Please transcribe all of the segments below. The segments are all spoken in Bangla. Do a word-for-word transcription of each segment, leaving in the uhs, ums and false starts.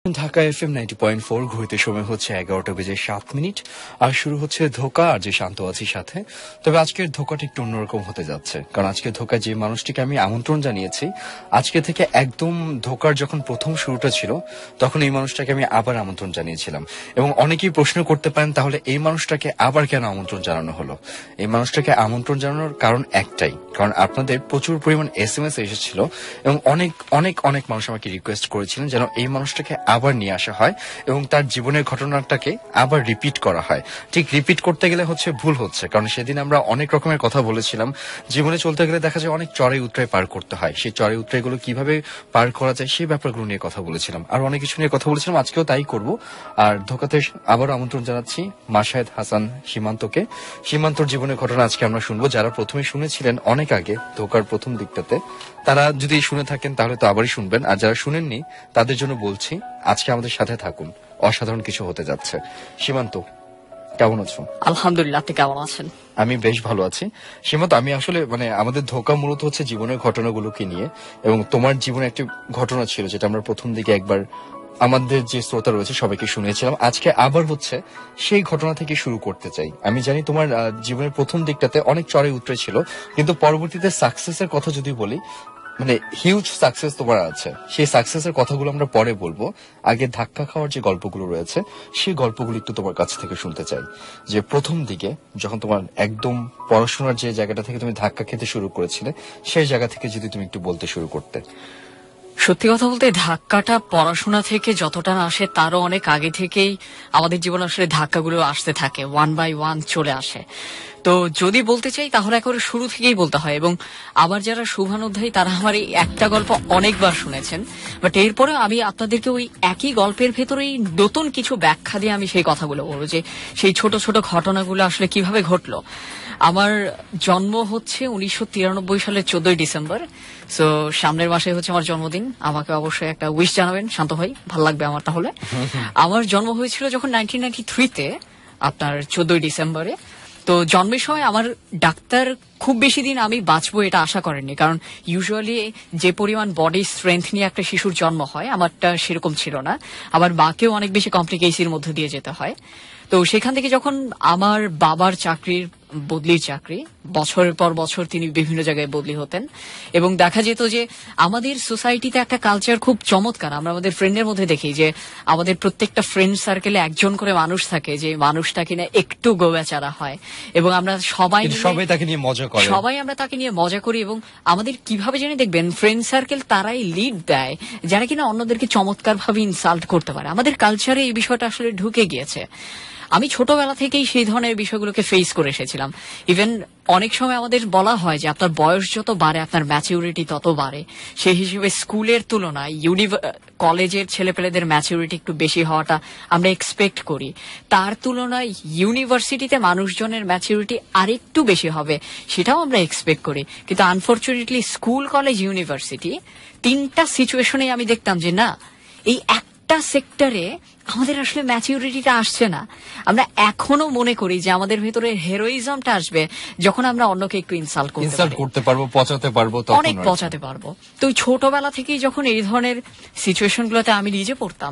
Dhaka F M ninety point four ঘুরতে সময় হচ্ছে এগারোটা বেজে সাত মিনিট আর শুরু হচ্ছে ধোকা আর যে শান্ত আছি সাথে। তবে আজকের ধোকাটা একটু অন্যরকম হতে যাচ্ছে, কারণ আজকের ধোকা যে মানুষটিকে আমি আমন্ত্রণ জানিয়েছি আজকে থেকে একদম ধোকার যখন প্রথম শুরুটা ছিল তখন এই মানুষটাকে আমি আবার আমন্ত্রণ জানিয়েছিলাম। এবং অনেকেই প্রশ্ন করতে পারেন তাহলে এই মানুষটাকে আবার কেন আমন্ত্রণ জানানো হলো। এই মানুষটাকে আমন্ত্রণ জানানোর কারণ একটাই, কারণ আপনাদের প্রচুর পরিমাণ এস এম এস এসেছিল এবং অনেক অনেক অনেক মানুষ আমাকে রিকোয়েস্ট করেছিলেন যেন এই মানুষটাকে আবার নিয়ে আসা হয় এবং তার জীবনের ঘটনাটাকে আবার রিপিট করা হয়। ঠিক রিপিট করতে গেলে হচ্ছে ভুল হচ্ছে, কারণ সেদিন আমরা অনেক রকমের কথা বলেছিলাম। জীবনে চলতে গেলে দেখা যায় অনেক চড়াই উতরাই পার করতে হয়, সেই চড়াই উতরাই গুলো কিভাবে পার করা যায় সেই ব্যাপারগুলো নিয়ে কথা বলেছিলাম, আর অনেক কিছু নিয়ে কথা বলেছিলাম। আজকেও তাই করব। আর ধোকাতে আবারও আমন্ত্রণ জানাচ্ছি মাশাহেদ হাসান সীমান্তকে। সীমান্তর জীবনের ঘটনা আজকে আমরা শুনবো। যারা প্রথমে শুনেছিলেন অনেক আগে ধোকার প্রথম দিকটাতে, তারা যদি শুনে থাকেন তাহলে তো আবারই শুনবেন, আর যারা শুনেননি তাদের জন্য বলছি আজকে আমাদের সাথে থাকুন, অসাধারণ কিছু হতে যাচ্ছে। সীমান্ত, কেমন আছো? আলহামদুলিল্লাহ, আপনি কেমন আছেন? আমি বেশ ভালো আছি। সীমান্ত, আমি আসলে মানে আমাদের ধোকা মূলত হচ্ছে জীবনের ঘটনাগুলোকে নিয়ে, এবং তোমার জীবনে একটি ঘটনা ছিল যেটা আমরা প্রথম দিকে একবার আমাদের যে শ্রোতা রয়েছে সবাইকে শুনিয়েছিলাম। আজকে আবার হচ্ছে সেই ঘটনা থেকে শুরু করতে চাই। আমি জানি তোমার জীবনের প্রথম দিকটাতে অনেক চড়াই উতরাই ছিল, কিন্তু পরবর্তীতে সাকসেসের কথা যদি বলি, মানে হিউজ সাকসেস তোমার আছে। সেই সাকসেসের কথাগুলো আমরা পরে বলবো। আগে ধাক্কা খাওয়ার যে গল্পগুলো রয়েছে সেই গল্পগুলো একটু তোমার কাছ থেকে শুনতে চাই। যে প্রথম দিকে যখন তোমার একদম পড়াশোনার যে জায়গাটা থেকে তুমি ধাক্কা খেতে শুরু করেছিলে সেই জায়গা থেকে যদি তুমি একটু বলতে শুরু করতে। সত্যি কথা বলতে ধাক্কাটা পড়াশোনা থেকে যতটা না আসে তারও অনেক আগে থেকেই আমাদের জীবনে আসলে ধাক্কাগুলো আসতে থাকে, ওয়ান বাই ওয়ান চলে আসে। তো যদি বলতে চাই তাহলে একেবারে শুরু থেকেই বলতে হয়। এবং আবার যারা শুভানুধ্যায়ী তারা আমার এই একটা গল্প অনেকবার শুনেছেন, বাট এরপরে আমি আপনাদেরকে ওই একই গল্পের ভেতরেই নতুন কিছু ব্যাখ্যা দিয়ে আমি সেই কথাগুলো বলবো, যে সেই ছোট ছোট ঘটনাগুলো আসলে কিভাবে ঘটলো। আমার জন্ম হচ্ছে উনিশশো তিরানব্বই সালের চোদ্দই ডিসেম্বর। সো সামনের মাসে হচ্ছে আমার জন্মদিন। আমাকে অবশ্যই একটা উইশ জানাবেন শান্ত ভাই, ভালো লাগবে আমার। তাহলে আমার জন্ম হয়েছিল যখন নাইনটিন নাইনটি থ্রিতে আপনার চোদ্দই ডিসেম্বরে। তো জন্মের সময় আমার ডাক্তার খুব বেশি দিন আমি বাঁচবো এটা আশা করেননি, কারণ ইউজুয়ালি যে পরিমাণ বডি স্ট্রেংথ নিয়ে একটা শিশুর জন্ম হয় আমারটা সেরকম ছিল না। আমার মাকেও অনেক বেশি কমপ্লিকেশনের মধ্যে দিয়ে যেতে হয়। তো সেখান থেকে যখন আমার বাবার চাকরির বদলির চাকরি, বছরের পর বছর তিনি বিভিন্ন জায়গায় বদলি হতেন, এবং দেখা যেত যে আমাদের সোসাইটিতে একটা কালচার খুব চমৎকার। আমরা আমাদের ফ্রেন্ডের মধ্যে দেখি যে আমাদের প্রত্যেকটা ফ্রেন্ড সার্কেলে একজন করে মানুষ থাকে যে মানুষটা কিনা একটু গোবেচারা হয়, এবং আমরা সবাই সবাই তাকে নিয়ে মজা করে, সবাই আমরা তাকে নিয়ে মজা করি। এবং আমাদের কিভাবে জেনে দেখবেন ফ্রেন্ড সার্কেল তারাই লিড দেয় যারা কিনা অন্যদেরকে চমৎকার ভাবে ইনসাল্ট করতে পারে। আমাদের কালচারে এই বিষয়টা আসলে ঢুকে গিয়েছে। আমি ছোটবেলা থেকেই সেই ধরনের বিষয়গুলোকে ফেস করে এসেছিলাম। ইভেন অনেক সময় আমাদের বলা হয় যে আপনার বয়স যত বাড়ে আপনার ম্যাচিউরিটি তত বাড়ে। সেই হিসেবে স্কুলের তুলনায় কলেজের ছেলেপেলেদের ম্যাচিউরিটি একটু বেশি হওয়াটা আমরা এক্সপেক্ট করি, তার তুলনায় ইউনিভার্সিটিতে মানুষজনের ম্যাচিউরিটি আরেকটু বেশি হবে সেটাও আমরা এক্সপেক্ট করি। কিন্তু আনফরচুনেটলি স্কুল, কলেজ, ইউনিভার্সিটি তিনটা সিচুয়েশনে আমি দেখতাম যে না, এই একটা সেক্টরে আমাদের আসলে ম্যাচিউরিটিটা আসছে না। আমরা এখনো মনে করি যে আমাদের ভেতরে হেরোইজমটা আসবে যখন আমরা অন্যকে একটু ইনসাল্ট করতে পারবো, পচাতে পারবো, অনেক পচাতে পারবো। তো ছোটবেলা থেকেই যখন এই ধরনের সিচুয়েশন গুলোতে আমি নিজে পড়তাম,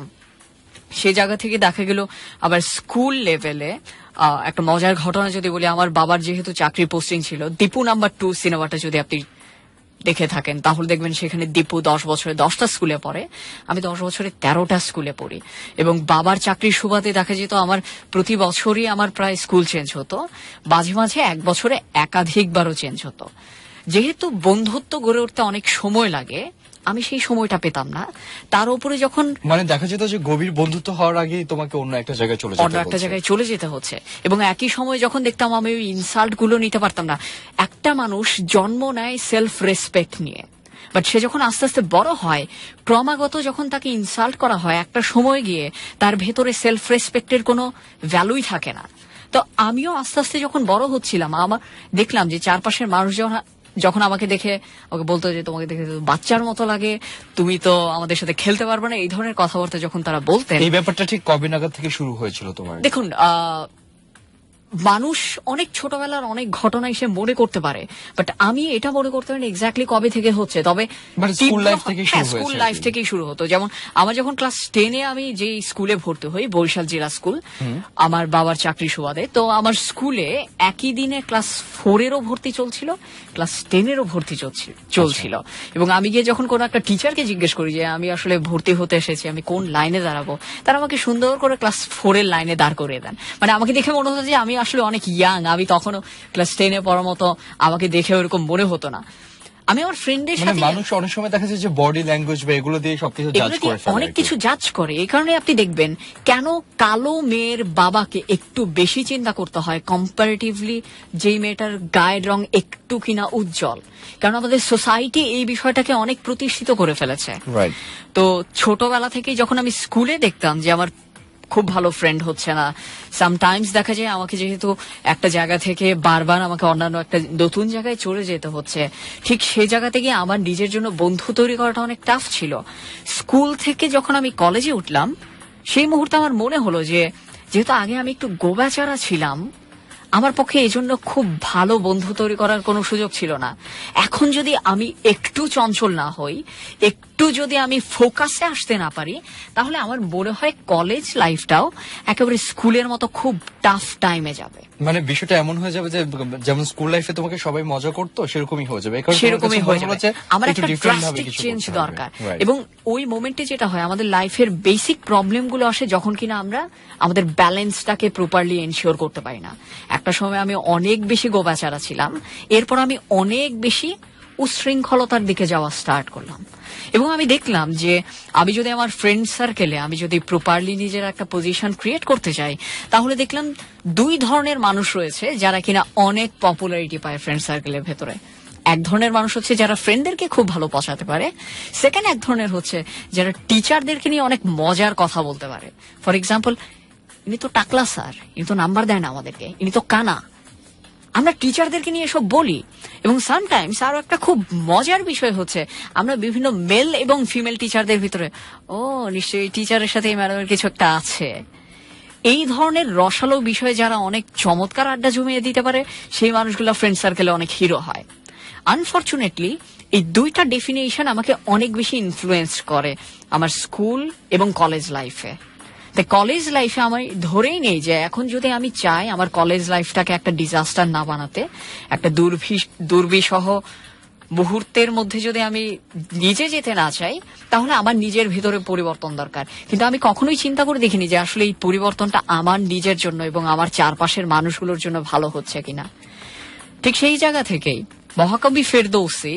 সে জায়গা থেকে দেখা গেল আবার স্কুল লেভেলে একটা মজার ঘটনা যদি বলি, আমার বাবার যেহেতু চাকরি পোস্টিং ছিল, দীপু নাম্বার টু সিনেমাটা যদি আপনি দেখে থাকেন তাহলে দেখবেন সেখানে দীপু দশ বছরে দশটা স্কুলে পড়ে, আমি দশ বছরে তেরোটা স্কুলে পড়ি। এবং বাবার চাকরির সুবাদে দেখা যেত আমার প্রতি বছরই আমার প্রায় স্কুল চেঞ্জ হতো, মাঝে মাঝে এক বছরে একাধিকবারও চেঞ্জ হতো। যেহেতু বন্ধুত্ব গড়ে উঠতে অনেক সময় লাগে, আমি সেই সময়টা পেতাম না। তার উপরে যখন মানে দেখা যেত যে গভীর বন্ধুত্ব হওয়ার আগেই তোমাকে অন্য একটা জায়গায় চলে যেতে অন্য একটা জায়গায় চলে যেতে হচ্ছে, এবং একই সময় যখন দেখতাম আমি ওই ইনসাল্ট গুলো নিতে পারতাম না। একটা মানুষ জন্ম নেয় সেলফ রেসপেক্ট নিয়ে, বাট সে যখন আস্তে আস্তে বড় হয়, ক্রমাগত যখন তাকে ইনসাল্ট করা হয়, একটা সময় গিয়ে তার ভেতরে সেলফ রেসপেক্টের কোনো ভ্যালুই থাকে না। তো আমিও আস্তে আস্তে যখন বড় হচ্ছিলাম, আমার দেখলাম যে চারপাশের মানুষ যখন যখন আমাকে দেখে ওকে বলতো যে তোমাকে দেখে বাচ্চার মতো লাগে, তুমি তো আমাদের সাথে খেলতে পারবে না, এই ধরনের কথাবার্তা যখন তারা বলতেন। এই ব্যাপারটা ঠিক কবে নাগাদ থেকে শুরু হয়েছিল তোমার? দেখুন, মানুষ অনেক ছোটবেলার অনেক ঘটনা এসে মনে করতে পারে, বাট আমি এটা মনে করতে পারি এক্স্যাক্টলি কবে থেকে হচ্ছে। তবে স্কুল লাইফ থেকে স্কুল লাইফ থেকেই শুরু হতো। যেমন আমার যখন ক্লাস টেনে আমি যে স্কুলে ভর্তি হই, বরিশাল জেলা স্কুল, আমার বাবার চাকরি সুবাদে, তো আমার স্কুলে একই দিনে ক্লাস ফোরেরও ভর্তি চলছিল, ক্লাস টেনেরও ভর্তি চলছিল। এবং আমি গিয়ে যখন কোন একটা টিচারকে জিজ্ঞেস করি যে আমি আসলে ভর্তি হতে এসেছি, আমি কোন লাইনে দাঁড়াবো, তারা আমাকে সুন্দর করে ক্লাস ফোরের লাইনে দাঁড় করিয়ে দেন। মানে আমাকে দেখে মনে হতো যে আমি আসলে অনেক ইয়াং, আমি তখনও ক্লাস টেনে পড়ার মতো আমাকে দেখে ওরকম মনে হতো না। আমি আমার ফ্রেন্ডের সাথে, মানুষ অনেক সময় দেখা যায় যে বডি ল্যাঙ্গুয়েজ বা এগুলো দিয়ে সবকিছু জাজ করে ফেলে, অনেক কিছু জাজ করে। এই কারণে আপনি দেখবেন কেন কালো মেয়ের বাবাকে একটু বেশি চিন্তা করতে হয় কম্পারেটিভলি যেই মেয়েটার গায়ের রং একটু কিনা উজ্জ্বল, কারণ আমাদের সোসাইটি এই বিষয়টাকে অনেক প্রতিষ্ঠিত করে ফেলেছে। তো ছোটবেলা থেকেই যখন আমি স্কুলে দেখতাম যে আমার খুব ভালো ফ্রেন্ড হচ্ছে না, সামটাইমস দেখা যায় আমাকে যেহেতু একটা জায়গা থেকে বারবার আমাকে অন্যান্য একটা নতুন জায়গায় চলে যেতে হচ্ছে, ঠিক সেই জায়গা থেকে আমার নিজের জন্য বন্ধু তৈরি করাটা অনেক টাফ ছিল। স্কুল থেকে যখন আমি কলেজে উঠলাম, সেই মুহূর্তে আমার মনে হলো যে যেহেতু আগে আমি একটু গোবাচারা ছিলাম, আমার পক্ষে এই জন্য খুব ভালো বন্ধু তৈরি করার কোনো সুযোগ ছিল না। এখন যদি আমি একটু চঞ্চল না হই, একটু যদি আমি ফোকাসে আসতে না পারি, তাহলে আমার মনে হয় কলেজ লাইফটাও একেবারে স্কুলের মতো খুব টাফ টাইমে যাবে। মানে বিষয়টা এমন হয়ে যাবে যে যেমন স্কুল লাইফে তোমাকে সবাই মজা করতো, সেরকমই হয়ে যাবে, সেরকমই হয়ে যাবে। আমার একটা ড্রাস্টিক চেঞ্জ দরকার। এবং ওই মোমেন্টে যেটা হয়, আমাদের লাইফের বেসিক প্রবলেম গুলো আসে যখন কিনা আমরা আমাদের ব্যালেন্সটাকে প্রপারলি এনশিওর করতে পারি না। একটা সময় আমি অনেক বেশি গোবাচারা ছিলাম, এরপর আমি অনেক বেশি উশৃঙ্খলতার দিকে যাওয়া স্টার্ট করলাম। এবং আমি দেখলাম যে আমি যদি আমার ফ্রেন্ড সার্কেলে আমি যদি প্রপারলি নিজের একটা পজিশন ক্রিয়েট করতে চাই, তাহলে দেখলাম দুই ধরনের মানুষ রয়েছে যারা কিনা অনেক পপুলারিটি পায় ফ্রেন্ড সার্কেলের ভেতরে। এক ধরনের মানুষ হচ্ছে যারা ফ্রেন্ডদেরকে খুব ভালো পছাতে পারে, সেকেন্ড এক ধরনের হচ্ছে যারা টিচারদেরকে নিয়ে অনেক মজার কথা বলতে পারে। ফর এক্সাম্পল, ইনি তো টাকলা স্যার, ইনি তো নাম্বার দেয় না আমাদেরকে, ইনি তো কানা। আমরা টিচারদেরকে নিয়ে এসব বলি। এবং সামটাইমস আরো একটা খুব মজার বিষয় হচ্ছে, আমরা বিভিন্ন মেল এবং ফিমেল টিচারদের ভিতরে, ও নিশ্চয়ই টিচারের সাথে এই ম্যাডামের কিছু একটা আছে, এই ধরনের রসালো বিষয়ে যারা অনেক চমৎকার আড্ডা জমিয়ে দিতে পারে, সেই মানুষগুলো ফ্রেন্ড সার্কেলে অনেক হিরো হয়। আনফরচুনেটলি এই দুইটা ডেফিনেশন আমাকে অনেক বেশি ইনফ্লুয়েন্স করে আমার স্কুল এবং কলেজ লাইফে। তাই কলেজ লাইফে আমি ধরেই নেই যে এখন যদি আমি চাই আমার কলেজ লাইফটাকে একটা ডিজাস্টার না বানাতে, একটা দুর্বিষহ মুহূর্তের মধ্যে যদি আমি নিজে যেতে না চাই, তাহলে আমার নিজের ভিতরে পরিবর্তন দরকার। কিন্তু আমি কখনোই চিন্তা করে দেখিনি যে আসলে এই পরিবর্তনটা আমার নিজের জন্য এবং আমার চারপাশের মানুষগুলোর জন্য ভালো হচ্ছে কিনা। ঠিক সেই জায়গা থেকেই মহাকবি ফেরদৌসী,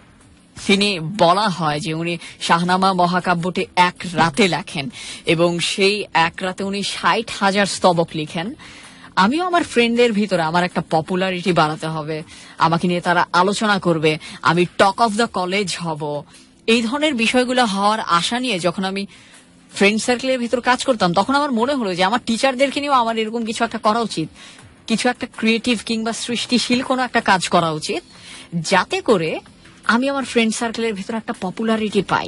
তিনি বলা হয় যে উনি শাহনামা মহাকাব্যটি এক রাতে লেখেন এবং সেই এক রাতে উনি ষাট হাজার স্তবক লিখেন। আমিও আমার ফ্রেন্ডদের ভিতরে আমার একটা পপুলারিটি বাড়াতে হবে, আমাকে নিয়ে তারা আলোচনা করবে, আমি টক অফ দ্য কলেজ হব, এই ধরনের বিষয়গুলো হওয়ার আশা নিয়ে যখন আমি ফ্রেন্ড সার্কেলের ভিতর কাজ করতাম, তখন আমার মনে হলো যে আমার টিচারদেরকে নিয়েও আমার এরকম কিছু একটা করা উচিত, কিছু একটা ক্রিয়েটিভ কিংবা সৃষ্টিশীল কোনো একটা কাজ করা উচিত, যাতে করে আমি আমার ফ্রেন্ড সার্কেলের ভিতরে একটা পপুলারিটি পাই।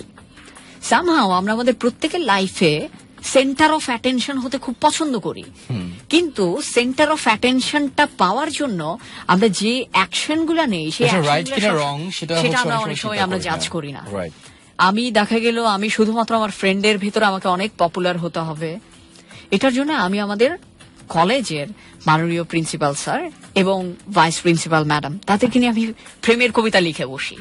সামহাও আমরা আমাদের প্রত্যেকের লাইফে সেন্টার অফ অ্যাটেনশন হতে খুব পছন্দ করি, কিন্তু সেন্টার অফ অ্যাটেনশনটা পাওয়ার জন্য আমরা যে অ্যাকশন গুলা নেই, সেই সেটা আমরা অনেক সময় আমরা জাজ করি না। আমি দেখা গেল আমি শুধুমাত্র আমার ফ্রেন্ডের ভিতরে আমাকে অনেক পপুলার হতে হবে, এটার জন্য আমি আমাদের কলেজের মাননীয় প্রিন্সিপাল স্যার এবং ভাইস প্রিন্সিপাল ম্যাডাম তাদেরকে নিয়ে আমি প্রেমের কবিতা লিখে বসি।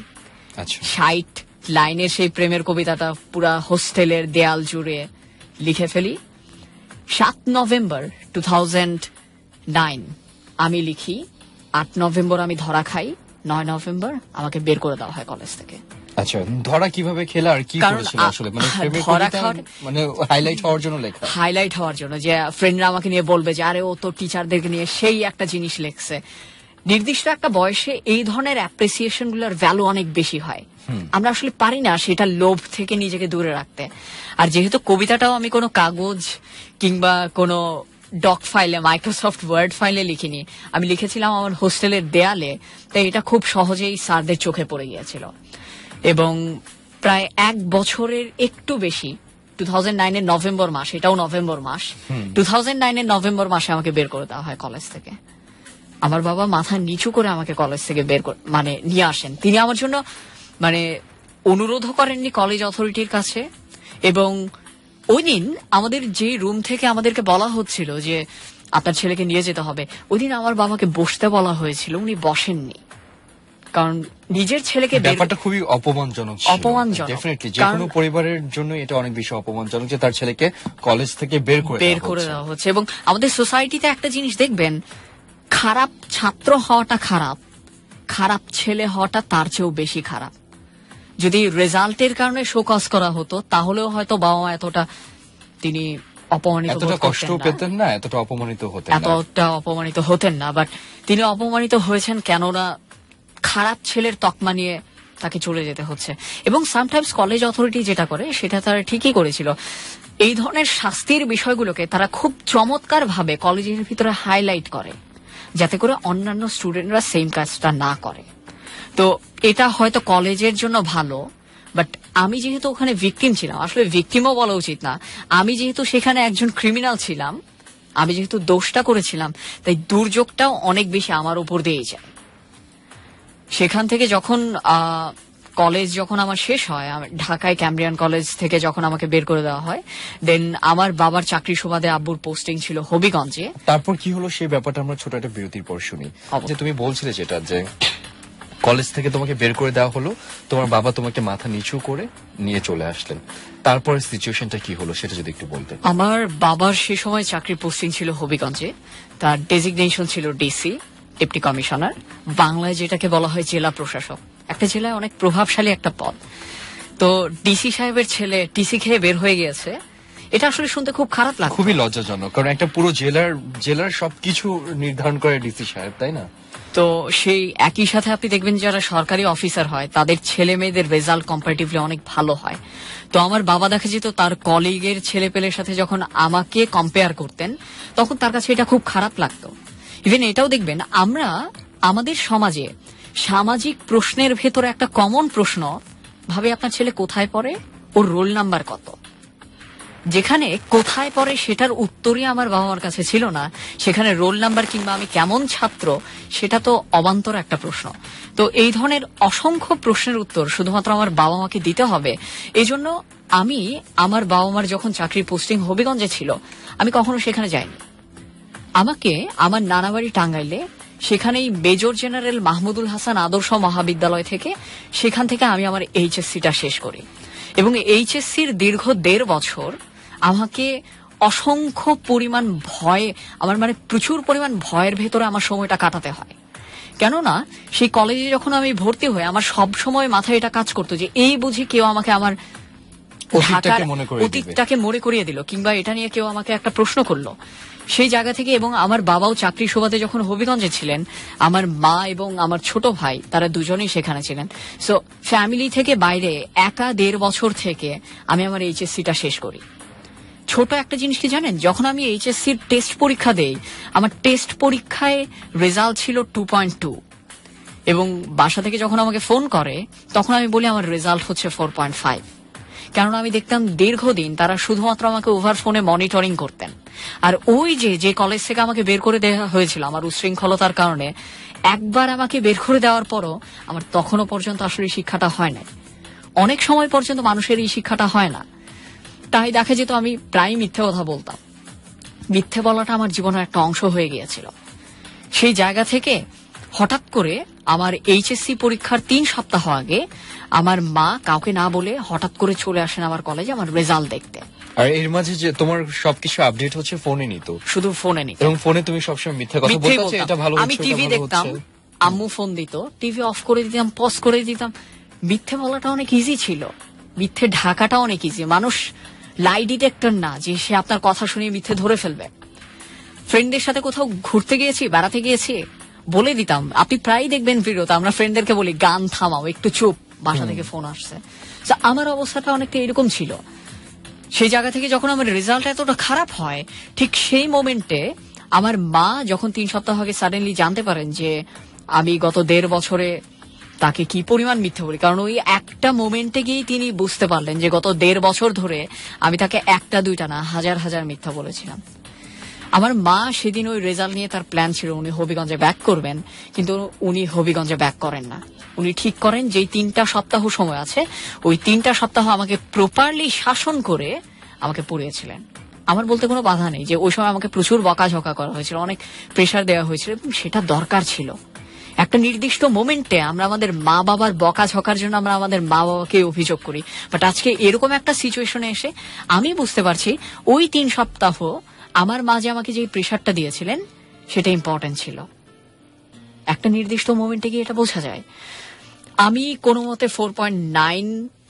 ষাট লাইনের সেই প্রেমের কবিতাটা পুরা হোস্টেলের দেয়াল জুড়ে লিখে ফেলি। সাত নভেম্বর টু থাউজেন্ড নাইন আমি লিখি, আট নভেম্বর আমি ধরা খাই, নয় নভেম্বর আমাকে বের করে দেওয়া হয় কলেজ থেকে। আচ্ছা, ধরা কিভাবে খেলা আর কি করেছিল আসলে? মানে ধরা খাওয়ার মানে হাইলাইট হওয়ার জন্য লেখা, হাইলাইট হওয়ার জন্য যে ফ্রেন্ডরা আমাকে নিয়ে বলবে যে আরে ও তো টিচারদেরকে নিয়ে সেই একটা জিনিস লেখছে। নির্দিষ্ট একটা বয়সে এই ধরনের অ্যাপ্রিসিয়েশন গুলোর ভ্যালু অনেক বেশি হয়, আমরা আসলে পারি না সেটা লোভ থেকে নিজেকে দূরে রাখতে। আর যেহেতু কবিতাটাও আমি কোনো কাগজ কিংবা কোনো ডক ফাইলে, মাইক্রোসফট ওয়ার্ড ফাইলে লিখিনি, আমি লিখেছিলাম আমার হোস্টেলের দেয়ালে, তাই এটা খুব সহজেই স্যারদের চোখে পড়ে গিয়েছিল। এবং প্রায় এক বছরের একটু বেশি টু থাউজেন্ড নাইনের নভেম্বর মাস, এটাও নভেম্বর মাস, টু থাউজেন্ড নাইনের নভেম্বর মাসে আমাকে বের করে দেওয়া হয় কলেজ থেকে। আমার বাবা মাথা নিচু করে আমাকে কলেজ থেকে বের করে মানে নিয়ে আসেন। তিনি আমার জন্য মানে অনুরোধও করেননি কলেজ অথরিটির কাছে, এবং ওই দিন আমাদের যে রুম থেকে আমাদেরকে বলা হচ্ছিল যে আপনার ছেলেকে নিয়ে যেতে হবে, ওই দিন আমার বাবাকে বসতে বলা হয়েছিল, উনি বসেননি। কারণ নিজের ছেলেকে বের- ব্যাপারটা খুবই অপমানজনক ছিল। অপমানজনক। ডেফিনেটলি যে কারণ- কোনো পরিবারের জন্য এটা অনেক বেশি অপমানজনক যে তার ছেলেকে কলেজ থেকে বের করে বের দেওয়া করে হচ্ছে। দেওয়া হচ্ছে। এবং আমাদের সোসাইটিতে একটা জিনিস দেখবেন, খারাপ ছাত্র হওয়াটা খারাপ, খারাপ ছেলে হওয়াটা তার চেয়েও বেশি খারাপ। যদি রেজাল্টের কারণে শোকজ করা হতো তাহলেও হয়তো বাবা মা এতটা তিনি অপমানিত এতটা বোধ কষ্ট করতেন না, পেতেন না, এতটা অপমানিত হতেন না। এতটা অপমানিত হতেন না। বাট তিনি অপমানিত হয়েছেন কেননা খারাপ ছেলের তকমা নিয়ে তাকে চলে যেতে হচ্ছে। এবং সামটাইমস কলেজ অথরিটি যেটা করে সেটা তারা ঠিকই করেছিল, এই ধরনের শাস্তির বিষয়গুলোকে তারা খুব চমৎকার ভাবে কলেজের ভিতরে হাইলাইট করে, যাতে করে অন্যান্য স্টুডেন্টরা সেম কাজটা না করে। তো এটা হয়তো কলেজের জন্য ভালো, বাট আমি যেহেতু ওখানে ভিকটিম ছিলাম, আসলে ভিকটিমও বলা উচিত না, আমি যেহেতু সেখানে একজন ক্রিমিনাল ছিলাম, আমি যেহেতু দোষটা করেছিলাম, তাই দুর্যোগটাও অনেক বেশি আমার উপর দিয়েই যায়। সেখান থেকে যখন আহ, কলেজ যখন আমার শেষ হয়, আমার ঢাকায় ক্যামব্রিয়ান কলেজ থেকে যখন আমাকে বের করে দেওয়া হয়, দেন আমার বাবার চাকরি সুবাদে আব্বুর পোস্টিং ছিল হবিগঞ্জে। তারপর কি হলো সেই ব্যাপারটা আমরা ছোট একটা বিরতির পর শুনি। অবশ্যই। যে তুমি বলছিলে যেটা যে কলেজ থেকে তোমাকে বের করে দেওয়া হলো, তোমার বাবা তোমাকে মাথা নিচু করে নিয়ে চলে আসলেন, তারপরে সিচুয়েশনটা কি হলো সেটা যদি একটু বলতে। আমার বাবার সে সময় চাকরির পোস্টিং ছিল হবিগঞ্জে, তার ডেজিগনেশন ছিল ডিসি, ডেপুটি কমিশনার, বাংলায় যেটাকে বলা হয় জেলা প্রশাসক। একটা জেলায় অনেক প্রভাবশালী একটা পদ। তো ডিসি সাহেবের ছেলে টিসি খেয়ে বের হয়ে গিয়েছে, এটা আসলে শুনতে খুব খারাপ লাগে। খুবই লজ্জাজনক, কারণ একটা পুরো জেলার জেলার সবকিছু নির্ধারণ করে ডিসি সাহেব, তাই না? তো সেই একই সাথে আপনি দেখবেন যারা সরকারি অফিসার হয় তাদের ছেলে মেয়েদের রেজাল্ট কম্পারেটিভলি অনেক ভালো হয়। তো আমার বাবা দেখা যেত তার কলিগের ছেলে পেলের সাথে যখন আমাকে কম্পেয়ার করতেন, তখন তার কাছে এটা খুব খারাপ লাগতো। ইভেন এটাও দেখবেন, আমরা আমাদের সমাজে সামাজিক প্রশ্নের ভেতরে একটা কমন প্রশ্ন ভাবে আপনার ছেলে কোথায় পড়ে, ওর রোল নাম্বার কত। যেখানে কোথায় পড়ে সেটার উত্তরই আমার বাবা মার কাছে ছিল না, সেখানে রোল নাম্বার কিংবা আমি কেমন ছাত্র সেটা তো অবান্তর একটা প্রশ্ন। তো এই ধরনের অসংখ্য প্রশ্নের উত্তর শুধুমাত্র আমার বাবা মাকে দিতে হবে। এই জন্য আমি আমার বাবা মার যখন চাকরির পোস্টিং হবিগঞ্জে ছিল, আমি কখনো সেখানে যাইনি। আমাকে আমার নানা বাড়ি টাঙ্গাইলে, সেখানেই মেজর জেনারেল মাহমুদুল হাসান আদর্শ মহাবিদ্যালয় থেকে, সেখান থেকে আমি আমার এইচএসসিটা শেষ করি। এবং এইচএসসির দীর্ঘ দেড় বছর আমাকে অসংখ্য পরিমাণ ভয়, আমার মানে প্রচুর পরিমাণ ভয়ের ভেতরে আমার সময়টা কাটাতে হয়। কেননা সেই কলেজে যখন আমি ভর্তি হই, আমার সব সময় মাথায় এটা কাজ করতো যে এই বুঝি কেউ আমাকে আমার অতীতটাকে ঢাকার মনে করিয়ে দিবে। অতীতটাকে মনে করিয়ে দিল, কিংবা এটা নিয়ে কেউ আমাকে একটা প্রশ্ন করলো। সেই জায়গা থেকে, এবং আমার বাবাও চাকরি সুবাদে যখন হবিগঞ্জে ছিলেন, আমার মা এবং আমার ছোট ভাই তারা দুজনেই সেখানে ছিলেন। সো ফ্যামিলি থেকে বাইরে একা দেড় বছর থেকে আমি আমার এইচএসসিটা শেষ করি। ছোট একটা জিনিস কি জানেন, যখন আমি এইচএসসির টেস্ট পরীক্ষা দেই, আমার টেস্ট পরীক্ষায় রেজাল্ট ছিল টু পয়েন্ট টু, এবং বাসা থেকে যখন আমাকে ফোন করে তখন আমি বলি আমার রেজাল্ট হচ্ছে ফোর পয়েন্ট ফাইভ। কেননা আমি দেখতাম দীর্ঘদিন তারা শুধুমাত্র আমাকে ওভার ফোনে মনিটরিং করতেন। আর ওই যে যে কলেজ থেকে আমাকে বের করে দেওয়া হয়েছিল আমার উচ্ছৃঙ্খলতার কারণে, একবার আমাকে বের করে দেওয়ার পরও আমার তখনও পর্যন্ত আসলে শিক্ষাটা হয় না। অনেক সময় পর্যন্ত মানুষের এই শিক্ষাটা হয় না। তাই দেখা যেত আমি প্রায় মিথ্যে কথা বলতাম। মিথ্যে বলাটা আমার জীবনের একটা অংশ হয়ে গিয়েছিল। সেই জায়গা থেকে হঠাৎ করে আমার এইচএসসি পরীক্ষার তিন সপ্তাহ আগে আমার মা কাউকে না বলে হঠাৎ করে চলে আসেন আমার কলেজে আমার রেজাল্ট দেখতে। আর এর মাঝে যে তোমার সবকিছু আপডেট হচ্ছে ফোনে নিত, শুধু ফোনে নিত, এবং ফোনে তুমি সবসময় মিথ্যে কথা মিথ্যেই বলতে, বলতাম। এটা ভালো আমি হচ্ছে, টিভি ওটা ভালো দেখতাম, হচ্ছে। আম্মু ফোন দিত, টিভি অফ করে দিতাম, পজ করে দিতাম। মিথ্যে বলাটা অনেক ইজি ছিল, মিথ্যে ঢাকাটা অনেক ইজি। মানুষ লাই ডিটেক্টর না যে সে আপনার কথা শুনে মিথ্যে ধরে ফেলবে। ফ্রেন্ডদের সাথে কোথাও ঘুরতে গিয়েছি, বেড়াতে গিয়েছি, বলে দিতাম। আপনি প্রায়ই দেখবেন ভিডিওতে আমরা ফ্রেন্ডদেরকে বলি গান থামাও, একটু চুপ, বাসা থেকে ফোন আসছে। So, আমার অবস্থাটা অনেকটা এরকম ছিল। সেই জায়গা থেকে যখন আমার রেজাল্ট এতটা খারাপ হয়, ঠিক সেই মোমেন্টে আমার মা যখন তিন সপ্তাহ আগে সাডেনলি জানতে পারেন যে আমি গত দেড় বছরে তাকে কি পরিমাণ মিথ্যা বলি, কারণ ওই একটা মোমেন্টে গিয়েই তিনি বুঝতে পারলেন যে গত দেড় বছর ধরে আমি তাকে একটা দুইটা না হাজার হাজার মিথ্যা বলেছিলাম। আমার মা সেদিন ওই রেজাল্ট নিয়ে তার প্ল্যান ছিল উনি হবিগঞ্জে ব্যাক করবেন, কিন্তু উনি হবিগঞ্জে ব্যাক করেন না। উনি ঠিক করেন যে তিনটা সপ্তাহ সময় আছে, ওই তিনটা সপ্তাহ আমাকে প্রপারলি শাসন করে আমাকে পড়িয়েছিলেন। আমার বলতে কোনো বাধা নেই যে ওই সময় আমাকে প্রচুর বকাঝকা করা হয়েছিল, অনেক প্রেশার দেওয়া হয়েছিল, এবং সেটা দরকার ছিল। একটা নির্দিষ্ট মোমেন্টে আমরা আমাদের মা বাবার বকাঝকার জন্য আমরা আমাদের মা বাবাকে অভিযোগ করি, বাট আজকে এরকম একটা সিচুয়েশনে এসে আমি বুঝতে পারছি ওই তিন সপ্তাহ আমার মা যে আমাকে যে প্রেশারটা দিয়েছিলেন সেটা ইম্পর্টেন্ট ছিল। একটা নির্দিষ্ট মোমেন্টে গিয়ে এটা বোঝা যায়। আমি কোনো মতে ফোর পয়েন্ট নাইন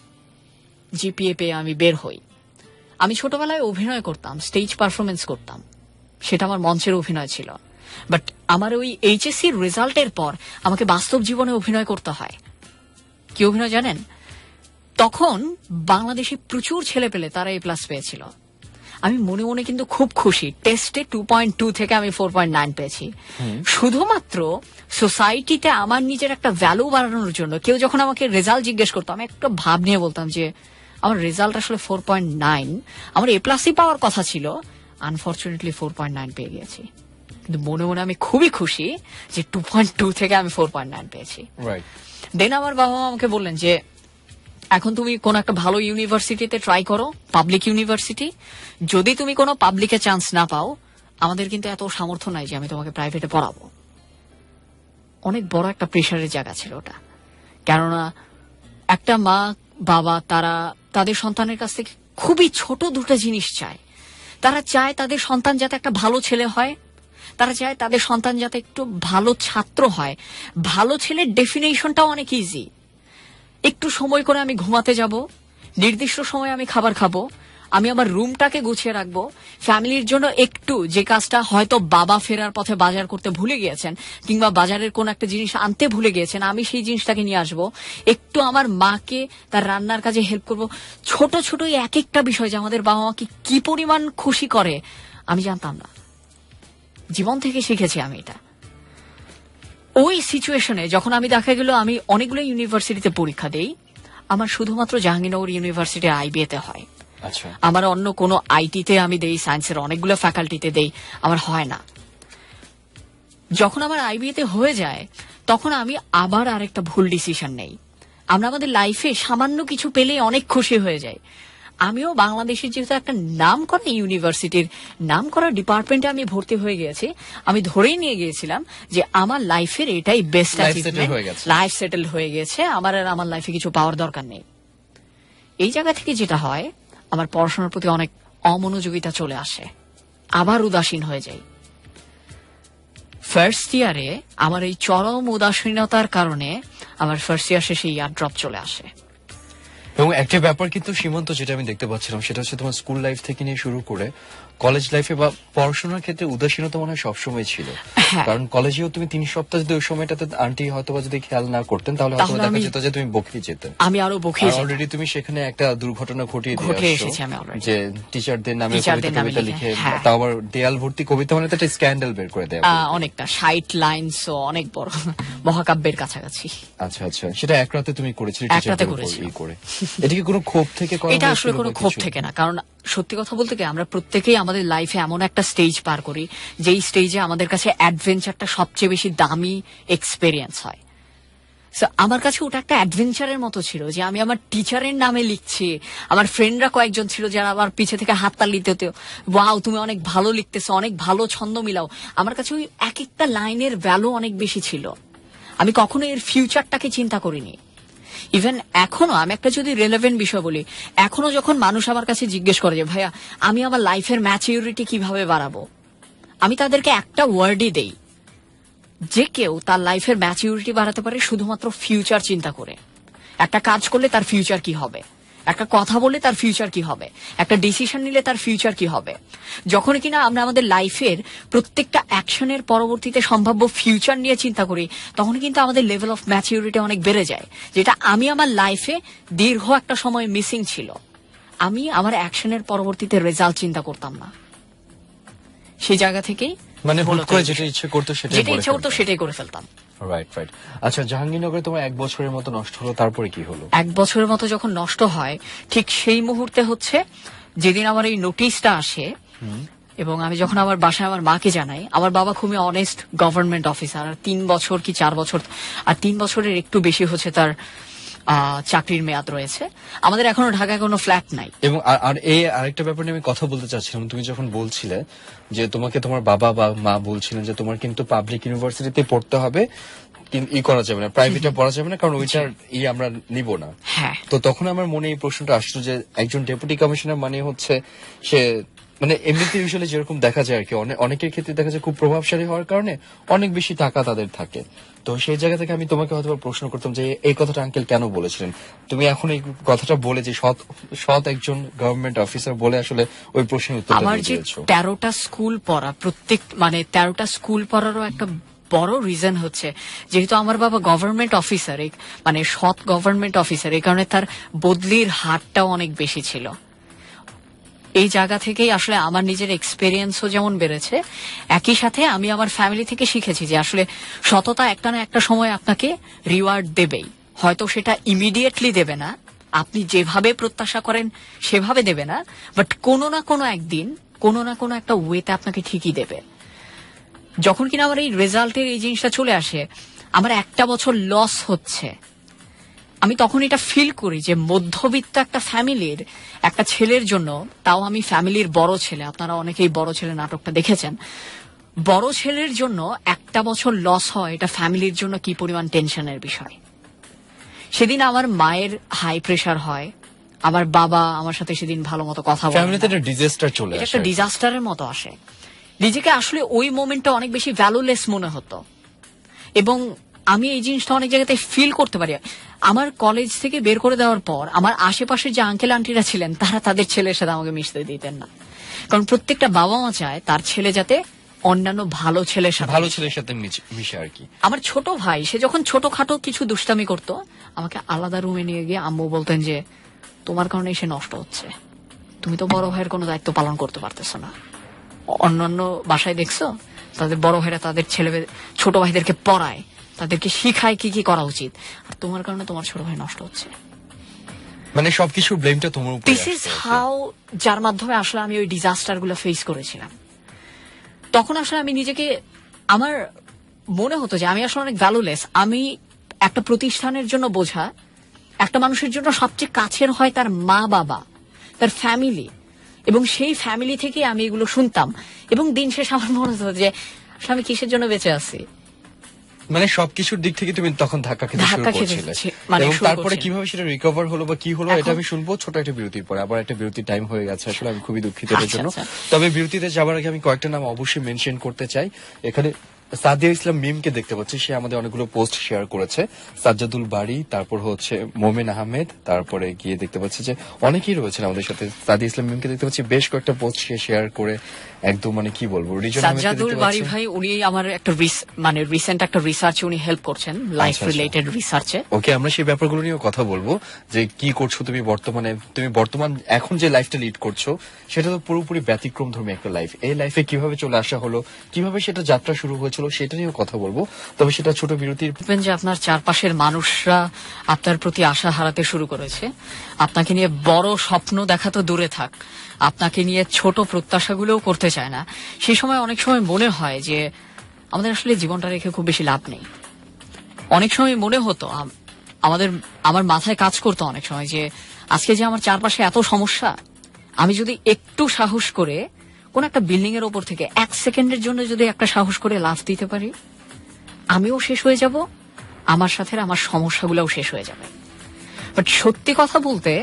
জিপিএ পেয়ে আমি বের হই। আমি ছোটবেলায় অভিনয় করতাম, স্টেজ পারফরমেন্স করতাম, সেটা আমার মঞ্চের অভিনয় ছিল। বাট আমার ওই এইচএসসির রেজাল্টের পর আমাকে বাস্তব জীবনে অভিনয় করতে হয়। কি অভিনয় জানেন? তখন বাংলাদেশে প্রচুর ছেলে পেলে তারা এ প্লাস পেয়েছিল। আমি মনে মনে কিন্তু খুব খুশি, টেস্টে টু পয়েন্ট টু থেকে আমি ফোর পয়েন্ট নাইন পেয়েছি। শুধুমাত্র সোসাইটিতে আমার নিজের একটা ভ্যালু বাড়ানোর জন্য কেউ যখন আমাকে রেজাল্ট জিজ্ঞেস করতো আমি একটা ভাব নিয়ে বলতাম যে আমার রেজাল্ট আসলে ফোর পয়েন্ট নাইন, আমার এ প্লাসই পাওয়ার কথা ছিল, আনফর্চুনেটলি ফোর পয়েন্ট নাইন পেয়ে গেছি। কিন্তু মনে মনে আমি খুবই খুশি যে টু পয়েন্ট টু থেকে আমি ফোর পয়েন্ট নাইন পেয়েছি। দেন আমার বাবা মা আমাকে বললেন যে এখন তুমি কোন একটা ভালো ইউনিভার্সিটিতে ট্রাই করো, পাবলিক ইউনিভার্সিটি। যদি তুমি কোনো পাবলিকে চান্স না পাও, আমাদের কিন্তু এত সামর্থ্য নাই যে আমি তোমাকে প্রাইভেটে পড়াবো। অনেক বড় একটা প্রেশারের জায়গা ছিল ওটা, কেননা একটা মা বাবা তারা তাদের সন্তানের কাছ থেকে খুবই ছোট দুটো জিনিস চায়। তারা চায় তাদের সন্তান যাতে একটা ভালো ছেলে হয়, তারা চায় তাদের সন্তান যাতে একটু ভালো ছাত্র হয়। ভালো ছেলের ডেফিনেশনটাও অনেক ইজি। একটু সময় করে আমি ঘুমাতে যাব, নির্দিষ্ট সময় আমি খাবার খাবো, আমি আমার রুমটাকে গুছিয়ে রাখবো, ফ্যামিলির জন্য একটু যে কাজটা হয়তো বাবা ফেরার পথে বাজার করতে ভুলে গিয়েছেন কিংবা বাজারের কোন একটা জিনিস আনতে ভুলে গিয়েছেন, আমি সেই জিনিসটাকে নিয়ে আসবো, একটু আমার মাকে তার রান্নার কাজে হেল্প করব। ছোট ছোট এক একটা বিষয় যে আমাদের বাবা মাকে কি পরিমাণ খুশি করে আমি জানতাম না, জীবন থেকে শিখেছি আমি এটা। ওই সিচুয়েশনে যখন আমি দেখা গেল আমি অনেকগুলো ইউনিভার্সিটিতে পরীক্ষা দেই, আমার শুধুমাত্র জাহাঙ্গীরনগর ইউনিভার্সিটি আইবিএতে হয়, আমার অন্য কোনো আইটিতে আমি দেই, সায়েন্সের অনেকগুলো ফ্যাকাল্টিতে দেই, আমার হয় না। যখন আমার আইবিএতে হয়ে যায় তখন আমি আবার আরেকটা ভুল ডিসিশন নেই। আমরা আমাদের লাইফে সামান্য কিছু পেলে অনেক খুশি হয়ে যায়। আমিও বাংলাদেশের যেহেতু একটা নাম করা ইউনিভার্সিটির নাম করা ডিপার্টমেন্টে আমি ভর্তি হয়ে গিয়েছি, আমি ধরেই নিয়ে গিয়েছিলাম যে আমার লাইফের এটাই বেস্ট অ্যাচিভমেন্ট, লাইফ সেটেল হয়ে গেছে, আমার আর আমার লাইফে কিছু পাওয়ার দরকার নেই। এই জায়গা থেকে যেটা হয়, আমার পড়াশোনার প্রতি অনেক অমনোযোগিতা চলে আসে, আবার উদাসীন হয়ে যাই। ফার্স্ট ইয়ারে আমার এই চরম উদাসীনতার কারণে আমার ফার্স্ট ইয়ার শেষে ইয়ার ড্রপ চলে আসে। এবং একটা ব্যাপার কিন্তু সীমান্ত যেটা আমি দেখতে পাচ্ছিলাম সেটা হচ্ছে তোমার স্কুল লাইফ থেকে নিয়ে শুরু করে কলেজ লাইফে বা পড়াশোনার ক্ষেত্রে উদাসীনতা মনে হয় সবসময় ছিল। কারণ কলেজেও তুমি তিন সপ্তাহ যদি ওই সময়টাতে আন্টি হয়তো যদি খেয়াল না করতেন তাহলে হয়তো দেখা যেত যে তুমি বকিয়ে যেতে, আমি আরো বকিয়ে যেতাম। অলরেডি তুমি সেখানে একটা দুর্ঘটনা ঘটিয়ে দিয়েছো যে টিচারদের নামে কবিতা লিখে, তাও আবার দেয়াল ভর্তি কবিতা, মানে একটা স্ক্যান্ডাল বের করে দেয়া, অনেকটা ষাট লাইনস, অনেক বড় মহাকাব্যের কাছাকাছি। আচ্ছা আচ্ছা, সেটা এক রাতে তুমি করেছিলে? এক রাতে করেছি। এটা কি কোনো ক্ষোভ থেকে করা? এটা আসলে কোনো ক্ষোভ থেকে না, কারণ সত্যি কথা বলতে কি আমরা প্রত্যেকেই আমাদের লাইফে এমন একটা স্টেজ পার করি যেই স্টেজে আমাদের কাছে অ্যাডভেঞ্চারটা সবচেয়ে বেশি দামি এক্সপেরিয়েন্স হয়। আমার কাছে ওটা একটা অ্যাডভেঞ্চারের মতো ছিল যে আমি আমার টিচারের নামে লিখছি, আমার ফ্রেন্ডরা কয়েকজন ছিল যারা আমার পিছে থেকে হাততালি দিতে, ওয়াও তুমি অনেক ভালো লিখতেছো, অনেক ভালো ছন্দ মিলাও। আমার কাছে ওই এক একটা লাইনের ভ্যালু অনেক বেশি ছিল। আমি কখনো এর ফিউচারটাকে চিন্তা করিনি। ইভেন এখনো আমি একটা যদি রেলেভেন্ট বিষয় বলি, এখনো যখন মানুষ আমার কাছে জিজ্ঞেস করে যে ভাইয়া আমি আমার লাইফের ম্যাচিউরিটি কিভাবে বাড়াবো, আমি তাদেরকে একটা ওয়ার্ডই দেই যে কেউ তার লাইফের ম্যাচিউরিটি বাড়াতে পারে শুধুমাত্র ফিউচার চিন্তা করে। একটা কাজ করলে তার ফিউচার কি হবে, একটা কথা বললে তার ফিউচার কি হবে, একটা ডিসিশন নিলে তার ফিউচার কি হবে। যখন কিনা আমরা আমাদের লাইফের প্রত্যেকটা অ্যাকশনের পরবর্তীতে সম্ভাব্য ফিউচার নিয়ে চিন্তা করি, তখন কিন্তু আমাদের লেভেল অফ ম্যাচিউরিটি অনেক বেড়ে যায়, যেটা আমি আমার লাইফে দীর্ঘ একটা সময় মিসিং ছিল। আমি আমার অ্যাকশনের পরবর্তীতে রেজাল্ট চিন্তা করতাম না, সেই জায়গা থেকেই মানে যেটা ইচ্ছে করতো সেটাই যেটা ইচ্ছে করতো সেটাই করে ফেলতাম। রাইট রাইট আচ্ছা, জাহাঙ্গীরনগরে তোমার এক বছরের মতো নষ্ট হলো, তারপরে কি হলো? এক বছরের মতো যখন নষ্ট হয়, ঠিক সেই মুহূর্তে হচ্ছে যেদিন আমার এই নোটিশটা আসে, এবং আমি যখন আমার বাসায় আমার মাকে জানাই, আমার বাবা খুবই অনেস্ট গভর্নমেন্ট অফিসার, আর তিন বছর কি চার বছর, আর তিন বছরের একটু বেশি হচ্ছে তার আহ, চাকরির মেয়াদ রয়েছে। আমাদের এখনো ঢাকায় কোনো ফ্ল্যাট নাই। এবং আর- আর এই আরেকটা ব্যাপার নিয়ে আমি কথা বলতে চাচ্ছিলাম, তুমি যখন বলছিলে যে তোমাকে তোমার বাবা বা মা বলছিলেন যে তোমার কিন্তু পাবলিক ইউনিভার্সিটিতে পড়তে হবে, কিন- ই করা যাবে না, প্রাইভেটে পড়া যাবে না, কারণ ওইটার ই আমরা নিব না। হ্যাঁ, তো তখন আমার মনে এই প্রশ্নটা আসলো যে একজন ডেপুটি কমিশনার মানে হচ্ছে সে মানে এমনিতে ইউজুয়ালি যেরকম দেখা যায় আর কি, অনে- অনেকের ক্ষেত্রে দেখা যায় খুব প্রভাবশালী হওয়ার কারণে অনেক বেশি টাকা তাদের থাকে। তো সেই জায়গা থেকে আমি তোমাকে হয়তো বা প্রশ্ন করতাম যে এই কথাটা আঙ্কেল কেন বলেছিলেন। তুমি এখন এই কথাটা বলে যে সৎ সৎ একজন গভর্নমেন্ট অফিসার বলে আসলে ওই প্রশ্নের উত্তর আমার যে দিয়েছো। তেরোটা স্কুল পড়া, প্রত্যেক মানে তেরোটা স্কুল পড়ারও একটা বড় রিজন হচ্ছে যেহেতু আমার বাবা গভর্নমেন্ট অফিসার, মানে সৎ গভর্নমেন্ট অফিসার, এই কারণে তার বদলির হারটাও অনেক বেশি ছিল। এই জায়গা থেকেই আসলে আমার নিজের এক্সপেরিয়েন্সও যেমন বেড়েছে, একই সাথে আমি আমার ফ্যামিলি থেকে শিখেছি যে আসলে সততা একটা না একটা সময় আপনাকে রিওয়ার্ড দেবেই। হয়তো সেটা ইমিডিয়েটলি দেবে না, আপনি যেভাবে প্রত্যাশা করেন সেভাবে দেবে না, বাট কোনো না কোনো একদিন কোনো না কোনো একটা ওয়েতে আপনাকে ঠিকই দেবে। যখন কিনা আমার এই রেজাল্টের এই জিনিসটা চলে আসে, আমার একটা বছর লস হচ্ছে, আমি তখন এটা ফিল করি যে মধ্যবিত্ত একটা ফ্যামিলির একটা ছেলের জন্য, তাও আমি ফ্যামিলির বড় ছেলে, আপনারা অনেকেই বড় ছেলে নাটকটা দেখেছেন, বড় ছেলের জন্য একটা বছর লস হয়, এটা ফ্যামিলির জন্য কি পরিমাণ টেনশনের বিষয়। সেদিন আমার মায়ের হাই প্রেশার হয়, আমার বাবা আমার সাথে সেদিন ভালো মতো কথা বলে ফ্যামিলিতে না। একটা ডিজাস্টার চলে এটা আসে। একটা ডিজাস্টারের মতো আসে। নিজেকে আসলে ওই মোমেন্টটা অনেক বেশি ভ্যালুলেস মনে হতো, এবং আমি এই জিনিসটা অনেক জায়গাতে ফিল করতে পারি। আমার কলেজ থেকে বের করে দেওয়ার পর আমার আশেপাশে যে আঙ্কেল আন্টিরা ছিলেন, তারা তাদের ছেলের সাথে আমাকে মিশতে দিতেন না, কারণ প্রত্যেকটা বাবা মা চায় তার ছেলে যাতে অন্যান্য ভালো ছেলের সাথে ভালো মিশে। ছেলের সাথে মিশে- মিশে আর কি। আমার ছোট ভাই, সে যখন ছোটখাটো কিছু দুষ্টামি করত, আমাকে আলাদা রুমে নিয়ে গিয়ে আম্মু বলতেন যে তোমার কারণে সে নষ্ট হচ্ছে, তুমি তো বড় ভাইয়ের কোনো দায়িত্ব পালন করতে পারতেছো না। অন্যান্য বাসায় দেখছো তাদের বড় ভাইরা তাদের ছেলে ছোট ভাইদেরকে পড়ায়, তাদেরকে শিখায় কি কি করা উচিত, আর তোমার কারণে তোমার ছোট ভাই নষ্ট হচ্ছে। মানে সবকিছু ব্লেমটা তোমার উপরে দিস ইজ আসছে আর কি। হাউ, যার মাধ্যমে আসলে আমি ওই ডিজাস্টার গুলো ফেস করেছিলাম। তখন আসলে আমি নিজেকে, আমার মনে হতো যে আমি আসলে অনেক ভ্যালুলেস। আমি একটা প্রতিষ্ঠানের জন্য বোঝা, একটা মানুষের জন্য সবচেয়ে কাছের হয় তার মা বাবা, তার ফ্যামিলি, এবং সেই ফ্যামিলি থেকে আমি এগুলো শুনতাম, এবং দিন শেষে আমার মনে হতো যে আসলে আমি কিসের জন্য বেঁচে আছি। মানে সবকিছুর দিক থেকে তুমি তখন ধাক্কা খেতে শুরু ধাক্কা খেতে করছিলে, ছি- মানে এবং শুরু তারপরে করছিলাম। কিভাবে সেটা রিকভার হলো বা কি হলো এখন- এটা আমি শুনবো ছোট একটা বিরতির পরে। আবার একটা বিরতির টাইম হয়ে গেছে, আসলে আমি খুবই দুঃখিত এর আচ্ছা, জন্য। আচ্ছা। তবে বিরতিতে যাবার আগে আমি কয়েকটা নাম অবশ্যই মেনশন করতে চাই। এখানে সাদিয়া ইসলাম মিমকে দেখতে পাচ্ছি, সে আমাদের অনেকগুলো পোস্ট শেয়ার করেছে। সাজ্জাদুল বাড়ি, তারপর হচ্ছে মোমেন আহমেদ, তারপরে গিয়ে দেখতে পাচ্ছি যে অনেকেই রয়েছেন আমাদের সাথে। সাদিয়া ইসলাম মিমকে দেখতে পাচ্ছি বেশ কয়েকটা পোস্ট শেয়ার করে, একদম মানে কি বলবো, রিজন আহমেদকে সাজ্জাদুল দেখতে বাড়ি পাচ্ছি। ভাই, উনি আমার একটা রিস- মানে রিসেন্ট একটা রিসার্চে উনি হেল্প করছেন, লাইফ আচ্ছা, আচ্ছা। রিলেটেড রিসার্চে। ওকে, আমরা সেই ব্যাপারগুলো নিয়েও কথা বলবো যে কি করছো তুমি বর্তমানে। তুমি বর্তমান এখন যে লাইফটা লিড করছো সেটা তো পুরোপুরি ব্যতিক্রম ধর্মী একটা লাইফ। এই লাইফে কিভাবে চলে আসা হলো, কিভাবে সেটা যাত্রা শুরু হয়েছিল, সেটা নিয়েও কথা বলবো। তবে সেটা ছোট বিরতির। দেখবেন যে আপনার চারপাশের মানুষরা আপনার প্রতি আশা হারাতে শুরু করেছে, আপনাকে নিয়ে বড় স্বপ্ন দেখা তো দূরে থাক, আপনাকে নিয়ে ছোট প্রত্যাশাগুলোও করতে চায় না। সেই সময় অনেক সময় মনে হয় যে আমাদের আসলে জীবনটা রেখে খুব বেশি লাভ নেই। অনেক সময় মনে হতো আম- আমাদের, আমার মাথায় কাজ করতো অনেক সময় যে আজকে যে আমার চারপাশে এত সমস্যা, আমি যদি একটু সাহস করে কোন একটা বিল্ডিং এর ওপর থেকে এক সেকেন্ডের জন্য যদি একটা সাহস করে লাফ দিতে পারি, আমিও শেষ হয়ে যাব, আমার সাথে আমার সমস্যাগুলোও শেষ হয়ে যাবে। বাট সত্যি কথা বলতে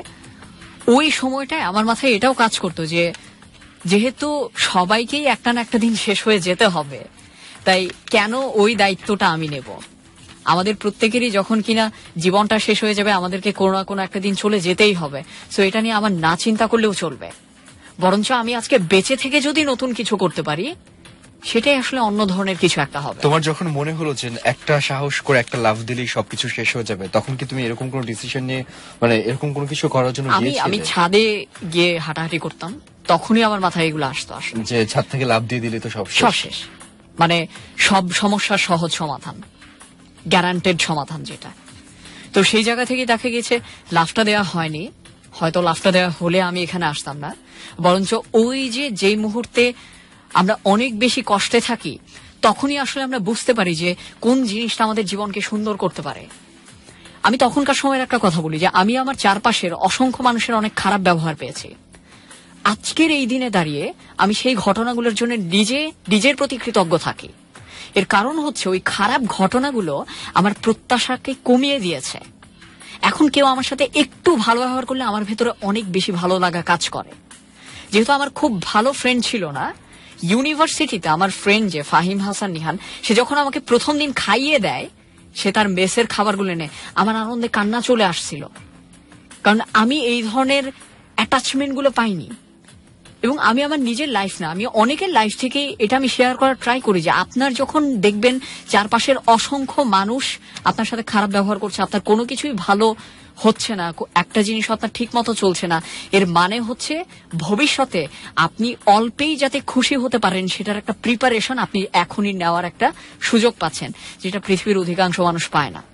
ওই সময়টায় আমার মাথায় এটাও কাজ করতো যে যেহেতু সবাইকেই একটা না একটা দিন শেষ হয়ে যেতে হবে, তাই কেন ওই দায়িত্বটা আমি নেব। আমাদের প্রত্যেকেরই যখন কিনা জীবনটা শেষ হয়ে যাবে, আমাদেরকে কোনো না কোনো একটা দিন চলে যেতেই হবে। সো এটা নিয়ে আমার না চিন্তা করলেও চলবে, বরঞ্চ আমি আজকে বেঁচে থেকে যদি নতুন কিছু করতে পারি, সেটাই আসলে অন্য ধরনের কিছু একটা হবে। তোমার যখন মনে হলো যে একটা সাহস করে একটা লাভ দিলেই সবকিছু শেষ হয়ে যাবে, তখন কি তুমি এরকম কোনো ডিসিশন নিয়ে, মানে এরকম কোনো কিছু করার জন্য আমি আমি গিয়েছিলে ছাদে গিয়ে হাঁটাহাঁটি করতাম, তখনই আমার মাথায় এগুলো আসতো আসলে। যে ছাদ থেকে লাভ দিয়ে দিলে তো সব শেষ? সব শেষ, মানে সব সমস্যার সহজ সমাধান। গ্যারান্টেড সমাধান যেটা। তো সেই জায়গা থেকে দেখা গেছে লাফটা দেওয়া হয়নি, হয়তো লাফটা দেওয়া হলে আমি এখানে আসতাম না, বরঞ্চ ওই যে যেই মুহূর্তে আমরা অনেক বেশি কষ্টে থাকি তখনই আসলে আমরা বুঝতে পারি যে কোন জিনিসটা আমাদের জীবনকে সুন্দর করতে পারে। আমি তখনকার সময়ের একটা কথা বলি যে আমি আমার চারপাশের অসংখ্য মানুষের অনেক খারাপ ব্যবহার পেয়েছি। আজকের এই দিনে দাঁড়িয়ে আমি সেই ঘটনাগুলোর জন্য নিজে নিজের প্রতি কৃতজ্ঞ থাকি। এর কারণ হচ্ছে ওই খারাপ ঘটনাগুলো আমার প্রত্যাশাকে কমিয়ে দিয়েছে। এখন কেউ আমার সাথে একটু ভালো ব্যবহার করলে আমার ভেতরে অনেক বেশি ভালো লাগা কাজ করে। যেহেতু আমার খুব ভালো ফ্রেন্ড ছিল না, ইউনিভার্সিটিতে আমার ফ্রেন্ড যে ফাহিম হাসান নিহান, সে যখন আমাকে প্রথম দিন খাইয়ে দেয়, সে তার মেসের খাবারগুলো এনে, আমার আনন্দে কান্না চলে আসছিল। কারণ আমি এই ধরনের অ্যাটাচমেন্ট গুলো পাইনি। এবং আমি আমার নিজের লাইফ না, আমি অনেকের লাইফ থেকে এটা আমি শেয়ার করার ট্রাই করি যে আপনার যখন দেখবেন চারপাশের অসংখ্য মানুষ আপনার সাথে খারাপ ব্যবহার করছে, আপনার কোনো কিছুই ভালো হচ্ছে না, একটা জিনিস আপনার ঠিক মতো চলছে না, এর মানে হচ্ছে ভবিষ্যতে আপনি অল্পেই যাতে খুশি হতে পারেন সেটার একটা প্রিপারেশন আপনি এখনই নেওয়ার একটা সুযোগ পাচ্ছেন, যেটা পৃথিবীর অধিকাংশ মানুষ পায় না।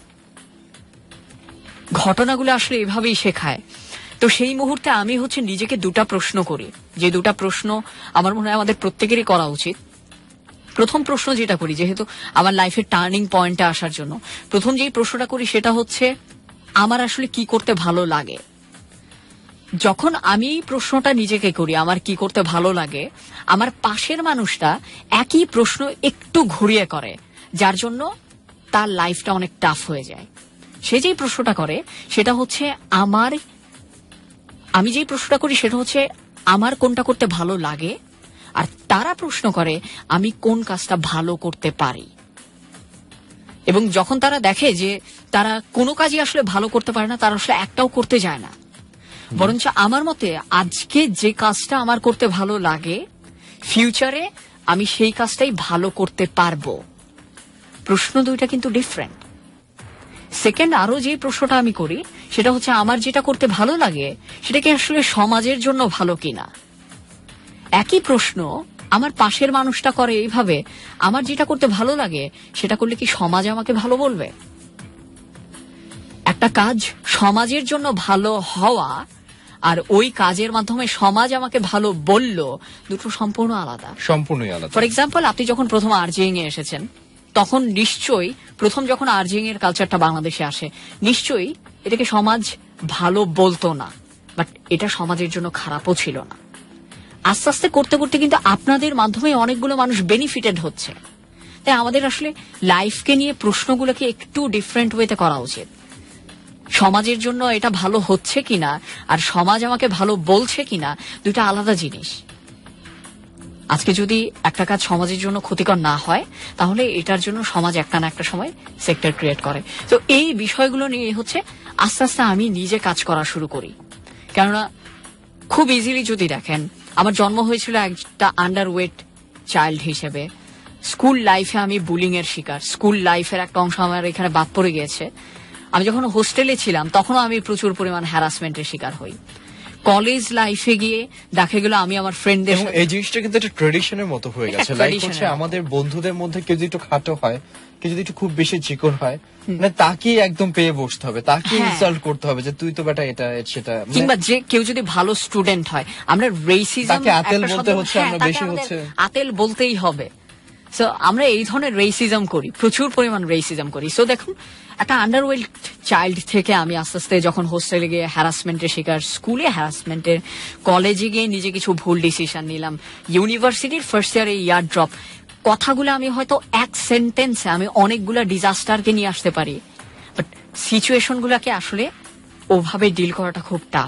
ঘটনাগুলো আসলে এভাবেই শেখায়। তো সেই মুহূর্তে আমি হচ্ছে নিজেকে দুটা প্রশ্ন করি, যে দুটা প্রশ্ন আমার মনে হয় আমাদের প্রত্যেকেরই করা উচিত। প্রথম প্রশ্ন যেটা করি, যেহেতু আমার লাইফের টার্নিং পয়েন্টে আসার জন্য প্রথম যেই প্রশ্নটা করি সেটা হচ্ছে আমার আসলে কি করতে ভালো লাগে। যখন আমি এই প্রশ্নটা নিজেকে করি আমার কি করতে ভালো লাগে, আমার পাশের মানুষটা একই প্রশ্ন একটু ঘুরিয়ে করে, যার জন্য তার লাইফটা অনেক টাফ হয়ে যায়। সে যেই প্রশ্নটা করে সেটা হচ্ছে আমার আমি যেই প্রশ্নটা করি সেটা হচ্ছে আমার কোনটা করতে ভালো লাগে, আর তারা প্রশ্ন করে আমি কোন কাজটা ভালো করতে পারি। এবং যখন তারা দেখে যে তারা কোনো কাজই আসলে ভালো করতে পারে না, তারা আসলে একটাও করতে যায় না, বরঞ্চ আমার মতে আজকে যে কাজটা আমার করতে ভালো লাগে ফিউচারে আমি সেই কাজটাই ভালো করতে পারবো। প্রশ্ন দুইটা কিন্তু ডিফারেন্ট। সেকেন্ড আরো যে প্রশ্নটা আমি করি সেটা হচ্ছে আমার যেটা করতে ভালো লাগে সেটা কি আসলে সমাজের জন্য ভালো কিনা। একই প্রশ্ন আমার পাশের মানুষটা করে এইভাবে, আমার যেটা করতে ভালো লাগে সেটা করলে কি সমাজ আমাকে ভালো বলবে? একটা কাজ সমাজের জন্য ভালো হওয়া আর ওই কাজের মাধ্যমে সমাজ আমাকে ভালো বলল, দুটো সম্পূর্ণ আলাদা, সম্পূর্ণই আলাদা। ফর এক্সাম্পল, আপনি যখন প্রথম আরজিং এ এসেছেন তখন নিশ্চয়ই প্রথম যখন আরজিং এর কালচারটা বাংলাদেশে আসে নিশ্চয়ই এটাকে সমাজ ভালো বলতো না, বাট এটা সমাজের জন্য খারাপও ছিল না। আস্তে আস্তে করতে করতে কিন্তু আপনাদের মাধ্যমে অনেকগুলো মানুষ বেনিফিটেড হচ্ছে। তাই আমাদের আসলে লাইফকে নিয়ে প্রশ্নগুলোকে একটু ডিফারেন্ট ওয়েতে করা উচিত। সমাজের জন্য এটা ভালো হচ্ছে কিনা আর সমাজ আমাকে ভালো বলছে কিনা দুইটা আলাদা জিনিস। আজকে যদি একটা কাজ সমাজের জন্য ক্ষতিকর না হয় তাহলে এটার জন্য সমাজ একটা না একটা সময় সেক্টর ক্রিয়েট করে। তো এই বিষয়গুলো নিয়ে হচ্ছে আস্তে আস্তে আমি নিজে কাজ করা শুরু করি। কেননা খুব ইজিলি যদি দেখেন, আমার জন্ম হয়েছিল একটা আন্ডারওয়েট চাইল্ড হিসেবে। স্কুল লাইফে আমি বুলিং এর শিকার, স্কুল লাইফের একটা অংশ আমার এখানে বাদ পড়ে গিয়েছে। আমি যখন হোস্টেলে ছিলাম তখনও আমি প্রচুর পরিমাণ হ্যারাসমেন্টের শিকার হই। কলেজ লাইফে গিয়ে দেখা গেল আমি আমার ফ্রেন্ডদের, এবং এই জিনিসটা কিন্তু একটা ট্রেডিশনের মতো হয়ে গেছে। লাইক হচ্ছে আমাদের বন্ধুদের মধ্যে কেউ যদি একটু খাটো হয়, কেউ যদি একটু খুব বেশি চিকন হয়, মানে তাকে একদম পেয়ে বসতে হবে, তাকে ইনসাল্ট করতে হবে যে তুই তো বেটা এটা সেটা। কিংবা যে কেউ যদি ভালো স্টুডেন্ট হয় আমরা রেসিজম, তাকে আতেল বলতে হচ্ছে, আমরা বেশি হচ্ছে আতেল বলতেই হবে। সো আমরা এই ধরনের রেসিজম করি, প্রচুর পরিমাণ রেসিজম করি। সো দেখুন, একটা আন্ডারওয়েল্ড চাইল্ড থেকে আমি আস্তে আস্তে যখন হোস্টেলে গিয়ে হ্যারাসমেন্টের শিকার, স্কুলে হ্যারাসমেন্টের, কলেজে গিয়ে নিজে কিছু ভুল ডিসিশন নিলাম, ইউনিভার্সিটির ফার্স্ট ইয়ারে ইয়ার ড্রপ, কথাগুলো আমি হয়তো এক সেন্টেন্সে আমি অনেকগুলা ডিজাস্টারকে নিয়ে আসতে পারি, বাট সিচুয়েশন গুলাকে আসলে ওভাবে ডিল করাটা খুব টাফ।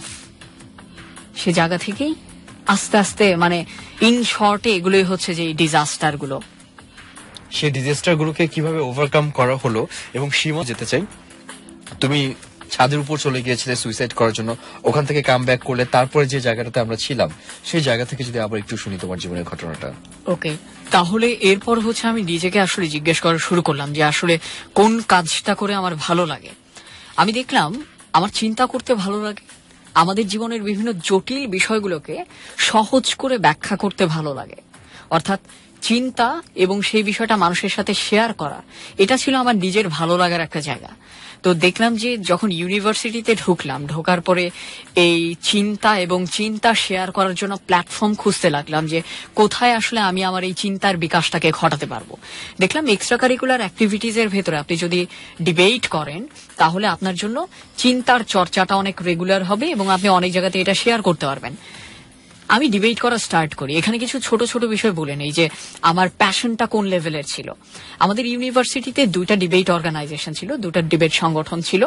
সে জায়গা থেকেই আস্তে আস্তে মানে ইন শর্টে এগুলোই হচ্ছে যে ডিজাস্টার গুলো। সেই ডিজাস্টার গুলোকে কিভাবে ওভারকাম করা হলো, এবং সীমা যেতে চাই, তুমি ছাদের উপর চলে গিয়েছিলে সুইসাইড করার জন্য, ওখান থেকে কাম ব্যাক করলে, তারপরে যে জায়গাটাতে আমরা ছিলাম সেই জায়গা থেকে যদি আবার একটু শুনি তোমার জীবনের ঘটনাটা। ওকে, তাহলে এরপর হচ্ছে আমি নিজেকে আসলে জিজ্ঞেস করা শুরু করলাম যে আসলে কোন কাজটা করে আমার ভালো লাগে। আমি দেখলাম আমার চিন্তা করতে ভালো লাগে, আমাদের জীবনের বিভিন্ন জটিল বিষয়গুলোকে সহজ করে ব্যাখ্যা করতে ভালো লাগে। অর্থাৎ চিন্তা এবং সেই বিষয়টা মানুষের সাথে শেয়ার করা, এটা ছিল আমার নিজের ভালো লাগার একটা জায়গা। তো দেখলাম যে যখন ইউনিভার্সিটিতে ঢুকলাম, ঢোকার পরে এই চিন্তা এবং চিন্তা শেয়ার করার জন্য প্ল্যাটফর্ম খুঁজতে লাগলাম যে কোথায় আসলে আমি আমার এই চিন্তার বিকাশটাকে ঘটাতে পারবো। দেখলাম এক্সট্রা কারিকুলার অ্যাক্টিভিটিজ এর ভেতরে আপনি যদি ডিবেট করেন তাহলে আপনার জন্য চিন্তার চর্চাটা অনেক রেগুলার হবে এবং আপনি অনেক জায়গাতে এটা শেয়ার করতে পারবেন। আমি ডিবেট করা স্টার্ট করি। এখানে কিছু ছোট ছোট বিষয় বলে নেই যে আমার প্যাশনটা কোন লেভেলের ছিল। আমাদের ইউনিভার্সিটিতে দুইটা ডিবেট অর্গানাইজেশন ছিল, দুটা ডিবেট সংগঠন ছিল।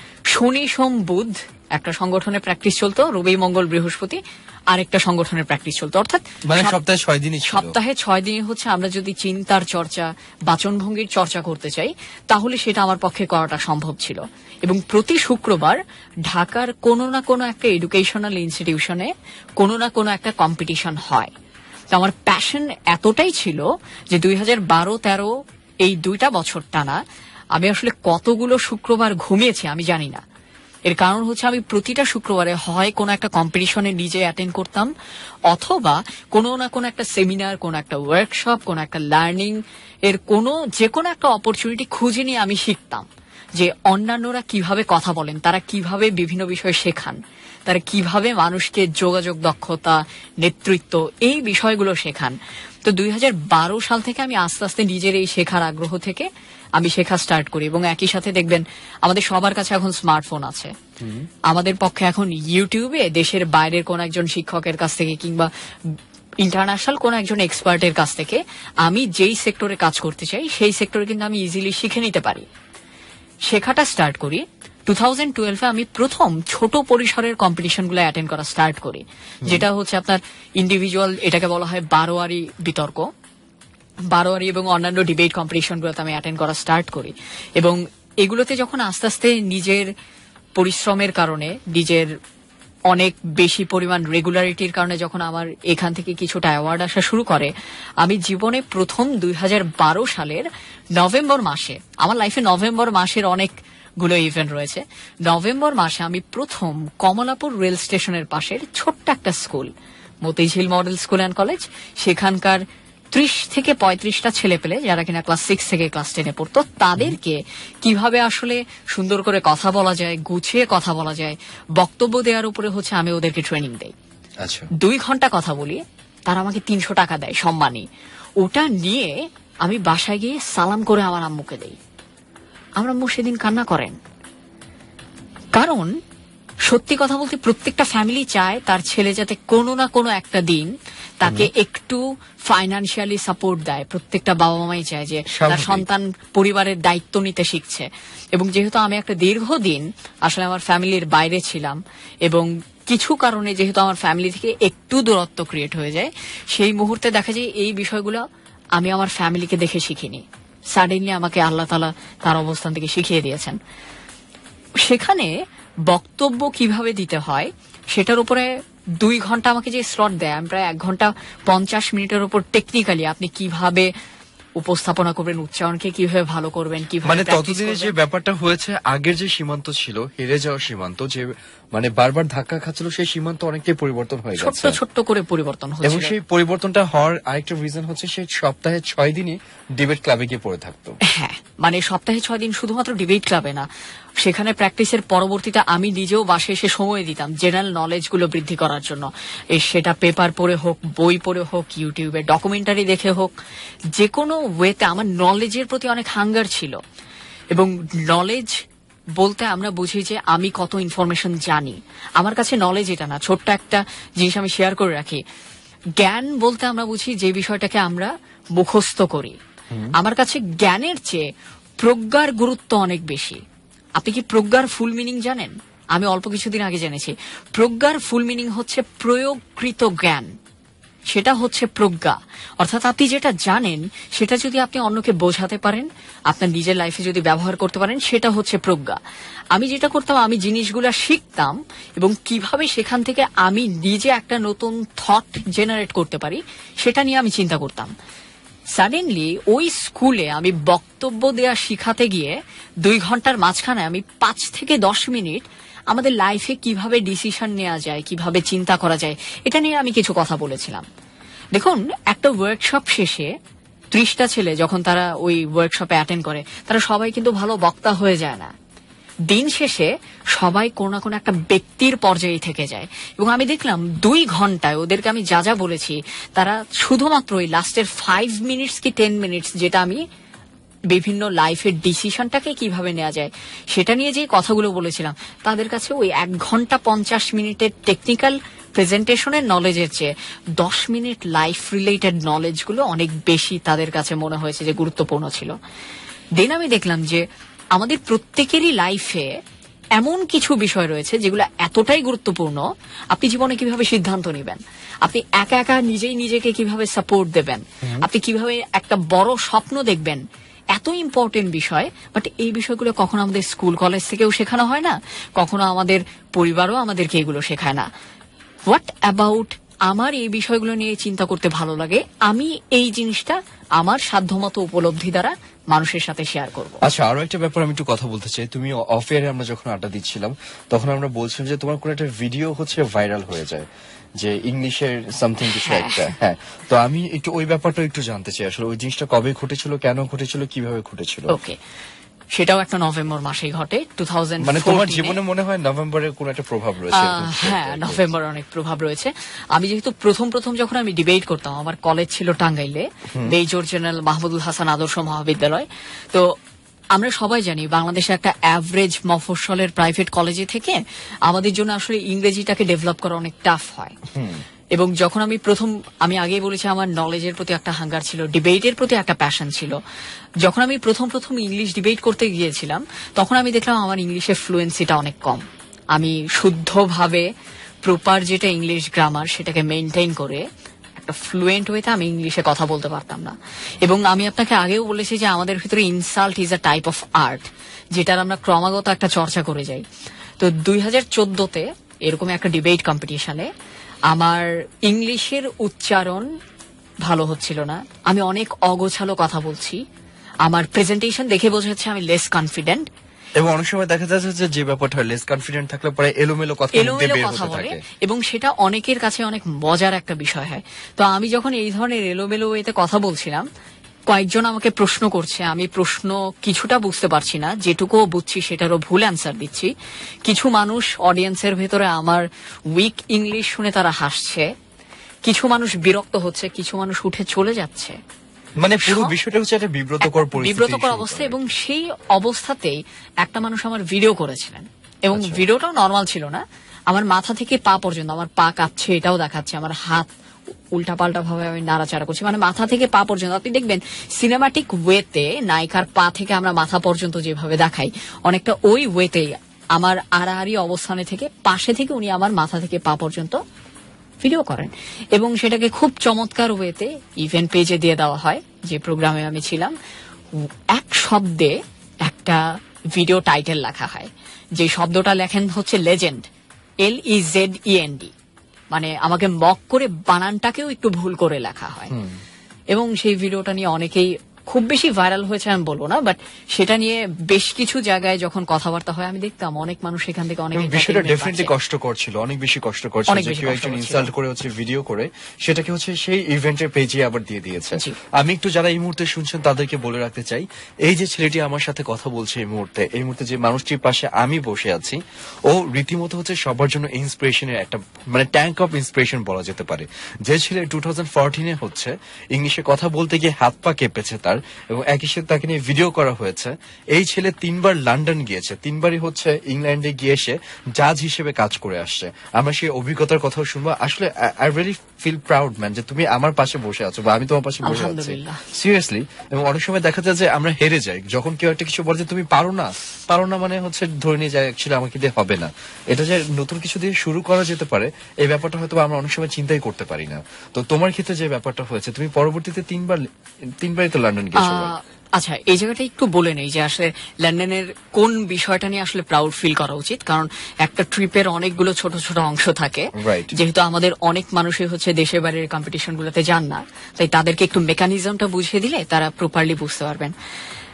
শনি সোম বুধ একটা সংগঠনের প্র্যাকটিস চলতো, রবি মঙ্গল বৃহস্পতি আরেকটা সংগঠনের প্র্যাকটিস চলতো। অর্থাৎ মানে সপ্তাহে ছয় দিনই ছিল। সপ্তাহে ছয় দিনই হচ্ছে আমরা যদি চিন্তার চর্চা, বাচনভঙ্গির চর্চা করতে চাই তাহলে সেটা আমার পক্ষে করাটা সম্ভব ছিল। এবং প্রতি শুক্রবার ঢাকার কোনো না কোনো একটা এডুকেশনাল ইনস্টিটিউশনে কোনো না কোনো একটা কম্পিটিশন হয়। তো আমার প্যাশন এতটাই ছিল যে দুই হাজার বারো তেরো এই দুইটা বছর টানা আমি আসলে কতগুলো শুক্রবার ঘুমিয়েছি আমি জানি না। এর কারণ হচ্ছে আমি প্রতিটা শুক্রবারে হয় কোনো একটা কম্পিটিশনে নিজে অ্যাটেন্ড করতাম, অথবা কোনো না কোনো একটা সেমিনার, কোনো একটা ওয়ার্কশপ, কোনো একটা লার্নিং এর কোনো যে কোনো একটা অপরচুনিটি খুঁজে নিয়ে আমি শিখতাম যে অন্যান্যরা কিভাবে কথা বলেন, তারা কিভাবে বিভিন্ন বিষয় শেখান, তারা কিভাবে মানুষকে যোগাযোগ দক্ষতা, নেতৃত্ব এই বিষয়গুলো শেখান। তো দুই হাজার বারো সাল থেকে আমি আস্তে আস্তে নিজের এই শেখার আগ্রহ থেকে আমি শেখা স্টার্ট করি। এবং একই সাথে দেখবেন আমাদের সবার কাছে এখন স্মার্টফোন আছে। আমাদের পক্ষে এখন ইউটিউবে দেশের বাইরের কোন একজন শিক্ষকের কাছ থেকে কিংবা ইন্টারন্যাশনাল কোন একজন এক্সপার্টের কাছ থেকে আমি যেই সেক্টরে কাজ করতে চাই সেই সেক্টরে কিন্তু আমি ইজিলি শিখে নিতে পারি। শেখাটা স্টার্ট করি টু থাউজেন্ড টুয়েলভে আমি প্রথম ছোট পরিসরের কম্পিটিশন গুলো অ্যাটেন্ড করা স্টার্ট করি, যেটা হচ্ছে আপনার ইন্ডিভিজুয়াল, এটাকে বলা হয় বারোয়ারি বিতর্ক। বারোয়ারি এবং অন্যান্য ডিবেট কম্পিটিশন গুলোতে আমি অ্যাটেন্ড করা স্টার্ট করি। এবং এগুলোতে যখন আস্তে আস্তে নিজের পরিশ্রমের কারণে, নিজের অনেক বেশি পরিমাণ রেগুলারিটির কারণে যখন আমার এখান থেকে কিছুটা অ্যাওয়ার্ড আসা শুরু করে, আমি জীবনে প্রথম দুই হাজার বারো সালের নভেম্বর মাসে, আমার লাইফে নভেম্বর মাসের অনেক গুলো ইভেন্ট রয়েছে, নভেম্বর মাসে আমি প্রথম কমলাপুর রেল স্টেশনের পাশের ছোট্ট একটা school, Motijheel model school and college, সেখানকার ত্রিশ থেকে পঁয়ত্রিশটা ছেলে পেলে যারা কিনা ক্লাস সিক্স থেকে ক্লাস টেনে পড়তো, তাদেরকে কিভাবে আসলে সুন্দর করে কথা বলা যায়, গুছিয়ে কথা বলা যায়, বক্তব্য দেওয়ার উপরে হচ্ছে আমি ওদেরকে ট্রেনিং দেই। আচ্ছা, দুই ঘন্টা কথা বলি, তারা আমাকে তিনশো টাকা দেয় সম্মানী। ওটা নিয়ে আমি বাসায় গিয়ে সালাম করে আমার আম্মুকে দেই। আমার আম্মু সেদিন কান্না করেন, কারণ সত্যি কথা বলতে প্রত্যেকটা ফ্যামিলি চায় তার ছেলে যাতে কোনো না কোনো একটা দিন তাকে একটু ফাইন্যান্সিয়ালি সাপোর্ট দেয়। প্রত্যেকটা বাবা মাই চায় যে তার সন্তান পরিবারের দায়িত্ব নিতে শিখছে। এবং যেহেতু আমি একটা দীর্ঘদিন আসলে আমার ফ্যামিলির বাইরে ছিলাম এবং কিছু কারণে যেহেতু আমার ফ্যামিলি থেকে একটু দূরত্ব ক্রিয়েট হয়ে যায়, সেই মুহূর্তে দেখা যায় এই বিষয়গুলো আমি আমার ফ্যামিলিকে দেখে শিখিনি। সাডেনলি আমাকে আল্লাহ তাআলা তার অবস্থান থেকে শিখিয়ে দিয়েছেন। সেখানে বক্তব্য কিভাবে দিতে হয় সেটার উপরে দুই ঘন্টা আমাকে যে স্লট দেয়, আমি প্রায় এক ঘন্টা পঞ্চাশ মিনিটের উপর টেকনিক্যালি আপনি কিভাবে উপস্থাপনা করবেন, উচ্চারণকে কিভাবে ভালো করবেন, কিভাবে মানে ততদিনে যে ব্যাপারটা হয়েছে, আগের যে সীমান্ত ছিল, হেরে যাওয়ার সীমান্ত, যে মানে বারবার ধাক্কা খাচ্ছিল, সেই সীমান্ত অনেকটাই পরিবর্তন হয়ে গেছে, ছোট্ট ছোট্ট করে পরিবর্তন হয়েছে। এবং সেই পরিবর্তনটা হওয়ার আরেকটা রিজন হচ্ছে সে সপ্তাহে ছয় দিনই ডিবেট ক্লাবে গিয়ে পড়ে থাকতো। হ্যাঁ, মানে সপ্তাহে ছয় দিন শুধুমাত্র ডিবেট ক্লাবে না, সেখানে প্র্যাকটিসের পরবর্তীতে আমি নিজেও বাসে এসে সময় দিতাম জেনারেল নলেজ গুলো বৃদ্ধি করার জন্য। সেটা পেপার পড়ে হোক, বই পড়ে হোক, ইউটিউবে ডকুমেন্টারি দেখে হোক, যে কোনো ওয়েতে আমার নলেজের প্রতি অনেক হাঙ্গার ছিল। এবং নলেজ বলতে আমরা বুঝি যে আমি কত ইনফরমেশন জানি। আমার কাছে নলেজ এটা না, ছোট্ট একটা জিনিস আমি শেয়ার করে রাখি। জ্ঞান বলতে আমরা বুঝি যে বিষয়টাকে আমরা মুখস্থ করি। আমার কাছে জ্ঞানের চেয়ে প্রজ্ঞার গুরুত্ব অনেক বেশি। আপনি কি প্রজ্ঞার ফুল মিনিং জানেন? আমি অল্প কিছুদিন আগে জেনেছি প্রজ্ঞার ফুল মিনিং হচ্ছে প্রয়োগকৃত জ্ঞান, সেটা হচ্ছে প্রজ্ঞা। অর্থাৎ আপনি যেটা জানেন সেটা যদি আপনি অন্যকে বোঝাতে পারেন, আপনার নিজের লাইফে যদি ব্যবহার করতে পারেন, সেটা হচ্ছে প্রজ্ঞা। আমি যেটা করতাম, আমি জিনিসগুলা শিখতাম এবং কিভাবে সেখান থেকে আমি নিজে একটা নতুন থট জেনারেট করতে পারি সেটা নিয়ে আমি চিন্তা করতাম। সাডেনলি ওই স্কুলে আমি বক্তব্য দেয়া শিখাতে গিয়ে দুই ঘন্টার মাঝখানে আমি পাঁচ থেকে দশ মিনিট আমাদের লাইফে কিভাবে ডিসিশন নেওয়া যায়, কিভাবে চিন্তা করা যায়, এটা নিয়ে আমি কিছু কথা বলেছিলাম। দেখুন, একটা ওয়ার্কশপ শেষে ত্রিশটা ছেলে যখন তারা ওই ওয়ার্কশপে অ্যাটেন্ড করে, তারা সবাই কিন্তু ভালো বক্তা হয়ে যায় না। দিন শেষে সবাই কোনো না কোনো একটা ব্যক্তির পর্যায়ে থেকে যায়। এবং আমি দেখলাম দুই ঘন্টায় ওদেরকে আমি যা যা বলেছি, তারা শুধুমাত্র ওই লাস্টের ফাইভ মিনিটস কি টেন মিনিটস যেটা আমি বিভিন্ন লাইফের ডিসিশনটাকে কিভাবে নেওয়া যায় সেটা নিয়ে যে কথাগুলো বলেছিলাম, তাদের কাছে ওই এক ঘন্টা পঞ্চাশ মিনিটের টেকনিক্যাল প্রেজেন্টেশনের নলেজের চেয়ে দশ মিনিট লাইফ রিলেটেড নলেজগুলো অনেক বেশি তাদের কাছে মনে হয়েছে যে গুরুত্বপূর্ণ ছিল। দেন আমি দেখলাম যে আমাদের প্রত্যেকেরই লাইফে এমন কিছু বিষয় রয়েছে যেগুলো এতটাই গুরুত্বপূর্ণ, আপনি জীবনে কিভাবে সিদ্ধান্ত নেবেন, আপনি একা একা নিজেই নিজেকে কিভাবে সাপোর্ট দেবেন, আপনি কিভাবে একটা বড় স্বপ্ন দেখবেন, এত ইম্পর্টেন্ট বিষয়। বাট এই বিষয়গুলো কখনো আমাদের স্কুল কলেজ থেকেও শেখানো হয় না, কখনো আমাদের পরিবারও আমাদেরকে এগুলো শেখায় না। হোয়াট অ্যাবাউট আমার এই বিষয়গুলো নিয়ে চিন্তা করতে ভালো লাগে, আমি এই জিনিসটা আমার সাধ্যমতো উপলব্ধি দ্বারা মানুষের সাথে শেয়ার করব। আচ্ছা, আরো একটা ব্যাপার আমি একটু কথা বলতে চাই। তুমি অফ এয়ারে আমরা যখন আড্ডা দিচ্ছিলাম তখন আমরা বলছিলাম যে তোমার কোন একটা ভিডিও হচ্ছে ভাইরাল হয়ে যায়, যে ইংলিশের সামথিং কিছু একটা। হ্যাঁ, তো আমি একটু ওই ব্যাপারটা একটু জানতে চাই, আসলে ওই জিনিসটা কবে ঘটেছিল, কেন ঘটেছিল, কিভাবে ঘটেছিল? ওকে, সেটাও একটা নভেম্বর মাসেই ঘটে, টু থাউজেন্ড মানে তোমার জীবনে মনে হয় নভেম্বরের কোন একটা প্রভাব রয়েছে? হ্যাঁ, নভেম্বর অনেক প্রভাব রয়েছে। আমি যেহেতু প্রথম প্রথম যখন আমি ডিবেট করতাম, আমার কলেজ ছিল টাঙ্গাইলে, মেজর জেনারেল মাহমুদুল হাসান আদর্শ মহাবিদ্যালয়। তো আমরা সবাই জানি বাংলাদেশে একটা অ্যাভারেজ মফস্বলের প্রাইভেট কলেজে থেকে আমাদের জন্য আসলে ইংরেজিটাকে ডেভেলপ করা অনেক টাফ হয়। এবং যখন আমি প্রথম, আমি আগেই বলেছি আমার নলেজের প্রতি একটা হাঙ্গার ছিল, ডিবেটের প্রতি একটা প্যাশন ছিল। যখন আমি প্রথম প্রথম ইংলিশ ডিবেট করতে গিয়েছিলাম তখন আমি দেখলাম আমার ইংলিশের ফ্লুয়েন্সিটা অনেক কম। আমি শুদ্ধভাবে প্রপার যেটা ইংলিশ গ্রামার সেটাকে মেনটেন করে একটা ফ্লুয়েন্ট ওয়েতে আমি ইংলিশে কথা বলতে পারতাম না। এবং আমি আপনাকে আগেও বলেছি যে আমাদের ভিতরে insult is a type of art, যেটার আমরা ক্রমাগত একটা চর্চা করে যাই। তো দুই হাজার চোদ্দতে এরকম একটা ডিবেট কম্পিটিশনে আমার ইংলিশের উচ্চারণ ভালো হচ্ছিল না, আমি অনেক অগোছালো কথা বলছি, আমার প্রেজেন্টেশন দেখে বোঝা যাচ্ছে আমি লেস কনফিডেন্ট। এবং অনেক সময় দেখা যাচ্ছে যে যে ব্যাপারটা হয়, লেস কনফিডেন্ট থাকলে পরে এলোমেলো কথা এলোমেলো কথা বলে, এবং সেটা অনেকের কাছে অনেক মজার একটা বিষয় হয়। তো আমি যখন এই ধরনের এলোমেলো ওয়েতে কথা বলছিলাম, কয়েকজন আমাকে প্রশ্ন করছে, আমি প্রশ্ন কিছুটা বুঝতে পারছি না, যেটুকুও বুঝছি সেটারও ভুল অ্যান্সার দিচ্ছি। কিছু মানুষ অডিয়েন্সের ভেতরে আমার উইক ইংলিশ শুনে তারা হাসছে, কিছু মানুষ বিরক্ত হচ্ছে, কিছু মানুষ উঠে চলে যাচ্ছে। মানে পুরো বিষয়টা হচ্ছে একটা বিব্রতকর পরিস্থিতি, বিব্রতকর অবস্থা। এবং সেই অবস্থাতেই একটা মানুষ আমার ভিডিও করেছিলেন, এবং ভিডিওটাও নর্মাল ছিল না, আমার মাথা থেকে পা পর্যন্ত, আমার পা কাঁপছে এটাও দেখাচ্ছে, আমার হাত উল্টাপাল্টা ভাবে আমি নাড়াচাড়া করছি, মানে মাথা থেকে পা পর্যন্ত। আপনি দেখবেন সিনেমাটিক ওয়েতে নায়িকার পা থেকে আমরা মাথা পর্যন্ত যেভাবে দেখাই, অনেকটা ওই ওয়েতেই আমার আড়াআড়ি অবস্থানে থেকে পাশে থেকে উনি আমার মাথা থেকে পা পর্যন্ত ভিডিও করেন। এবং সেটাকে খুব চমৎকার ওয়েতে ইভেন্ট পেজে দিয়ে দেওয়া হয়, যে প্রোগ্রামে আমি ছিলাম। এক শব্দে একটা ভিডিও টাইটেল লেখা হয়, যে শব্দটা লেখেন হচ্ছে legend, L E Z E N D, মানে আমাকে মক করে বানানটাকেও একটু ভুল করে লেখা হয়। এবং সেই ভিডিওটা নিয়ে অনেকেই, খুব বেশি ভাইরাল হয়েছে আমি বলবো না, বাট সেটা নিয়ে বেশ কিছু জায়গায় যখন কথাবার্তা হয় আমি দেখতাম অনেক মানুষ এখান থেকে অনেক বিষয়টা ডেফিনেটলি কষ্টকর ছিল, অনেক বেশি কষ্টকর ছিল, যে কেউ একজন ইনসাল্ট করে হচ্ছে ভিডিও করে সেটাকে হচ্ছে সেই ইভেন্টের পেজে আবার দিয়ে দিয়েছে। আমি একটু যারা এই মুহূর্তে শুনছেন তাদেরকে বলে রাখতে চাই, এই যে ছেলেটি আমার সাথে কথা বলছে এই মুহূর্তে, এই মুহূর্তে যে মানুষটির পাশে আমি বসে আছি, ও রীতিমতো হচ্ছে সবার জন্য ইন্সপিরেশনের একটা, মানে ট্যাঙ্ক অফ ইন্সপিরেশন বলা যেতে পারে। যে ছেলে টু থাউজেন্ড ফোরটিনে হচ্ছে ইংলিশে কথা বলতে গিয়ে হাত পা কেঁপেছে তার, এবং একই সাথে তাকে নিয়ে ভিডিও করা হয়েছে। এই ছেলে তিনবার লন্ডন গিয়েছে, তিনবারই হচ্ছে ইংল্যান্ডে গিয়ে এসে জাজ হিসেবে কাজ করে আসছে। আমরা সেই অভিজ্ঞতার কথাও শুনবো। আসলে I really feel proud man, যে তুমি আমার পাশে বসে আছো বা আমি তোমার পাশে বসে আছি, সিরিয়াসলি। এবং অনেক সময় দেখা যায় যে আমরা হেরে যাই যখন কেউ একটা কিছু বলে যে তুমি পারো না, পারো না মানে হচ্ছে ধরে নিয়ে যায় অ্যাকচুয়ালি আমাকে দিয়ে হবে না। এটা যে নতুন কিছু দিয়ে শুরু করা যেতে পারে, এই ব্যাপারটা হয়তো আমরা অনেক সময় চিন্তাই করতে পারি না। তো তোমার ক্ষেত্রে যে ব্যাপারটা হয়েছে, তুমি পরবর্তীতে তিনবার তিনবারই তো লন্ডন গিয়েছো। আচ্ছা, এই জায়গাটা একটু বলে নেই যে আসলে লন্ডনের কোন বিষয়টা নিয়ে আসলে প্রাউড ফিল করা উচিত, কারণ একটা ট্রিপের অনেকগুলো ছোট ছোট অংশ থাকে। যেহেতু আমাদের অনেক মানুষই হচ্ছে দেশের বাইরের কম্পিটিশন গুলোতে যান না, তাই তাদেরকে একটু মেকানিজমটা বুঝিয়ে দিলে তারা প্রপারলি বুঝতে পারবেন। তো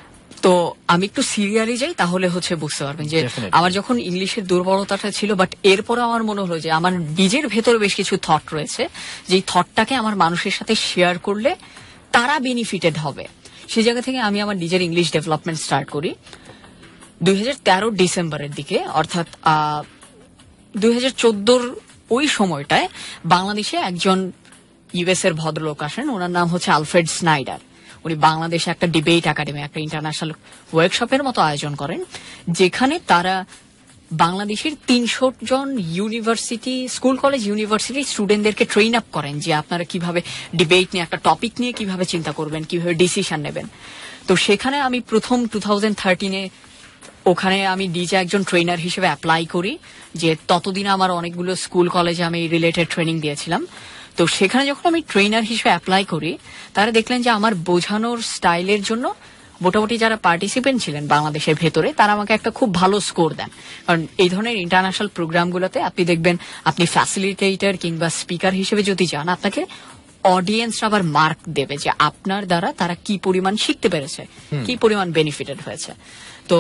তো আমি একটু সিরিয়ালি যাই, তাহলে হচ্ছে বুঝতে পারবেন যে Definitely. আমার যখন ইংলিশের দুর্বলতাটা ছিল, বাট এরপরে আমার মনে হলো যে আমার নিজের ভেতরে বেশ কিছু থট রয়েছে, যে থটটাকে আমার মানুষের সাথে শেয়ার করলে তারা বেনিফিটেড হবে। সেই জায়গা থেকে আমি আমার নিজের ইংলিশ ডেভেলপমেন্ট স্টার্ট করি দুই হাজার তেরো ডিসেম্বরের দিকে, অর্থাৎ আহ দুই হাজার চোদ্দোর ওই সময়টায় বাংলাদেশে একজন ইউএস এর ভদ্রলোক আসেন, ওনার নাম হচ্ছে আলফ্রেড স্নাইডার। উনি বাংলাদেশে একটা ডিবেট একাডেমি, একটা ইন্টারন্যাশনাল ওয়ার্কশপের মতো আয়োজন করেন, যেখানে তারা বাংলাদেশের তিনশো জন ইউনিভার্সিটি, স্কুল কলেজ ইউনিভার্সিটি স্টুডেন্টদেরকে ট্রেন আপ করেন যে আপনারা কিভাবে ডিবেট নিয়ে, একটা টপিক নিয়ে কিভাবে চিন্তা করবেন, কিভাবে ডিসিশন নেবেন। তো সেখানে আমি প্রথম টু থাউজেন্ড থার্টিনে ওখানে আমি নিজে একজন ট্রেনার হিসেবে অ্যাপ্লাই করি, যে ততদিন আমার অনেকগুলো স্কুল কলেজে আমি রিলেটেড ট্রেনিং দিয়েছিলাম। তো সেখানে যখন আমি ট্রেনার হিসেবে অ্যাপ্লাই করি, তারা দেখলেন যে আমার বোঝানোর স্টাইলের জন্য মোটামুটি যারা পার্টিসিপেন্ট ছিলেন বাংলাদেশের ভেতরে, তারা আমাকে একটা খুব ভালো স্কোর দেন। কারণ এই ধরনের ইন্টারন্যাশনাল প্রোগ্রামগুলোতে আপনি দেখবেন, আপনি ফ্যাসিলিটেটর কিংবা স্পিকার হিসেবে যদি যান, আপনাকে অডিয়েন্স আবার মার্ক দেবে যে আপনার দ্বারা তারা কি পরিমাণ শিখতে পেরেছে, কি পরিমাণ বেনিফিটেড হয়েছে। তো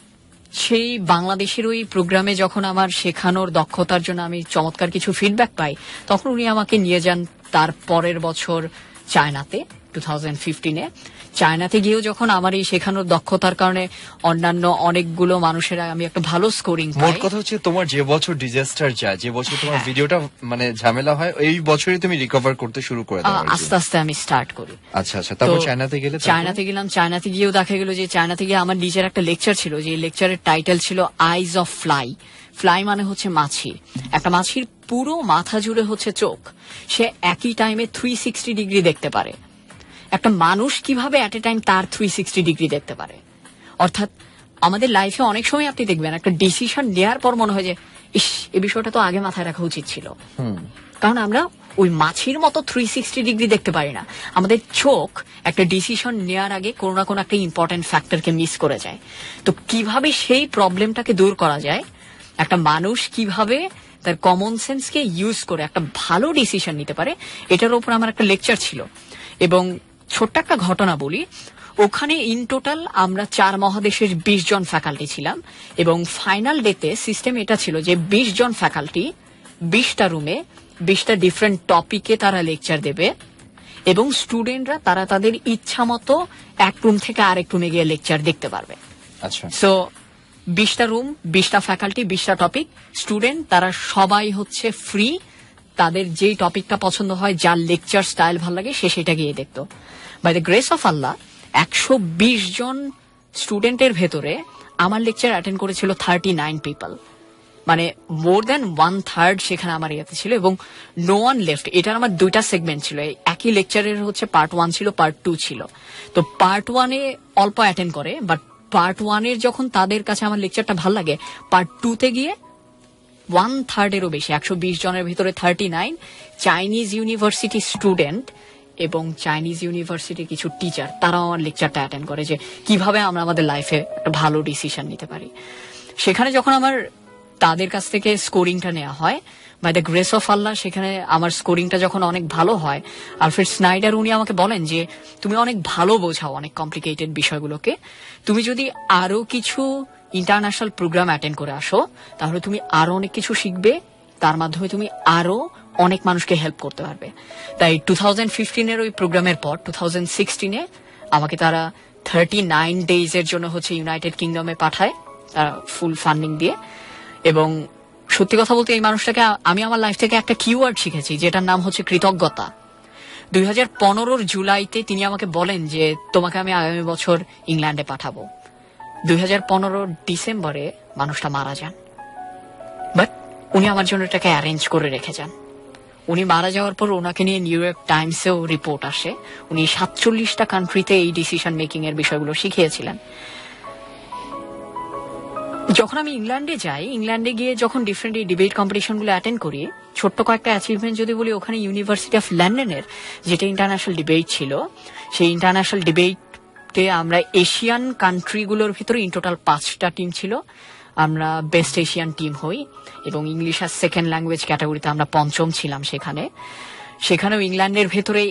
সেই বাংলাদেশের ওই প্রোগ্রামে যখন আমার শেখানোর দক্ষতার জন্য আমি চমৎকার কিছু ফিডব্যাক পাই, তখন উনি আমাকে নিয়ে যান তার পরের বছর চায়নাতে, টু থাউজেন্ড ফিফটিনে। চায়নাতে গিয়েও যখন আমার এই শেখানোর দক্ষতার কারণে অন্যান্য অনেকগুলো মানুষেরা আমি একটা ভালো স্কোরিং মোট পাই। কথা হচ্ছে, তোমার যে বছর ডিজাস্টার যায়, যে বছর তোমার হ্যাঁ। ভিডিওটা মানে ঝামেলা হয়, এই বছরই তুমি রিকভার করতে শুরু করে দাও আহ, আর কি। আস্তে আস্তে আমি স্টার্ট করি। আচ্ছা আচ্ছা, তারপর তো চায়নাতে গেলে? তারপর? চায়নাতে গেলাম। চায়নাতে গিয়েও দেখা গেল যে চায়নাতে গিয়ে আমার নিজের একটা লেকচার ছিল, যে লেকচারের টাইটেল ছিল আইজ অফ ফ্লাই। ফ্লাই মানে হচ্ছে মাছি। একটা মাছির পুরো মাথা জুড়ে হচ্ছে চোখ, সে একই টাইমে থ্রি সিক্সটি ডিগ্রি দেখতে পারে। একটা মানুষ কিভাবে অ্যাট এ টাইম তার থ্রি সিক্সটি ডিগ্রি দেখতে পারে। অর্থাৎ আমাদের লাইফে অনেক সময় আপনি দেখবেন একটা ডিসিশন নেওয়ার পর মনে হয় যে ইস, এই বিষয়টা তো আগে মাথায় রাখা উচিত ছিল। কারণ আমরা ওই মাছির মতো থ্রি সিক্সটি ডিগ্রি দেখতে পারি না। আমাদের চোখ একটা ডিসিশন নেওয়ার আগে কোনো না কোনো একটা ইম্পর্টেন্ট ফ্যাক্টরকে মিস করে যায়। তো কিভাবে সেই প্রবলেমটাকে দূর করা যায়, একটা মানুষ কিভাবে তার কমন সেন্সকে ইউজ করে একটা ভালো ডিসিশন নিতে পারে, এটার উপর আমার একটা লেকচার ছিল। এবং ছোট্ট একটা ঘটনা বলি, ওখানে ইন টোটাল আমরা চার মহাদেশের বিশ জন ফ্যাকাল্টি ছিলাম, এবং ফাইনাল ডেতে সিস্টেম এটা ছিল যে বিশ জন ফ্যাকাল্টি বিশটা রুমে বিশটা ডিফারেন্ট টপিকে তারা লেকচার দেবে, এবং স্টুডেন্টরা তারা তাদের ইচ্ছা মতো এক রুম থেকে আরেক রুমে গিয়ে লেকচার দেখতে পারবে। আচ্ছা, সো বিশটা রুম, বিশটা ফ্যাকাল্টি, বিশটা টপিক, স্টুডেন্ট তারা সবাই হচ্ছে ফ্রি, তাদের যেই টপিকটা পছন্দ হয়, যার লেকচার স্টাইল ভালো লাগে, সে সেটা গিয়ে দেখতো। By the grace of Allah, একশো বিশ জন স্টুডেন্টের ভেতরে আমার লেকচার অ্যাটেন্ড করেছিল থার্টি নাইন পিপল, মানে মোর দ্যান ওয়ান থার্ড সেখানে আমার ইয়েতে ছিল, এবং নো ওয়ান লেফট। এটার আমার দুইটা সেগমেন্ট ছিল, এই একই লেকচারের হচ্ছে পার্ট ওয়ান ছিল, পার্ট টু ছিল। তো পার্ট ওয়ানে অল্প অ্যাটেন্ড করে, বাট পার্ট ওয়ানের যখন তাদের কাছে আমার লেকচারটা ভালো লাগে, পার্ট টুতে গিয়ে ওয়ান থার্ডেরও বেশি, একশো বিশ জনের ভিতরে thirty nine Chinese university student এবং চাইনিজ ইউনিভার্সিটি কিছু টিচার, তারাও আমার লেকচারটা অ্যাটেন্ড করে যে কিভাবে আমরা আমাদের লাইফে একটা ভালো ডিসিশন নিতে পারি। সেখানে যখন আমার তাদের কাছ থেকে স্কোরিংটা নেওয়া হয়, by the grace of Allah, সেখানে আমার স্কোরিংটা যখন অনেক ভালো হয়, আলফ্রেড স্নাইডার উনি আমাকে বলেন যে তুমি অনেক ভালো বোঝাও অনেক কমপ্লিকেটেড বিষয়গুলোকে, তুমি যদি আরো কিছু ইন্টারন্যাশনাল প্রোগ্রাম অ্যাটেন্ড করে আসো, তাহলে তুমি আরো অনেক কিছু শিখবে, তার মাধ্যমে তুমি আরো অনেক মানুষকে হেল্প করতে পারবে। তাই টু থাউজেন্ড ফিফটিনের ওই প্রোগ্রামের পর টু থাউজেন্ড সিক্সটিনে আমাকে তারা থার্টি নাইন ডেজ এর জন্য হচ্ছে ইউনাইটেড কিংডমে পাঠায়, তারা ফুল ফান্ডিং দিয়ে। এবং সত্যি কথা বলতে, এই মানুষটাকে আমি আমার লাইফ থেকে একটা কিওয়ার্ড শিখেছি, যেটার নাম হচ্ছে কৃতজ্ঞতা। দুই হাজার পনেরোর জুলাইতে তিনি আমাকে বলেন যে তোমাকে আমি আগামী বছর ইংল্যান্ডে পাঠাবো। দুই হাজার পনেরোর ডিসেম্বরে মানুষটা মারা যান, বাট উনি আমার জন্য এটাকে অ্যারেঞ্জ করে রেখে যান। উনি মারা যাওয়ার পর ওনাকে নিয়ে নিউ ইয়র্ক টাইমসেও রিপোর্ট আসে, উনি সাতচল্লিশটা কান্ট্রিতে এই ডিসিশন মেকিং এর বিষয়গুলো শিখিয়েছিলেন। যখন আমি ইংল্যান্ডে যাই, ইংল্যান্ডে গিয়ে যখন ডিফারেন্ট এই ডিবেট কম্পিটিশন গুলো অ্যাটেন্ড করি, ছোট্ট কয়েকটা অ্যাচিভমেন্ট যদি বলি, ওখানে ইউনিভার্সিটি অফ লন্ডনের যেটা ইন্টারন্যাশনাল ডিবেট ছিল, সেই ইন্টারন্যাশনাল ডিবেটে আমরা এশিয়ান কান্ট্রিগুলোর ভিতরে ইন টোটাল পাঁচটা টিম ছিল, আমরা বেস্ট এশিয়ান টিম হই, এবং ইংলিশ আর সেকেন্ড ল্যাঙ্গুয়েজ ক্যাটাগরিতে আমরা পঞ্চম ছিলাম সেখানে। সেখানেও ইংল্যান্ডের ভেতরে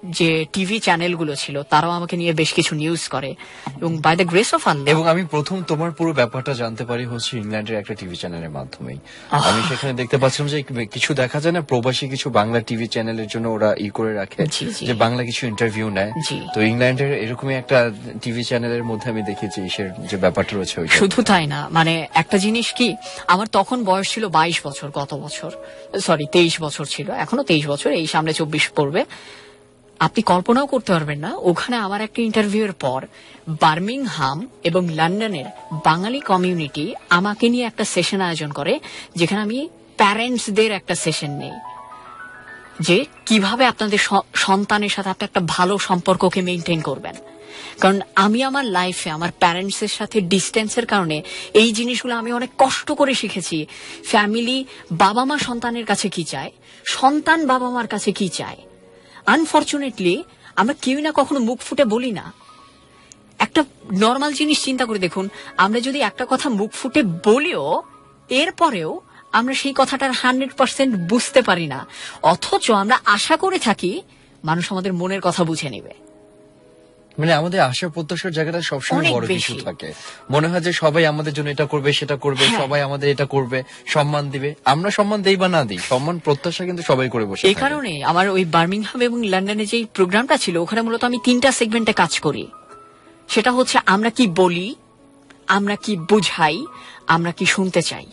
যে টিভি চ্যানেলগুলো ছিল তারাও আমাকে নিয়ে বেশ কিছু নিউজ করে এবং by the grace of Allah. এবং আমি প্রথম তোমার পুরো ব্যাপারটা জানতে পারি হচ্ছে ইংল্যান্ডের একটা টিভি চ্যানেলের মাধ্যমেই। আহ। আমি সেখানে দেখতে পাচ্ছিলাম যে কিছু দেখা যায় না, প্রবাসী কিছু বাংলা টিভি চ্যানেলের জন্য ওরা ই করে রাখে জি, জি। যে বাংলা কিছু ইন্টারভিউ নেয়। জি। তো ইংল্যান্ডের এরকমই একটা টিভি চ্যানেলের মধ্যে আমি দেখেছি ইসের যে ব্যাপারটা রয়েছে ওইটা। শুধু তাই না, মানে একটা জিনিস কি, আমার তখন বয়স ছিল বাইশ বছর, গত বছর সরি তেইশ বছর ছিল, এখনো তেইশ বছর, এই সামনে চব্বিশ পড়বে। আপনি কল্পনাও করতে পারবেন না, ওখানে আমার একটা ইন্টারভিউ এর পর বার্মিংহাম এবং লন্ডনের বাঙালি কমিউনিটি আমাকে নিয়ে একটা সেশন আয়োজন করে, যেখানে আমি প্যারেন্টসদের একটা সেশন নেই যে কিভাবে আপনাদের স- সন্তানের সাথে আপনি একটা ভালো সম্পর্ককে মেনটেন করবেন। কারণ আমি আমার লাইফে আমার প্যারেন্টস এর সাথে ডিস্টেন্সের কারণে এই জিনিসগুলো আমি অনেক কষ্ট করে শিখেছি। ফ্যামিলি, বাবা মা সন্তানের কাছে কি চায়, সন্তান বাবা মার কাছে কি চায়। আনফরচুনেটলি আমরা কেউ না কখনো মুখ ফুটে বলি না। একটা নর্মাল জিনিস চিন্তা করে দেখুন, আমরা যদি একটা কথা মুখ ফুটে বলিও এরপরেও আমরা সেই কথাটার হান্ড্রেড পার্সেন্ট বুঝতে পারি না, অথচ আমরা আশা করে থাকি মানুষ আমাদের মনের কথা বুঝে নেবে। মানে আমাদের আশা প্রত্যাশার জায়গাটা সবসময় অনেক বড় বেশি। কিছু থাকে। মনে হয় যে সবাই আমাদের জন্য এটা করবে সেটা করবে, হ্যাঁ। সবাই আমাদের এটা করবে, সম্মান দিবে। আমরা সম্মান দেই বা না দিই, সম্মান প্রত্যাশা কিন্তু সবাই করে বসে এই থাকে। কারণে আমার ওই বার্মিংহাম এবং লন্ডনে যে প্রোগ্রামটা ছিল, ওখানে মূলত আমি তিনটা সেগমেন্টে কাজ করি। সেটা হচ্ছে আমরা কি বলি, আমরা কি বুঝাই, আমরা কি শুনতে চাই।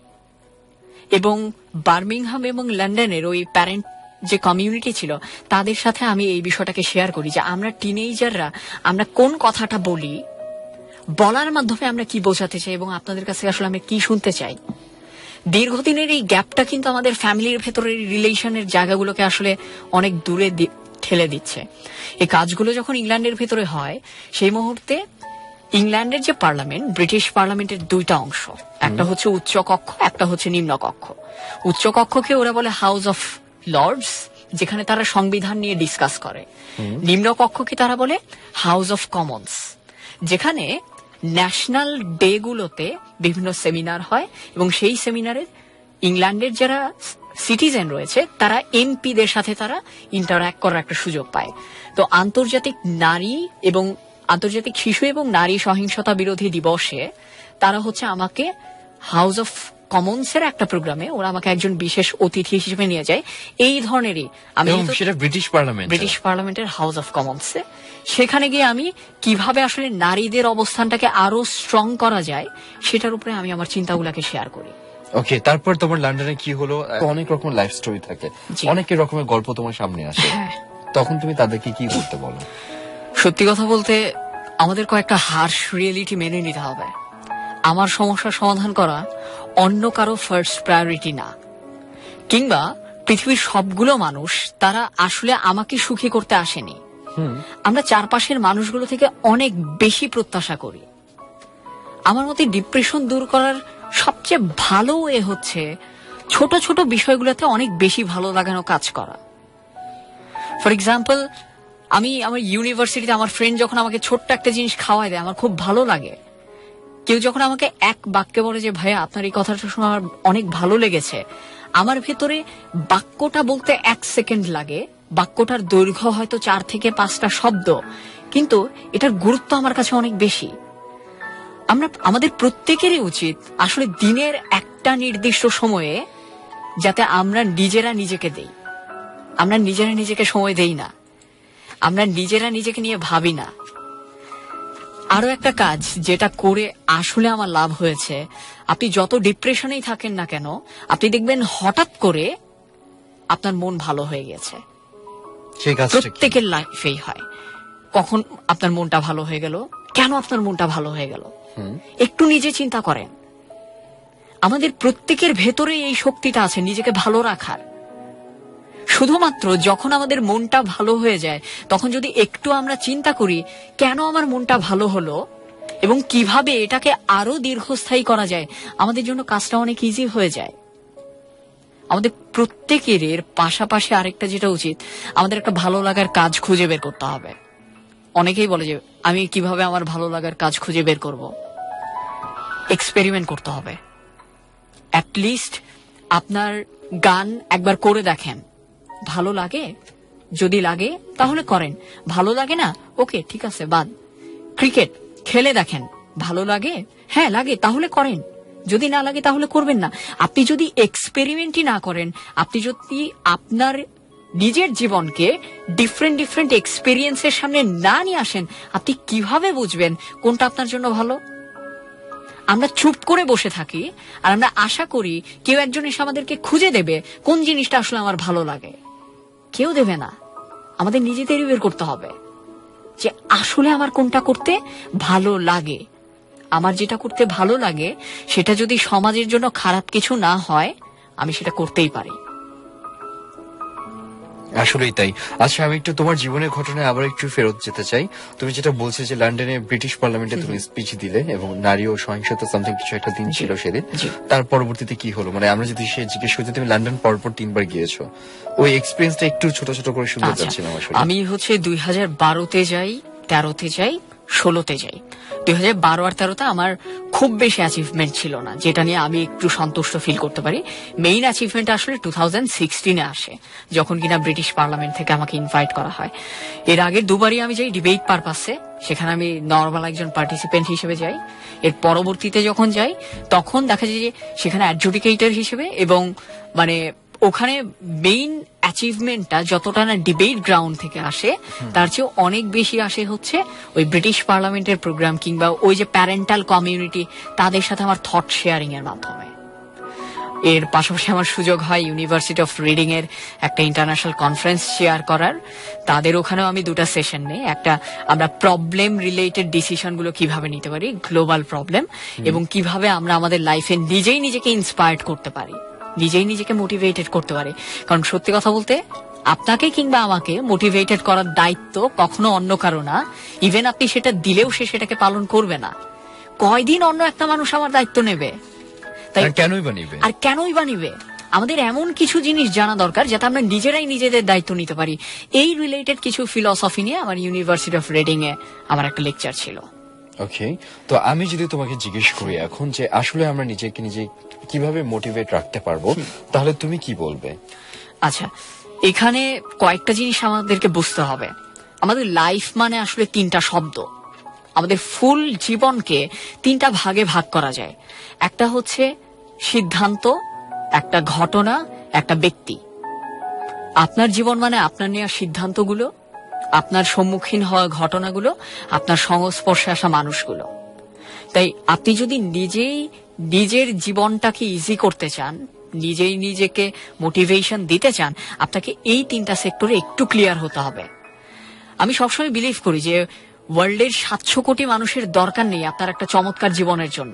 এবং বার্মিংহাম এবং লন্ডনের ওই প্যারেন্ট যে কমিউনিটি ছিল তাদের সাথে আমি এই বিষয়টাকে শেয়ার করি যে আমরা টিনেজাররা আমরা কোন কথাটা বলি, বলার মাধ্যমে আমরা কি বোঝাতে চাই এবং আপনাদের কাছে আসলে আমরা কি শুনতে চাই। দীর্ঘদিনের এই গ্যাপটা কিন্তু আমাদের ফ্যামিলির ভেতরের রিলেশনের জায়গাগুলোকে আসলে অনেক দূরে দি- ঠেলে দিচ্ছে। এই কাজগুলো যখন ইংল্যান্ডের ভেতরে হয়, সেই মুহূর্তে ইংল্যান্ডের যে পার্লামেন্ট, ব্রিটিশ পার্লামেন্টের দুইটা অংশ, একটা হচ্ছে উচ্চ কক্ষ, একটা হচ্ছে নিম্ন কক্ষ। উচ্চ কক্ষকে ওরা বলে হাউস অফ লর্ডস, যেখানে তারা সংবিধান নিয়ে ডিসকাস করে। নিম্ন কক্ষকে তারা বলে হাউস অফ কমন্স, যেখানে ন্যাশনাল ডে গুলোতে বিভিন্ন সেমিনার হয় এবং সেই সেমিনারে ইংল্যান্ডের যারা সিটিজেন রয়েছে তারা এমপিদের সাথে তারা ইন্টারঅ্যাক্ট করার একটা সুযোগ পায়। তো আন্তর্জাতিক নারী এবং আন্তর্জাতিক শিশু এবং নারী সহিংসতা বিরোধী দিবসে তারা হচ্ছে আমাকে হাউস অফ কমন্সের একটা প্রোগ্রামে ওরা আমাকে একজন বিশেষ অতিথি হিসেবে নিয়ে যায়। এই ধরনেরই আমি এবং যেহেতু সেটা ব্রিটিশ পার্লামেন্ট। ব্রিটিশ পার্লামেন্টের হাউস অফ কমন্সে, সেখানে গিয়ে আমি কিভাবে আসলে নারীদের অবস্থানটাকে আরো স্ট্রং করা যায় সেটার উপরে আমি আমার চিন্তাগুলোকে শেয়ার করি। ওকে, তারপর তোমার লন্ডনে কি হলো? অনেক রকম লাইফ স্টোরি থাকে, জি। অনেক রকমের গল্প তোমার সামনে আসে, হ্যাঁ। তখন তুমি তাদেরকে কি করতে বলো? সত্যি কথা বলতে আমাদের কয়েকটা হার্শ রিয়েলিটি মেনে নিতে হবে। আমার সমস্যার সমাধান করা অন্য কারো ফার্স্ট প্রায়োরিটি না, কিংবা পৃথিবীর সবগুলো মানুষ তারা আসলে আমাকে সুখী করতে আসেনি। আমরা চারপাশের মানুষগুলো থেকে অনেক বেশি প্রত্যাশা করি। আমার মতে ডিপ্রেশন দূর করার সবচেয়ে ভালো ওয়ে হচ্ছে ছোট ছোট বিষয়গুলোতে অনেক বেশি ভালো লাগানো কাজ করা। ফর এক্সাম্পল, আমি আমার ইউনিভার্সিটিতে আমার ফ্রেন্ড যখন আমাকে ছোট্ট একটা জিনিস খাওয়ায় দেয় আমার খুব ভালো লাগে। কেউ যখন আমাকে এক বাক্যে বলে যে ভাইয়া আপনার এই কথাটা শুনে আমার অনেক ভালো লেগেছে, আমার ভেতরে বাক্যটা বলতে এক সেকেন্ড লাগে, বাক্যটার দৈর্ঘ্য হয়তো চার থেকে পাঁচটা শব্দ, কিন্তু এটার গুরুত্ব আমার কাছে অনেক বেশি। আমরা আমাদের প্রত্যেকেরই উচিত আসলে দিনের একটা নির্দিষ্ট সময়ে যাতে আমরা নিজেরা নিজেকে দেই। আমরা নিজেরা নিজেকে সময় দেই না, আমরা নিজেরা নিজেকে নিয়ে ভাবি না। আরো একটা কাজ যেটা করে আসলে আমার লাভ হয়েছে, আপনি যত ডিপ্রেশনেই থাকেন না কেন, আপনি দেখবেন হঠাৎ করে আপনার মন ভালো হয়ে গেছে। সেই কাজটা কি? প্রত্যেকের লাইফেই হয়। কখন আপনার মনটা ভালো হয়ে গেল, কেন আপনার মনটা ভালো হয়ে গেল, একটু নিজে চিন্তা করেন। আমাদের প্রত্যেকের ভেতরে এই শক্তিটা আছে নিজেকে ভালো রাখার। শুধুমাত্র যখন আমাদের মনটা ভালো হয়ে যায় তখন যদি একটু আমরা চিন্তা করি কেন আমার মনটা ভালো হলো এবং কিভাবে এটাকে আরো দীর্ঘস্থায়ী করা যায়, আমাদের জন্য কাজটা অনেক ইজি হয়ে যায়। আমাদের প্রত্যেকের এর পাশাপাশি আরেকটা যেটা উচিত, আমাদের একটা ভালো লাগার কাজ খুঁজে বের করতে হবে। অনেকেই বলে যে আমি কিভাবে আমার ভালো লাগার কাজ খুঁজে বের করব। এক্সপেরিমেন্ট করতে হবে। অ্যাটলিস্ট আপনার গান একবার করে দেখেন, ভালো লাগে যদি লাগে তাহলে করেন, ভালো লাগে না ওকে ঠিক আছে বাদ। ক্রিকেট খেলে দেখেন, ভালো লাগে, হ্যাঁ লাগে, তাহলে করেন, যদি না লাগে তাহলে করবেন না। আপনি যদি এক্সপেরিমেন্টই না করেন, আপনি যদি আপনার নিজের জীবনকে ডিফারেন্ট ডিফারেন্ট এক্সপেরিয়েন্সের সামনে না নিয়ে আসেন, আপনি কিভাবে বুঝবেন কোনটা আপনার জন্য ভালো? আমরা চুপ করে বসে থাকি আর আমরা আশা করি কেউ একজন এসে আমাদেরকে খুঁজে দেবে কোন জিনিসটা আসলে আমার ভালো লাগে। কেউ দেবে না, আমাদের নিজেদেরই বের করতে হবে যে আসলে আমার কোনটা করতে ভালো লাগে। আমার যেটা করতে ভালো লাগে সেটা যদি সমাজের জন্য খারাপ কিছু না হয়, আমি সেটা করতেই পারি। আসলেই তাই। আচ্ছা, আমি একটু তোমার জীবনের ঘটনায় আবার একটু ফেরত যেতে চাই। তুমি যেটা বলছো যে লন্ডনে ব্রিটিশ পার্লামেন্টে তুমি স্পিচ দিলে এবং নারী ও সহিংসতা সামথিং কিছু একটা দিন ছিল সেদিন, তার পরবর্তীতে কি হলো? মানে আমরা যদি সে জিজ্ঞেস করি তুমি লন্ডন পরপর তিনবার গিয়েছো, ওই এক্সপিরিয়েন্সটা একটু ছোট ছোট করে শুনতে চাচ্ছিলাম আসলে। আমি হচ্ছে দুই হাজার বারোতে যাই, তেরোতে যাই, ষোলোতে যাই। দুই হাজার বারো আর তেরোতে আমার খুব বেশি অ্যাচিভমেন্ট ছিল না, যেটা নিয়ে আমি একটু সন্তুষ্ট ফিল করতে পারি। মেইন অ্যাচিভমেন্ট আসলে টু থাউজেন্ড সিক্সটিনে আসে, যখন কিনা ব্রিটিশ পার্লামেন্ট থেকে আমাকে ইনভাইট করা হয়। এর আগের দুবারই আমি যাই ডিবেট পারপাসে, সেখানে আমি নর্মাল একজন পার্টিসিপেন্ট হিসেবে যাই। এর পরবর্তীতে যখন যাই তখন দেখা যায় যে সেখানে অ্যাডজুডিকেটর হিসেবে, এবং মানে ওখানে মেইন অ্যাচিভমেন্টটা যতটা না ডিবেট গ্রাউন্ড থেকে আসে, তার চেয়ে অনেক বেশি আসে হচ্ছে ওই ব্রিটিশ পার্লামেন্টের প্রোগ্রাম কিংবা ওই যে প্যারেন্টাল কমিউনিটি, তাদের সাথে আমার থট শেয়ারিং এর মাধ্যমে। এর পাশাপাশি আমার সুযোগ হয় ইউনিভার্সিটি অফ রিডিং এর একটা ইন্টারন্যাশনাল কনফারেন্স শেয়ার করার। তাদের ওখানেও আমি দুটা সেশন নেই। একটা আমরা প্রবলেম রিলেটেড ডিসিশন গুলো কিভাবে নিতে পারি, গ্লোবাল প্রবলেম, এবং কিভাবে আমরা আমাদের লাইফে নিজেই নিজেকে ইন্সপায়ার্ড করতে পারি, নিজেই নিজেকে মোটিভেটেড করতে পারে। কারণ সত্যি কথা বলতে আপনাকে কিংবা আমাকে মোটিভেটেড করার দায়িত্ব কখনো অন্য কারো না। ইভেন আপনি সেটা দিলেও সে সেটাকে পালন করবে না। কয়দিন অন্য একটা মানুষ আমার দায়িত্ব নেবে? তাই কেনই বা নিবে? আর কেনই বা নিবে? আমাদের এমন কিছু জিনিস জানা দরকার যাতে আমরা নিজেরাই নিজেদের দায়িত্ব নিতে পারি। এই রিলেটেড কিছু ফিলসফি নিয়ে আমার ইউনিভার্সিটি অফ রিডিং এ আমার একটা লেকচার ছিল। ওকে, তো আমি যদি তোমাকে জিজ্ঞেস করি এখন যে আসলে আমরা নিজেকে নিজে কিভাবে মোটিভেট রাখতে পারবো, তাহলে তুমি কি বলবে? আচ্ছা, এখানে কয়েকটা জিনিস আমাদেরকে বুঝতে হবে। আমাদের লাইফ মানে আসলে তিনটা শব্দ। আমাদের ফুল জীবনকে তিনটা ভাগে ভাগ করা যায়। একটা হচ্ছে সিদ্ধান্ত, একটা ঘটনা, একটা ব্যক্তি। আপনার জীবন মানে আপনার নেওয়া সিদ্ধান্তগুলো, আপনার সম্মুখীন হওয়া ঘটনাগুলো, আপনার সংস্পর্শে আসা মানুষগুলো। তাই আপনি যদি নিজেই নিজের জীবনটাকে ইজি করতে চান, নিজেই নিজেকে মোটিভেশন দিতে চান, আপনাকে এই তিনটা সেক্টরে একটু ক্লিয়ার হতে হবে। আমি সবসময় বিলিভ করি যে ওয়ার্ল্ডের সাতশো কোটি মানুষের দরকার নেই আপনার একটা চমৎকার জীবনের জন্য।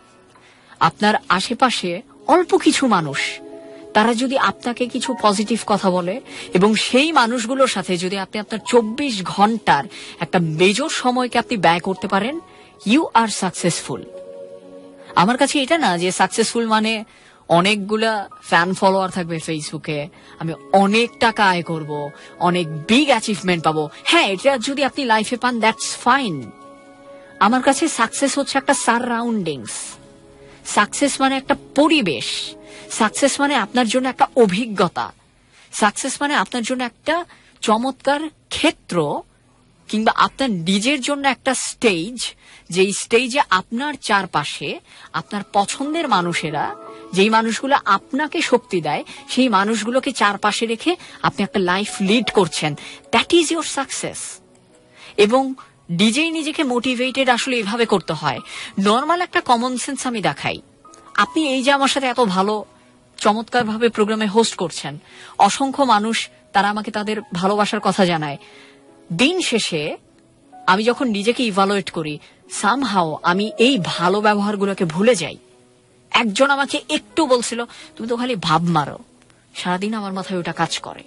আপনার আশেপাশে অল্প কিছু মানুষ, তারা যদি আপনাকে কিছু পজিটিভ কথা বলে এবং সেই মানুষগুলোর সাথে যদি আপনি আপনার চব্বিশ ঘন্টার একটা মেজর সময়কে আপনি ব্যয় করতে পারেন, ইউ আর সাকসেসফুল। আমার কাছে এটা না যে সাকসেসফুল মানে অনেকগুলা ফ্যান ফলোয়ার থাকবে ফেসবুকে, আমি অনেক টাকা আয় করব, অনেক বিগ অ্যাচিভমেন্ট পাবো। হ্যাঁ, এটা যদি আপনি লাইফে পান দ্যাটস ফাইন। আমার কাছে সাকসেস হচ্ছে একটা সারাউন্ডিংস। সাকসেস মানে একটা পরিবেশ। সাকসেস মানে আপনার জন্য একটা অভিজ্ঞতা। সাকসেস মানে আপনার জন্য একটা চমৎকার ক্ষেত্র কিংবা আপনার নিজের জন্য একটা স্টেজ, যেই স্টেজে আপনার চারপাশে আপনার পছন্দের মানুষেরা, যেই মানুষগুলো আপনাকে শক্তি দেয়, সেই মানুষগুলোকে চারপাশে রেখে আপনি একটা লাইফ লিড করছেন। That is your success. এবং নিজেই নিজেকে মোটিভেটেড আসলে এভাবে করতে হয়। নর্মাল একটা কমন সেন্স আমি দেখাই। আপনি এই যে আমার সাথে এত ভালো চমৎকার ভাবে প্রোগ্রামে হোস্ট করছেন, অসংখ্য মানুষ তারা আমাকে তাদের ভালোবাসার কথা জানায়। দিন শেষে আমি যখন নিজেকে ইভালুয়েট করি, সামহাও আমি এই ভালো ব্যবহারগুলোকে ভুলে যাই। একজন আমাকে একটু বলছিল তুমি তো খালি ভাব মারো, সারাদিন আমার মাথায় ওটা কাজ করে।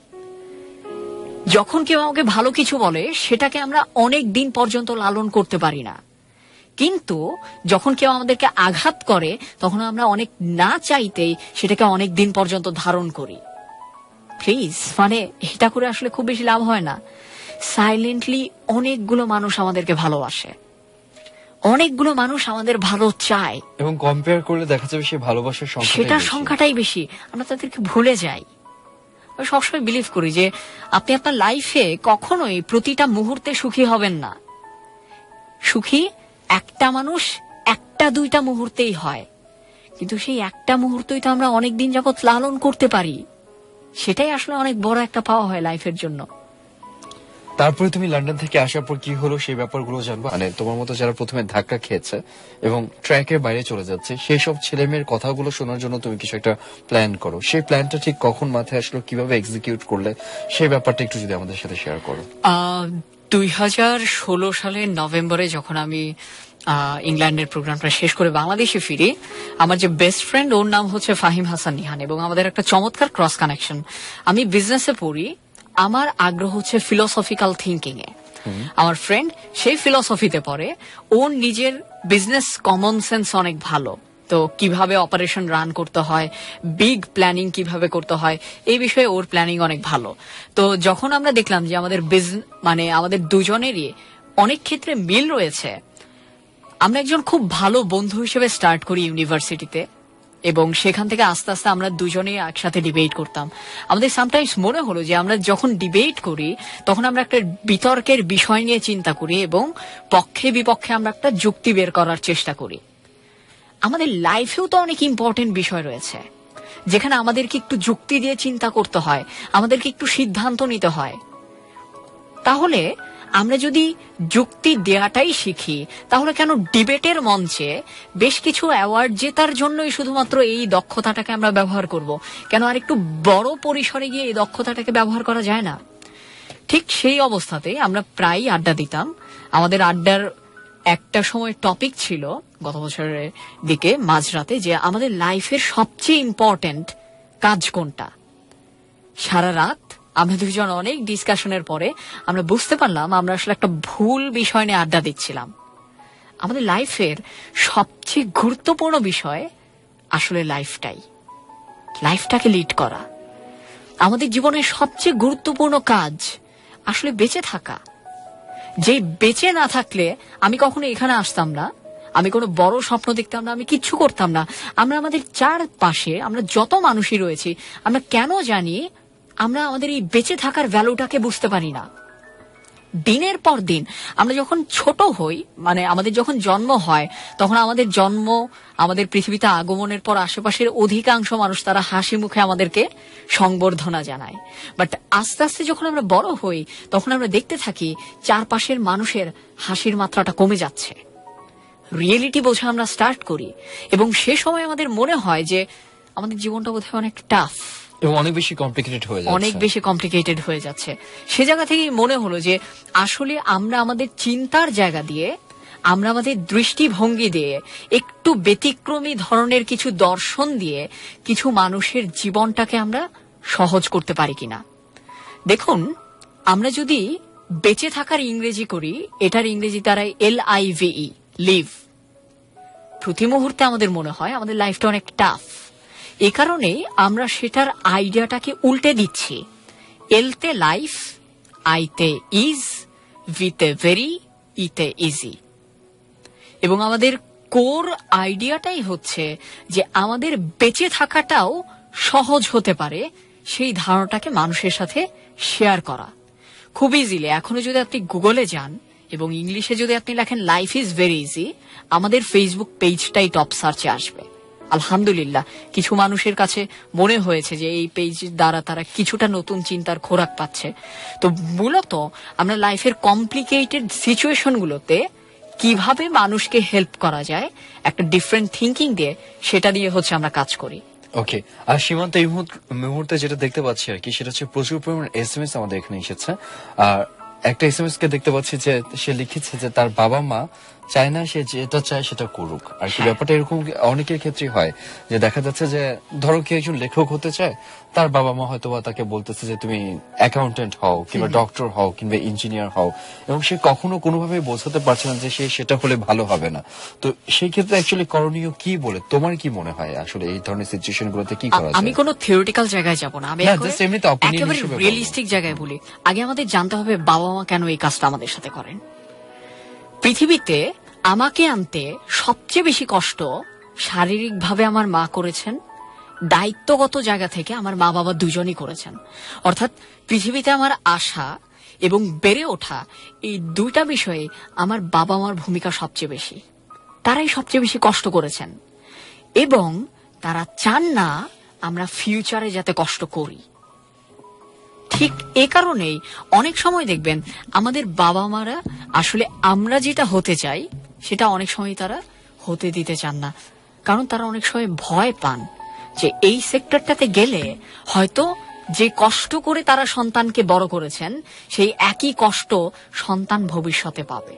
যখন কেউ আমাকে ভালো কিছু বলে সেটাকে আমরা অনেক দিন পর্যন্ত লালন করতে পারি না, কিন্তু যখন কেউ আমাদেরকে আঘাত করে তখন আমরা অনেক না চাইতেই সেটাকে অনেক দিন পর্যন্ত ধারণ করি। প্লিজ, মানে এটা করে আসলে খুব বেশি লাভ হয় না। সাইলেন্টলি অনেকগুলো মানুষ আমাদেরকে ভালোবাসে, অনেকগুলো মানুষ আমাদের ভালো চায়, এবং কম্পেয়ার করলে দেখা যাবে সেই ভালোবাসার সংখ্যা সেটার সংখ্যাটাই বেশি। আমরা তাদেরকে ভুলে যাই। আমি সবসময় বিলিভ করি যে আপনি আপনার লাইফে কখনোই প্রতিটা মুহূর্তে সুখী হবেন না। সুখী একটা মানুষ একটা দুইটা মুহূর্তেই হয়, কিন্তু সেই একটা মুহূর্তই তো আমরা অনেকদিন যাবৎ লালন করতে পারি। সেটাই আসলে অনেক বড় একটা পাওয়া হয় লাইফের জন্য। তারপরে তুমি লন্ডন থেকে আসার পর কি হলো সেই ব্যাপারগুলো জানবো। মানে তোমার মতো যারা প্রথমে ধাক্কা খেয়েছে এবং ট্র্যাকের বাইরে চলে যাচ্ছে, সেই সব ছেলে মেয়ের কথাগুলো শোনার জন্য তুমি কিছু একটা প্ল্যান করো। সেই প্ল্যানটা ঠিক কখন মাথায় আসলো, কিভাবে এক্সিকিউট করলে, সেই ব্যাপারটা একটু যদি আমাদের সাথে শেয়ার করো। দুই হাজার ষোলো সালের নভেম্বরে যখন আমি আহ, ইংল্যান্ডের প্রোগ্রামটা শেষ করে বাংলাদেশে ফিরি, আমার যে বেস্ট ফ্রেন্ড ওর নাম হচ্ছে ফাহিম হাসান নিহান, এবং আমাদের একটা চমৎকার ক্রস কানেকশন। আমি বিজনেসে পড়ি, আমার আগ্রহ হচ্ছে ফিলোসফিক্যাল থিঙ্কিং এ। আমার ফ্রেন্ড সেই ফিলোসফিতে পড়ে, ওর নিজের বিজনেস কমন সেন্স অনেক ভালো। তো কিভাবে অপারেশন রান করতে হয়, বিগ প্ল্যানিং কিভাবে করতে হয়, এই বিষয়ে ওর প্ল্যানিং অনেক ভালো। তো যখন আমরা দেখলাম যে আমাদের বিজনেস মানে আমাদের দুজনেরই অনেক ক্ষেত্রে মিল রয়েছে, আমরা একজন খুব ভালো বন্ধু হিসেবে স্টার্ট করি ইউনিভার্সিটিতে, এবং সেখান থেকে আস্তে আস্তে আমরা দুজনেই একসাথে ডিবেট করতাম। আমাদের সামটাইমস মনে হলো যে আমরা যখন ডিবেট করি তখন আমরা একটা বিতর্কের বিষয় নিয়ে চিন্তা করি এবং পক্ষে বিপক্ষে আমরা একটা যুক্তি বের করার চেষ্টা করি। আমাদের লাইফেও তো অনেক ইম্পর্টেন্ট বিষয় রয়েছে যেখানে আমাদেরকে একটু যুক্তি দিয়ে চিন্তা করতে হয়, আমাদেরকে একটু সিদ্ধান্ত নিতে হয়। তাহলে আমরা যদি যুক্তি দেওয়াটাই শিখি, তাহলে কেন ডিবেটের মঞ্চে বেশ কিছু অ্যাওয়ার্ড জেতার জন্যই শুধুমাত্র এই দক্ষতাটাকে আমরা ব্যবহার করব? কেন আর একটু বড় পরিসরে গিয়ে এই দক্ষতাটাকে ব্যবহার করা যায় না? ঠিক সেই অবস্থাতে আমরা প্রায়ই আড্ডা দিতাম। আমাদের আড্ডার একটা সময় টপিক ছিল গত বছরের দিকে মাঝরাতে, যে আমাদের লাইফের সবচেয়ে ইম্পর্টেন্ট কাজ কোনটা। সারা রাত আমরা দুজন অনেক ডিসকাশনের পরে আমরা বুঝতে পারলাম আমরা আসলে একটা ভুল বিষয় নিয়ে আড্ডা দিচ্ছিলাম। আমাদের লাইফের সবচেয়ে গুরুত্বপূর্ণ বিষয় আসলে লাইফটাই, লাইফটাকে লিড করা। আমাদের জীবনের সবচেয়ে গুরুত্বপূর্ণ কাজ আসলে বেঁচে থাকা। যে বেঁচে না থাকলে আমি কখনো এখানে আসতাম না, আমি কোনো বড় স্বপ্ন দেখতাম না, আমি কিচ্ছু করতাম না। আমরা আমাদের চারপাশে আমরা যত মানুষই রয়েছি, আমরা কেন জানি আমরা আমাদের এই বেঁচে থাকার ভ্যালুটাকে বুঝতে পারি না। দিনের পর দিন আমরা যখন ছোট হই, মানে আমাদের যখন জন্ম হয়, তখন আমাদের জন্ম আমাদের পৃথিবীতে আগমনের পর আশেপাশের অধিকাংশ মানুষ তারা হাসি মুখে আমাদেরকে সংবর্ধনা জানায়। বাট আস্তে আস্তে যখন আমরা বড় হই, তখন আমরা দেখতে থাকি চারপাশের মানুষের হাসির মাত্রাটা কমে যাচ্ছে। রিয়েলিটি বোঝা আমরা স্টার্ট করি, এবং সে সময় আমাদের মনে হয় যে আমাদের জীবনটা বোধহয় অনেক টাফ এবং অনেক বেশি কমপ্লিকেটেড হয়ে যাচ্ছে অনেক বেশি কমপ্লিকেটেড হয়ে যাচ্ছে সে জায়গা থেকেই মনে হলো যে আসলে আমরা আমাদের চিন্তার জায়গা দিয়ে, আমরা আমাদের দৃষ্টিভঙ্গি দিয়ে, একটু ব্যতিক্রমী ধরনের কিছু দর্শন দিয়ে কিছু মানুষের জীবনটাকে আমরা সহজ করতে পারি কিনা। দেখুন, আমরা যদি বেঁচে থাকার ইংরেজি করি, এটার ইংরেজি দ্বারাই এল আই ভিই, লিভ। প্রতি মুহূর্তে আমাদের মনে হয় আমাদের লাইফটা অনেক টাফ। এ কারণে আমরা সেটার আইডিয়াটাকে উল্টে দিচ্ছি। এলতে লাইফ, আইতে ইজ, ভিতে ভেরি, ইতে ইজি। এবং আমাদের কোর আইডিয়াটাই হচ্ছে যে আমাদের বেঁচে থাকাটাও সহজ হতে পারে, সেই ধারণাটাকে মানুষের সাথে শেয়ার করা খুব ইজিলি। এখনো যদি আপনি গুগলে যান এবং ইংলিশে যদি আপনি লেখেন লাইফ ইজ ভেরি ইজি, আমাদের ফেসবুক পেজটাই টপ সার্চে আসবে। আলহামদুলিল্লাহ, কিছু মানুষের কাছে মনে হয়েছে যে এই পেজ দ্বারা তারা কিছুটা নতুন চিন্তার খোরাক পাচ্ছে। তো মূলত আমরা লাইফের কমপ্লিকেটেড সিচুয়েশনগুলোতে কিভাবে মানুষকে হেল্প করা যায় একটা ডিফারেন্ট থিঙ্কিং দিয়ে, সেটা দিয়ে হচ্ছে আমরা কাজ করি। ওকে, আর সীমান্ত এই মুহূর্তে যেটা দেখতে পাচ্ছি আর কি, সেটা হচ্ছে প্রচুর পরিমাণ এস এম এস আমাদের এখানে এসেছে। আর একটা এস এম এস কে দেখতে পাচ্ছি যে সে লিখেছে যে তার বাবা মা চায় না, সে যেটা চায় সেটা করুক আর কি। ব্যাপারটা এরকম অনেকের ক্ষেত্রে হয় যে দেখা যাচ্ছে যে ধরো কেউ একজন লেখক হতে চায়, তার বাবা মা হয়তো তাকে বলতেছে যে তুমি অ্যাকাউন্টেন্ট হও কিংবা ডক্টর হও কিংবা ইঞ্জিনিয়ার হও, এবং সে কখনো কোনোভাবে বোঝাতে পারছে না যে সে সেটা হলে ভালো হবে না। তো সেই ক্ষেত্রে অ্যাকচুয়ালি করণীয় কি বলে তোমার কি মনে হয় আসলে এই ধরনের সিচুয়েশন গুলোতে কি করা যায়? আমি কোনো থিওরিটিক্যাল জায়গায় যাব না, আমি একেবারে রিয়েলিস্টিক জায়গায় বলি। আগে আমাদের জানতে হবে বাবা মা কেন এই কাজটা আমাদের সাথে করেন। পৃথিবীতে আমাকে আনতে সবচেয়ে বেশি কষ্ট শারীরিকভাবে আমার মা করেছেন, দায়িত্বগত জায়গা থেকে আমার মা বাবা দুজনই করেছেন। অর্থাৎ পৃথিবীতে আমার আসা এবং বেড়ে ওঠা এই দুইটা বিষয়ে আমার বাবা মার ভূমিকা সবচেয়ে বেশি। তারাই সবচেয়ে বেশি কষ্ট করেছেন এবং তারা চান না আমরা ফিউচারে যাতে কষ্ট করি। ঠিক এ কারণেই অনেক সময় দেখবেন আমাদের বাবা মারা আসলে আমরা যেটা হতে চাই সেটা অনেক সময় তারা হতে দিতে চান না, কারণ তারা অনেক সময় ভয় পান যে এই সেক্টরটাতে গেলে হয়তো যে কষ্ট করে তারা সন্তানকে বড় করেছেন সেই একই কষ্ট সন্তান ভবিষ্যতে পাবে।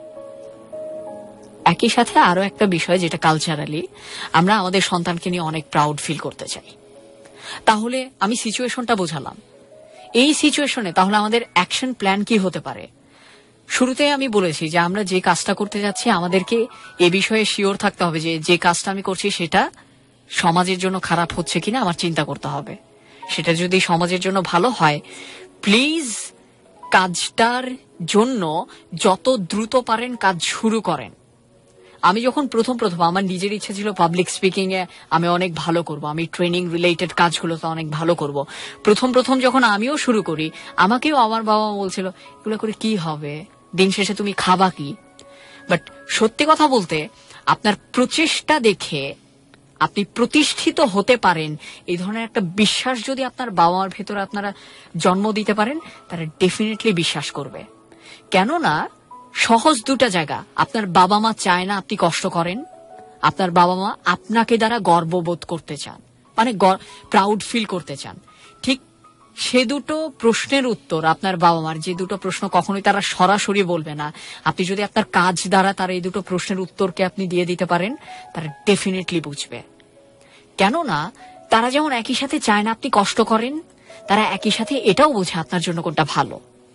একই সাথে আরো একটা বিষয় যেটা কালচারালি আমরা আমাদের সন্তানকে নিয়ে অনেক প্রাউড ফিল করতে চাই। তাহলে আমি সিচুয়েশনটা বোঝালাম, এই সিচুয়েশনে তাহলে আমাদের অ্যাকশন প্ল্যান কি হতে পারে? শুরুতে আমি বলেছি যে আমরা যে কাজটা করতে যাচ্ছি আমাদেরকে এ বিষয়ে শিওর থাকতে হবে যে যে কাজটা আমি করছি সেটা সমাজের জন্য খারাপ হচ্ছে কিনা আমার চিন্তা করতে হবে। সেটা যদি সমাজের জন্য ভালো হয়, প্লিজ কাজটার জন্য যত দ্রুত পারেন কাজ শুরু করেন। আমি যখন প্রথম প্রথম আমার নিজের ইচ্ছা ছিল পাবলিক স্পিকিং এ আমি অনেক ভালো করব, আমি ট্রেনিং রিলেটেড কাজগুলোতে অনেক ভালো করব। প্রথম প্রথম যখন আমিও শুরু করি আমাকেও আমার বাবা বলছিল এগুলো করে কি হবে, দিন শেষে তুমি খাবা কি। বাট সত্যি কথা বলতে আপনার প্রচেষ্টা দেখে আপনি প্রতিষ্ঠিত হতে পারেন এই ধরনের একটা বিশ্বাস যদি আপনার বাবা মার ভেতরে আপনারা জন্ম দিতে পারেন, তারা ডেফিনেটলি বিশ্বাস করবে। কেননা সহজ দুটা জায়গা, আপনার বাবা মা চায় না আপনি কষ্ট করেন, আপনার বাবা মা আপনাকে দ্বারা গর্ববোধ করতে চান, মানে প্রাউড ফিল করতে চান। ঠিক সে দুটো প্রশ্নের উত্তর আপনার বাবা মার, যে দুটো প্রশ্ন কখনোই তারা সরাসরি বলবে না, আপনি যদি আপনার কাজ দ্বারা তার এই দুটো প্রশ্নের উত্তরকে আপনি দিয়ে দিতে পারেন, তারা ডেফিনেটলি বুঝবে। কেননা তারা যেমন একই সাথে চায় না আপনি কষ্ট করেন, তারা একই সাথে এটাও বোঝে আপনার জন্য কোনটা ভালো।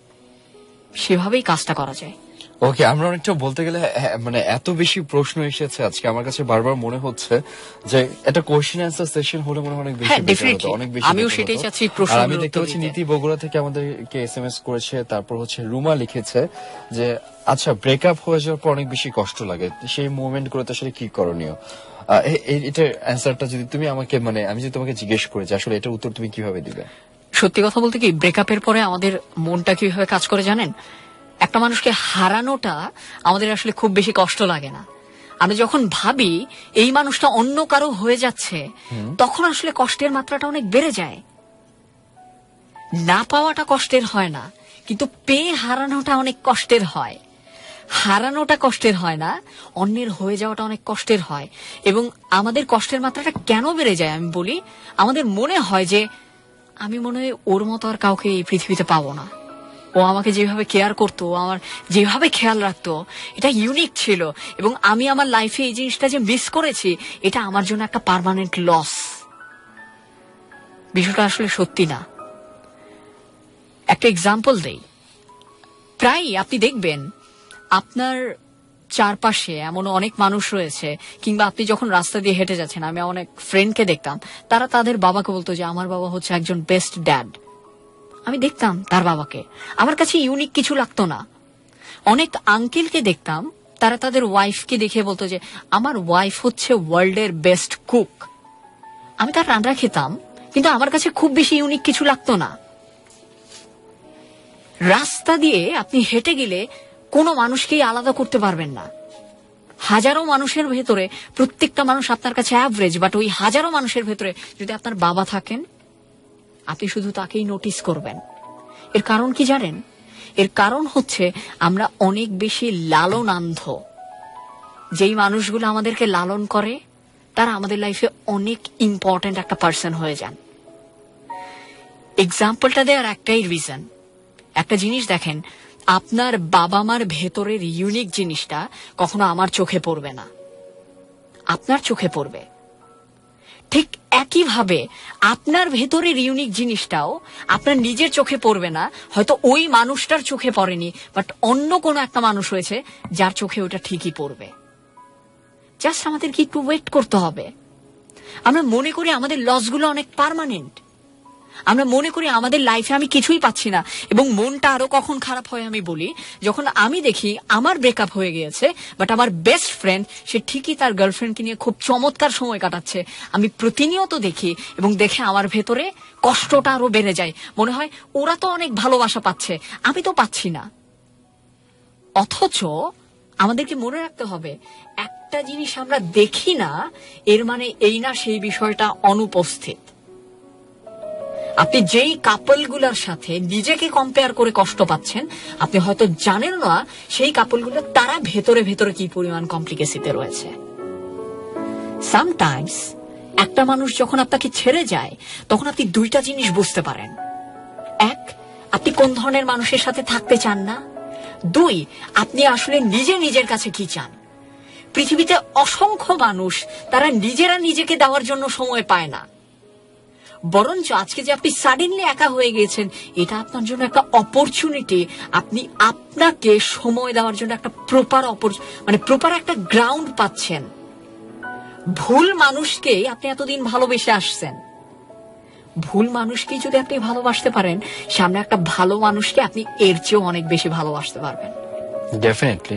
সেভাবেই কাজটা করা যায়। ওকে, আমরা অনেকটা বলতে গেলে হ্যাঁ, মানে এত বেশি প্রশ্ন এসেছে আজকে আমার কাছে বারবার মনে হচ্ছে যে একটা কোশ্চেন অ্যান্সার সেশন হলে মনে হয় অনেক বেশি হ্যাঁ, better definitely। হতো, অনেক বেশি আমিও better সেটাই হতো। চাচ্ছি, আর প্রশ্নগুলোর আমি দেখতে উত্তর পাচ্ছি দিতে। নীতি বগুড়া থেকে আমাদেরকে এসএমএস করেছে, তারপর হচ্ছে রুমা লিখেছে যে আচ্ছা ব্রেকআপ হয়ে যাওয়ার পর অনেক বেশি কষ্ট লাগে, সেই মুভমেন্ট গুলোতে আসলে কি করণীয়? আহ, এ- এ- এটার অ্যান্সারটা যদি তুমি আমাকে, মানে আমি যদি তোমাকে জিজ্ঞেস করি যে আসলে এটার উত্তর তুমি কিভাবে দিবে? সত্যি কথা বলতে কি, ব্রেকআপের পরে আমাদের মনটা কিভাবে কাজ করে জানেন? একটা মানুষকে হারানোটা আমাদের আসলে খুব বেশি কষ্ট লাগে না। আমরা যখন ভাবি এই মানুষটা অন্য কারো হয়ে যাচ্ছে, তখন আসলে কষ্টের মাত্রাটা অনেক বেড়ে যায়। না পাওয়াটা কষ্টের হয় না, কিন্তু পেয়ে হারানোটা অনেক কষ্টের হয়। হারানোটা কষ্টের হয় না, অন্যের হয়ে যাওয়াটা অনেক কষ্টের হয়। এবং আমাদের কষ্টের মাত্রাটা কেন বেড়ে যায় আমি বলি, আমাদের মনে হয় যে আমি মনে হয় ওর মতো আর কাউকে এই পৃথিবীতে পাবো না। ও আমাকে যেভাবে কেয়ার করতো, আমার যেভাবে খেয়াল রাখতো, এটা ইউনিক ছিল। এবং আমি আমার লাইফে এই জিনিসটা যে মিস করেছি, এটা আমার জন্য একটা পার্মানেন্ট লস। বিষয়টা আসলে সত্যি না। একটা এক্সাম্পল দেই, প্রায় আপনি দেখবেন আপনার চারপাশে এমন অনেক মানুষ রয়েছে, কিংবা আপনি যখন রাস্তা দিয়ে হেঁটে যাচ্ছেন, আমি অনেক ফ্রেন্ডকে দেখতাম তারা তাদের বাবাকে বলতো যে আমার বাবা হচ্ছে একজন বেস্ট ড্যাড। আমি দেখতাম তার বাবাকে, আমার কাছে ইউনিক কিছু লাগতো না। অনেক আঙ্কেলকে দেখতাম তারা তাদের ওয়াইফকে দেখে বলতো যে আমার ওয়াইফ হচ্ছে ওয়ার্ল্ডের বেস্ট কুক। আমি তার রান্না খেতাম, কিন্তু আমার কাছে খুব বেশি ইউনিক কিছু লাগতো না। রাস্তা দিয়ে আপনি হেঁটে গেলে কোনো মানুষকেই আলাদা করতে পারবেন না। হাজারো মানুষের ভেতরে প্রত্যেকটা মানুষ আপনার কাছে অ্যাভারেজ, বাট ওই হাজারো মানুষের ভেতরে যদি আপনার বাবা থাকেন, আপনি শুধু তাকেই নোটিস করবেন। এর কারণ কি জানেন? এর কারণ হচ্ছে আমরা অনেক বেশি লালনান্ধ। যেই মানুষগুলো আমাদেরকে লালন করে তারা আমাদের লাইফে অনেক ইম্পর্টেন্ট একটা পার্সন হয়ে যান। এক্সাম্পলটা দেওয়ার একটাই রিজন, একটা জিনিস দেখেন, আপনার বাবা মার ভেতরের ইউনিক জিনিসটা কখনো আমার চোখে পড়বে না, আপনার চোখে পড়বে। ঠিক একইভাবে আপনার ভেতরের ইউনিক জিনিসটাও আপনার নিজের চোখে পড়বে না, হয়তো ওই মানুষটার চোখে পড়েনি, বাট অন্য কোনো একটা মানুষ রয়েছে যার চোখে ওটা ঠিকই পড়বে। জাস্ট আমাদেরকে একটু ওয়েট করতে হবে। আমরা মনে করি আমাদের লসগুলো অনেক পার্মানেন্ট। আমরা মনে করি আমাদের লাইফে আমি কিছুই পাচ্ছি না, এবং মনটা আরো কখন খারাপ হয় আমি বলি, যখন আমি দেখি আমার ব্রেকআপ হয়ে গিয়েছে, বাট আমার বেস্ট ফ্রেন্ড সে ঠিকই তার গার্লফ্রেন্ডকে নিয়ে খুব চমৎকার সময় কাটাচ্ছে। আমি প্রতিনিয়ত দেখি এবং দেখে আমার ভেতরে কষ্টটা আরো বেড়ে যায়। মনে হয় ওরা তো অনেক ভালোবাসা পাচ্ছে, আমি তো পাচ্ছি না। অথচ আমাদেরকে মনে রাখতে হবে, একটা জিনিস আমরা দেখি না এর মানে এই না সেই বিষয়টা অনুপস্থিত। আপনি যেই কাপলগুলোর সাথে নিজেকে কম্পেয়ার করে কষ্ট পাচ্ছেন, আপনি হয়তো জানেন না সেই কাপলগুলো তারা ভেতরে ভেতরে কি পরিমাণ কমপ্লিকেসিতে রয়েছে। সামটাইমস একটা মানুষ যখন আপনাকে ছেড়ে যায়, তখন আপনি দুইটা জিনিস বুঝতে পারেন। এক, আপনি কোন ধরনের মানুষের সাথে থাকতে চান না। দুই, আপনি আসলে নিজে নিজের কাছে কি চান। পৃথিবীতে অসংখ্য মানুষ তারা নিজেরা নিজেকে দেওয়ার জন্য সময় পায় না, বরঞ্চ আজকে যে আপনি সাডেনলি একা হয়ে গেছেন, এটা আপনার জন্য একটা অপরচুনিটি। আপনি আপনাকে সময় দেওয়ার জন্য একটা প্রপার মানে প্রপার একটা গ্রাউন্ড পাচ্ছেন। ভুল মানুষকে আপনি এতদিন ভালোবেসে আসছেন, ভুল মানুষকে যদি আপনি ভালোবাসতে পারেন, সামনে একটা ভালো মানুষকে আপনি এর চেয়েও অনেক বেশি ভালোবাসতে পারবেন। ডেফিনেটলি।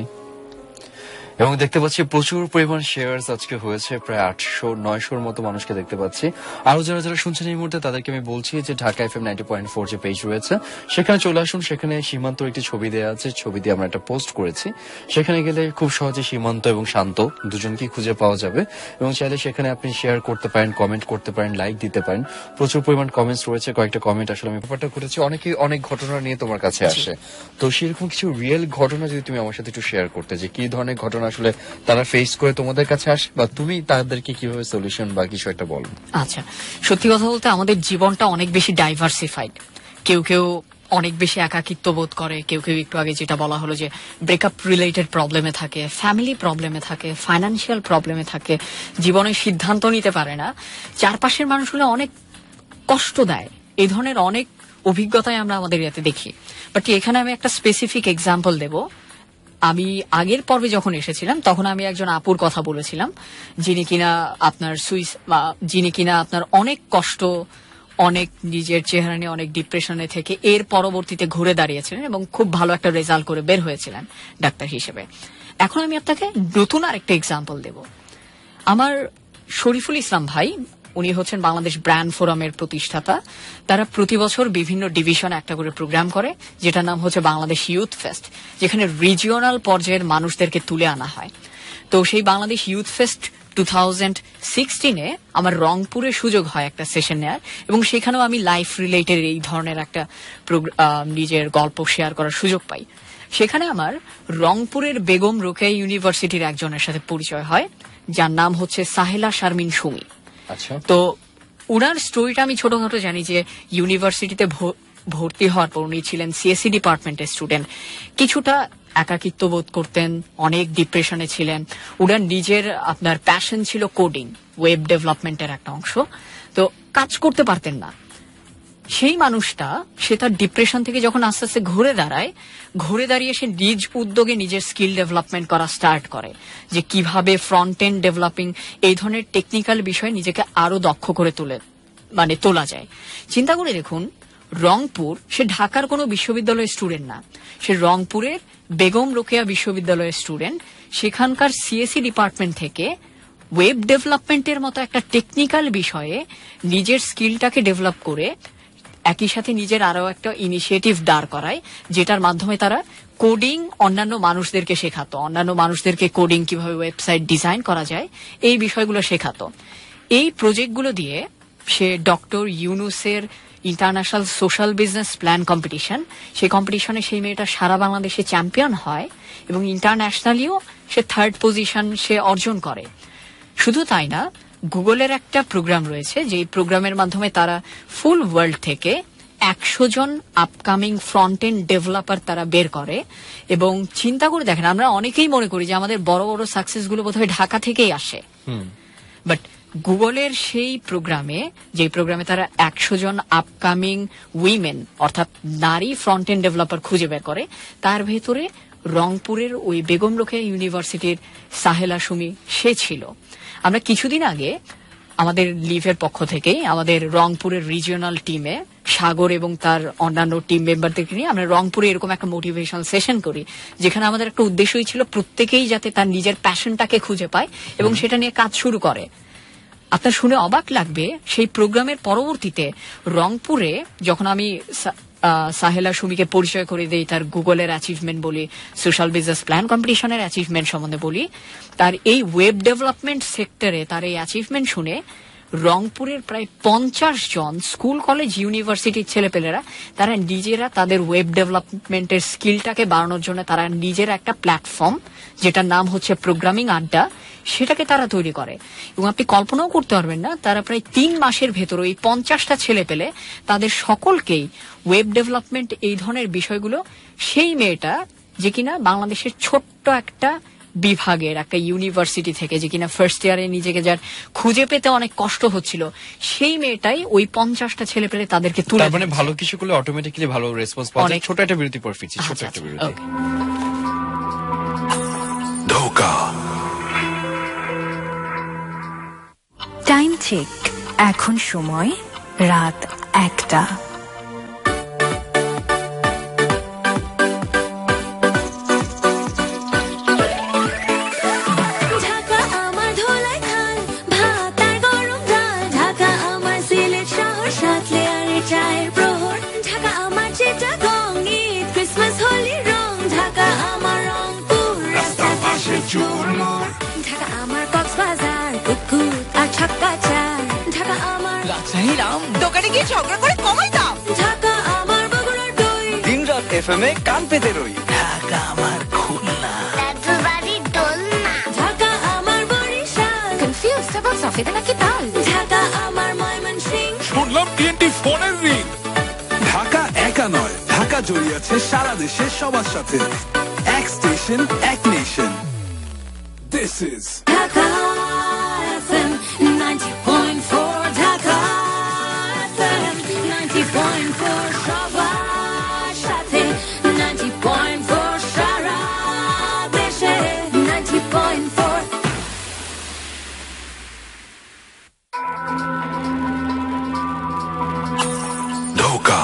এবং দেখতে পাচ্ছি প্রচুর পরিমাণ শেয়ারস আজকে হয়েছে, প্রায় আটশো নয়শোর মতো মানুষকে দেখতে পাচ্ছি। আরো যারা যারা শুনছেন এই মুহূর্তে তাদেরকে আমি বলছি যে Dhaka F M ninety point four যে পেজ রয়েছে সেখানে চলে আসুন। সেখানে সীমান্তর একটি ছবি দেওয়া আছে, ছবি দিয়ে আমরা একটা পোস্ট করেছি। সেখানে গেলে খুব সহজে সীমান্ত এবং শান্ত দুজনকেই খুঁজে পাওয়া যাবে, এবং চাইলে সেখানে আপনি শেয়ার করতে পারেন, কমেন্ট করতে পারেন, লাইক দিতে পারেন। প্রচুর পরিমাণ কমেন্টস রয়েছে, কয়েকটা কমেন্ট আসলে আমি ব্যাপারটা করেছি। অনেকেই অনেক ঘটনা নিয়ে তোমার কাছে আসে, তো সেরকম কিছু রিয়েল ঘটনা যদি তুমি আমার সাথে একটু শেয়ার করতে, যে কি ধরনের ঘটনা আসলে তারা ফেস করে তোমাদের কাছে আসে, বা তুমি তাদেরকে কিভাবে সলিউশন বা কিছু একটা বলো। আচ্ছা, সত্যি কথা বলতে আমাদের জীবনটা অনেক বেশি ডাইভার্সিফাইড। কেউ কেউ অনেক বেশি একাকিত্ব বোধ করে, কেউ কেউ একটু আগে যেটা বলা হলো যে ব্রেকআপ রিলেটেড প্রবলেমে থাকে, ফ্যামিলি প্রবলেমে থাকে, ফাইন্যান্সিয়াল প্রবলেমে থাকে, জীবনের সিদ্ধান্ত নিতে পারে না, চারপাশের মানুষগুলো অনেক কষ্ট দেয়। এই ধরনের অনেক অভিজ্ঞতায় আমরা আমাদের ইয়াতে দেখি। বাট এখানে আমি একটা স্পেসিফিক এক্সাম্পল দেব। আমি আগের পর্বে যখন এসেছিলাম তখন আমি একজন আপুর কথা বলেছিলাম, যিনি কিনা আপনার সুইস যিনি কিনা আপনার অনেক কষ্ট, অনেক নিজের চেহারা নিয়ে অনেক ডিপ্রেশনে থেকে এর পরবর্তীতে ঘুরে দাঁড়িয়েছিলেন এবং খুব ভালো একটা রেজাল্ট করে বের হয়েছিলেন ডাক্তার হিসেবে। এখন আমি আপনাকে নতুন আরেকটা এক্সাম্পল দেব। আমার শরীফুল ইসলাম ভাই, উনি হচ্ছেন বাংলাদেশ ব্র্যান্ড ফোরামের প্রতিষ্ঠাতা। তারা প্রতি বছর বিভিন্ন ডিভিশন একটা করে প্রোগ্রাম করে, যেটার নাম হচ্ছে বাংলাদেশ ইউথ ফেস্ট, যেখানে রিজিওনাল পর্যায়ের মানুষদেরকে তুলে আনা হয়। তো সেই Bangladesh youth fest two thousand সিক্সটিনে আমার রংপুরে সুযোগ হয় একটা সেশন নেওয়ার, এবং সেখানেও আমি লাইফ রিলেটেড এই ধরনের একটা নিজের গল্প শেয়ার করার সুযোগ পাই। সেখানে আমার রংপুরের বেগম রোকেয়া ইউনিভার্সিটির একজনের সাথে পরিচয় হয়, যার নাম হচ্ছে সাহেলা শারমিন সুমি। আচ্ছা, তো উনার স্টোরিটা আমি ছোটখাটো জানি, যে ইউনিভার্সিটিতে ভর্তি হওয়ার পর উনি ছিলেন সিএসসি ডিপার্টমেন্টের স্টুডেন্ট, কিছুটা একাকিত্ব বোধ করতেন, অনেক ডিপ্রেশনে ছিলেন। উনার নিজের আপনার প্যাশন ছিল কোডিং, ওয়েব ডেভেলপমেন্টের একটা অংশ, তো কাজ করতে পারতেন না। সেই মানুষটা সে তার ডিপ্রেশন থেকে যখন আস্তে আস্তে ঘুরে দাঁড়ায়, ঘুরে দাঁড়িয়ে সে নিজ উদ্যোগে নিজের স্কিল ডেভেলপমেন্ট করা স্টার্ট করে, যে কিভাবে ফ্রন্ট এন্ড ডেভেলপিং এই ধরনের টেকনিক্যাল বিষয়ে নিজেকে আরো দক্ষ করে তোলে মানে তোলা যায়। চিন্তা করে দেখুন, রংপুর, সে ঢাকার কোনো বিশ্ববিদ্যালয়ের স্টুডেন্ট না, সে রংপুরের বেগম রোকেয়া বিশ্ববিদ্যালয়ের স্টুডেন্ট। সেখানকার সিএসসি ডিপার্টমেন্ট থেকে ওয়েব ডেভেলপমেন্টের মতো একটা টেকনিক্যাল বিষয়ে নিজের স্কিলটাকে ডেভেলপ করে একই সাথে নিজের আরো একটা ইনিশিয়েটিভ দাঁড় করায়, যেটার মাধ্যমে তারা কোডিং অন্যান্য মানুষদেরকে শেখাতো, অন্যান্য মানুষদেরকে কোডিং কিভাবে ওয়েবসাইট ডিজাইন করা যায় এই বিষয়গুলো শেখাতো। এই প্রজেক্টগুলো দিয়ে সে ডক্টর ইউনুসের international social business plan competition, সেই কম্পিটিশনে সেই মেয়েটা সারা বাংলাদেশে চ্যাম্পিয়ন হয় এবং ইন্টারন্যাশনালিও সে থার্ড পজিশন সে অর্জন করে। শুধু তাই না, গুগলের একটা প্রোগ্রাম রয়েছে, যে প্রোগ্রামের মাধ্যমে তারা ফুল ওয়ার্ল্ড থেকে একশো জন আপকামিং ফ্রন্ট এন্ড ডেভেলপার তারা বের করে। এবং চিন্তা করে দেখেন, আমরা অনেকেই মনে করি যে আমাদের বড় বড় সাকসেস গুলো বোধহয় ঢাকা থেকেই আসে, বাট গুগলের সেই প্রোগ্রামে, যে প্রোগ্রামে তারা একশো জন আপকামিং উইমেন অর্থাৎ নারী ফ্রন্ট এন্ড ডেভেলপার খুঁজে বের করে, তার ভেতরে রংপুরের ওই বেগম রোকেয়া ইউনিভার্সিটির সাহেলা সুমি সে ছিল। আমরা কিছুদিন আগে আমাদের লিভের পক্ষ থেকেই আমাদের রংপুরের রিজিওনাল টিমে সাগর এবং তার অন্যান্য টিম মেম্বারদেরকে নিয়ে আমরা রংপুরে এরকম একটা মোটিভেশন সেশন করি, যেখানে আমাদের একটা উদ্দেশ্যই ছিল প্রত্যেকেই যাতে তার নিজের প্যাশনটাকে খুঁজে পায় এবং সেটা নিয়ে কাজ শুরু করে। আপনার শুনে অবাক লাগবে, সেই প্রোগ্রামের পরবর্তীতে রংপুরে যখন আমি সাহেলা সুমিকে পরিচয় করে দিই, তার গুগলের অ্যাচিভমেন্ট বলি, সোশ্যাল বিজনেস প্ল্যান কম্পিটিশনের অ্যাচিভমেন্ট সম্বন্ধে বলি, তার এই ওয়েব ডেভেলপমেন্ট সেক্টরে তার এই অ্যাচিভমেন্ট শুনে রংপুরের প্রায় পঞ্চাশ জন স্কুল কলেজ ইউনিভার্সিটির ছেলেপেলেরা তারা নিজেরা তাদের ওয়েব ডেভেলপমেন্টের স্কিলটাকে বাড়ানোর জন্য তারা নিজের একটা প্ল্যাটফর্ম, যেটার নাম হচ্ছে প্রোগ্রামিং আড্ডা, সেটাকে তারা তৈরি করে। এবং আপনি কল্পনাও করতে পারবেন না, তারা প্রায় তিন মাসের ভেতর এই পঞ্চাশটা ছেলে পেলে তাদের সকলকেই ওয়েব ডেভেলপমেন্ট এই ধরনের বিষয়গুলো, সেই মেয়েটা যে কিনা বাংলাদেশের ছোট্ট একটা বিভাগের একটা ইউনিভার্সিটি থেকে, যে কিনা ফার্স্ট ইয়ারে নিজেকে যার খুঁজে পেতে অনেক কষ্ট হচ্ছিল, সেই মেয়েটাই ওই পঞ্চাশটা ছেলে পেলে তাদেরকে তুলে, তার মানে ভালো কিছু করলে অটোমেটিক্যালি ভালো রেসপন্স পাওয়া যায়। ছোট একটা বিরতি পর ফিরছি, ছোট একটা বিরতি। ধোকা টাইম চেক, এখন সময় রাত একটা। দোকানে গিয়ে ঝগড়া করে কমাই দাম। ঢাকা আমার বগুড়ার দই। দিন রাত এফএম এ কান পেতে রই। ঢাকা আমার খুলনা। দাদুর বাড়ির দোলনা। ঢাকা আমার বরিশাল। কনফিউজড অ্যাবাউট সফিদা নাকি তাল। ঢাকা আমার ময়মনসিংহ। শুনলাম টিএনটি ফোনের রিং। ঢাকা একা নয়, ঢাকা জড়িয়ে আছে সারা দেশের সবার সাথে। এক স্টেশন, এক nation. This is Dhaka FM ninety point four. Dhaka FM ninety point four, সবার সাথে নাইনটি পয়েন্ট ফোর, সারা দেশে নাইনটি পয়েন্ট ফোর। ধোকা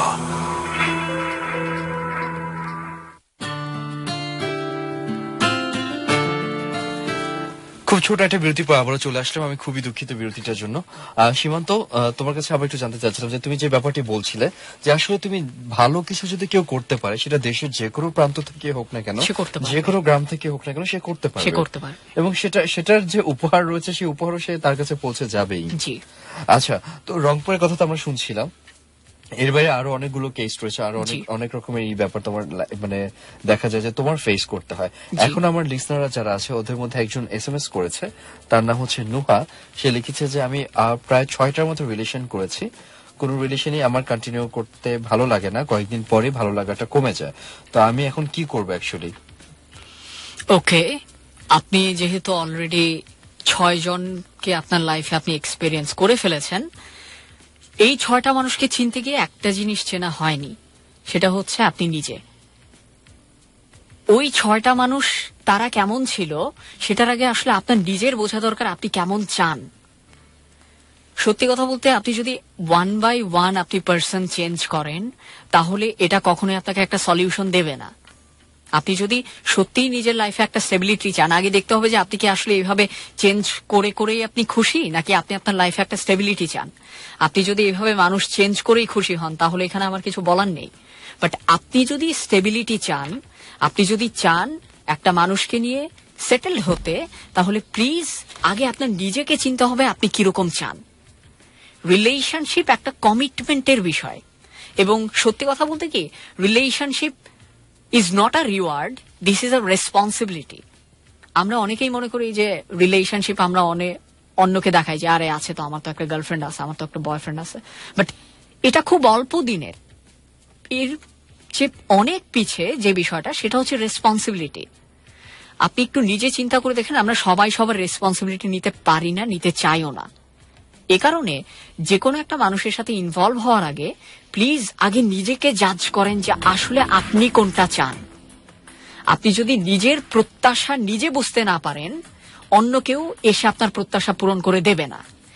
খুব ছোট একটা বিরতি পর আবারও চলে আসলাম। আমি খুবই দুঃখিত বিরতিটার জন্য। আহ, সীমান্ত, আহ, তোমার কাছে আবার একটু জানতে চাচ্ছিলাম যে তুমি যে ব্যাপারটি বলছিলে যে আসলে তুমি ভালো কিছু যদি কেউ করতে পারে, সেটা দেশের যে কোনো প্রান্ত থেকে হোক না কেন, সে করতে পারবে। যে কোনো গ্রাম থেকে হোক না কেন, সে করতে পারে, সে করতে পারে। এবং সেটা সেটার যে উপহার রয়েছে, সেই উপহারও সে তার কাছে পৌঁছে যাবেই। জি। আচ্ছা, তো রংপুরের কথা তো আমরা শুনছিলাম, এর বাইরে আরো অনেকগুলো কেস রয়েছে, আরো অনেক জি। অনেক রকমের এই ব্যাপার তোমার লা- মানে দেখা যায় যে তোমার ফেস করতে হয়। এখন আমার লিসনাররা যারা আছে, ওদের মধ্যে একজন এসএমএস করেছে, তার নাম হচ্ছে নুহা। সে লিখেছে যে আমি আহ, প্রায় ছয়টার মতো রিলেশন করেছি, কোন রিলেশনই আমার কন্টিনিউ করতে ভালো লাগে না, কয়েকদিন পরে ভালো লাগাটা কমে যায়। তো আমি এখন কি করবো অ্যাকচুয়ালি? ওকে, আপনি যেহেতু অলরেডি ছয় জনকে আপনার লাইফে আপনি এক্সপেরিয়েন্স করে ফেলেছেন, এই ছয়টা মানুষকে চিনতে গিয়ে একটা জিনিস চেনা হয়নি, সেটা হচ্ছে আপনি নিজে। ওই ছয়টা মানুষ তারা কেমন ছিল সেটার আগে আসলে আপনার নিজের বোঝা দরকার আপনি কেমন চান। সত্যি কথা বলতে, আপনি যদি ওয়ান বাই ওয়ান আপনি পার্সন চেঞ্জ করেন, তাহলে এটা কখনোই আপনাকে একটা সলিউশন দেবে না। আপনি যদি সত্যিই নিজের লাইফে একটা স্টেবিলিটি চান, আগে দেখতে হবে যে আপনি কি আসলে এইভাবে চেঞ্জ করে করেই আপনি খুশি, নাকি আপনি আপনার লাইফে একটা স্টেবিলিটি চান। আপনি যদি এইভাবে মানুষ চেঞ্জ করেই খুশি হন, তাহলে এখানে আমার কিছু বলার নেই। বাট আপনি যদি স্টেবিলিটি চান, আপনি যদি চান একটা মানুষকে নিয়ে সেটেল হতে, তাহলে প্লিজ আগে আপনার নিজেকে চিন্তা হবে আপনি কিরকম চান। রিলেশনশিপ একটা কমিটমেন্টের বিষয়, এবং সত্যি কথা বলতে কি, relationship is not a reward, this is a responsibility. আমরা অনেকেই মনে করি যে রিলেশনশিপ আমরা অনেক অন্যকে দেখাই যে আরে আছে তো, আমার তো একটা গার্লফ্রেন্ড আছে, আমার তো একটা বয়ফ্রেন্ড আছে, বাট এটা খুব অল্প দিনের। এর যে অনেক পিছে যে বিষয়টা, সেটা হচ্ছে রেসপন্সিবিলিটি। আপনি একটু নিজে চিন্তা করে দেখেন, আমরা সবাই সবার রেসপন্সিবিলিটি নিতে পারি না, নিতে চাইও না। এ কারণে যে কোনো একটা মানুষের সাথে ইনভলভ হওয়ার আগে প্লিজ আগে নিজেকে জাজ করেন যে আসলে আপনি কোনটা চান। আপনি যদি নিজের প্রত্যাশা নিজে বুঝতে না পারেন, অন্য কেউ এসে আপনার প্রত্যাশা পূরণ করে দেবে না।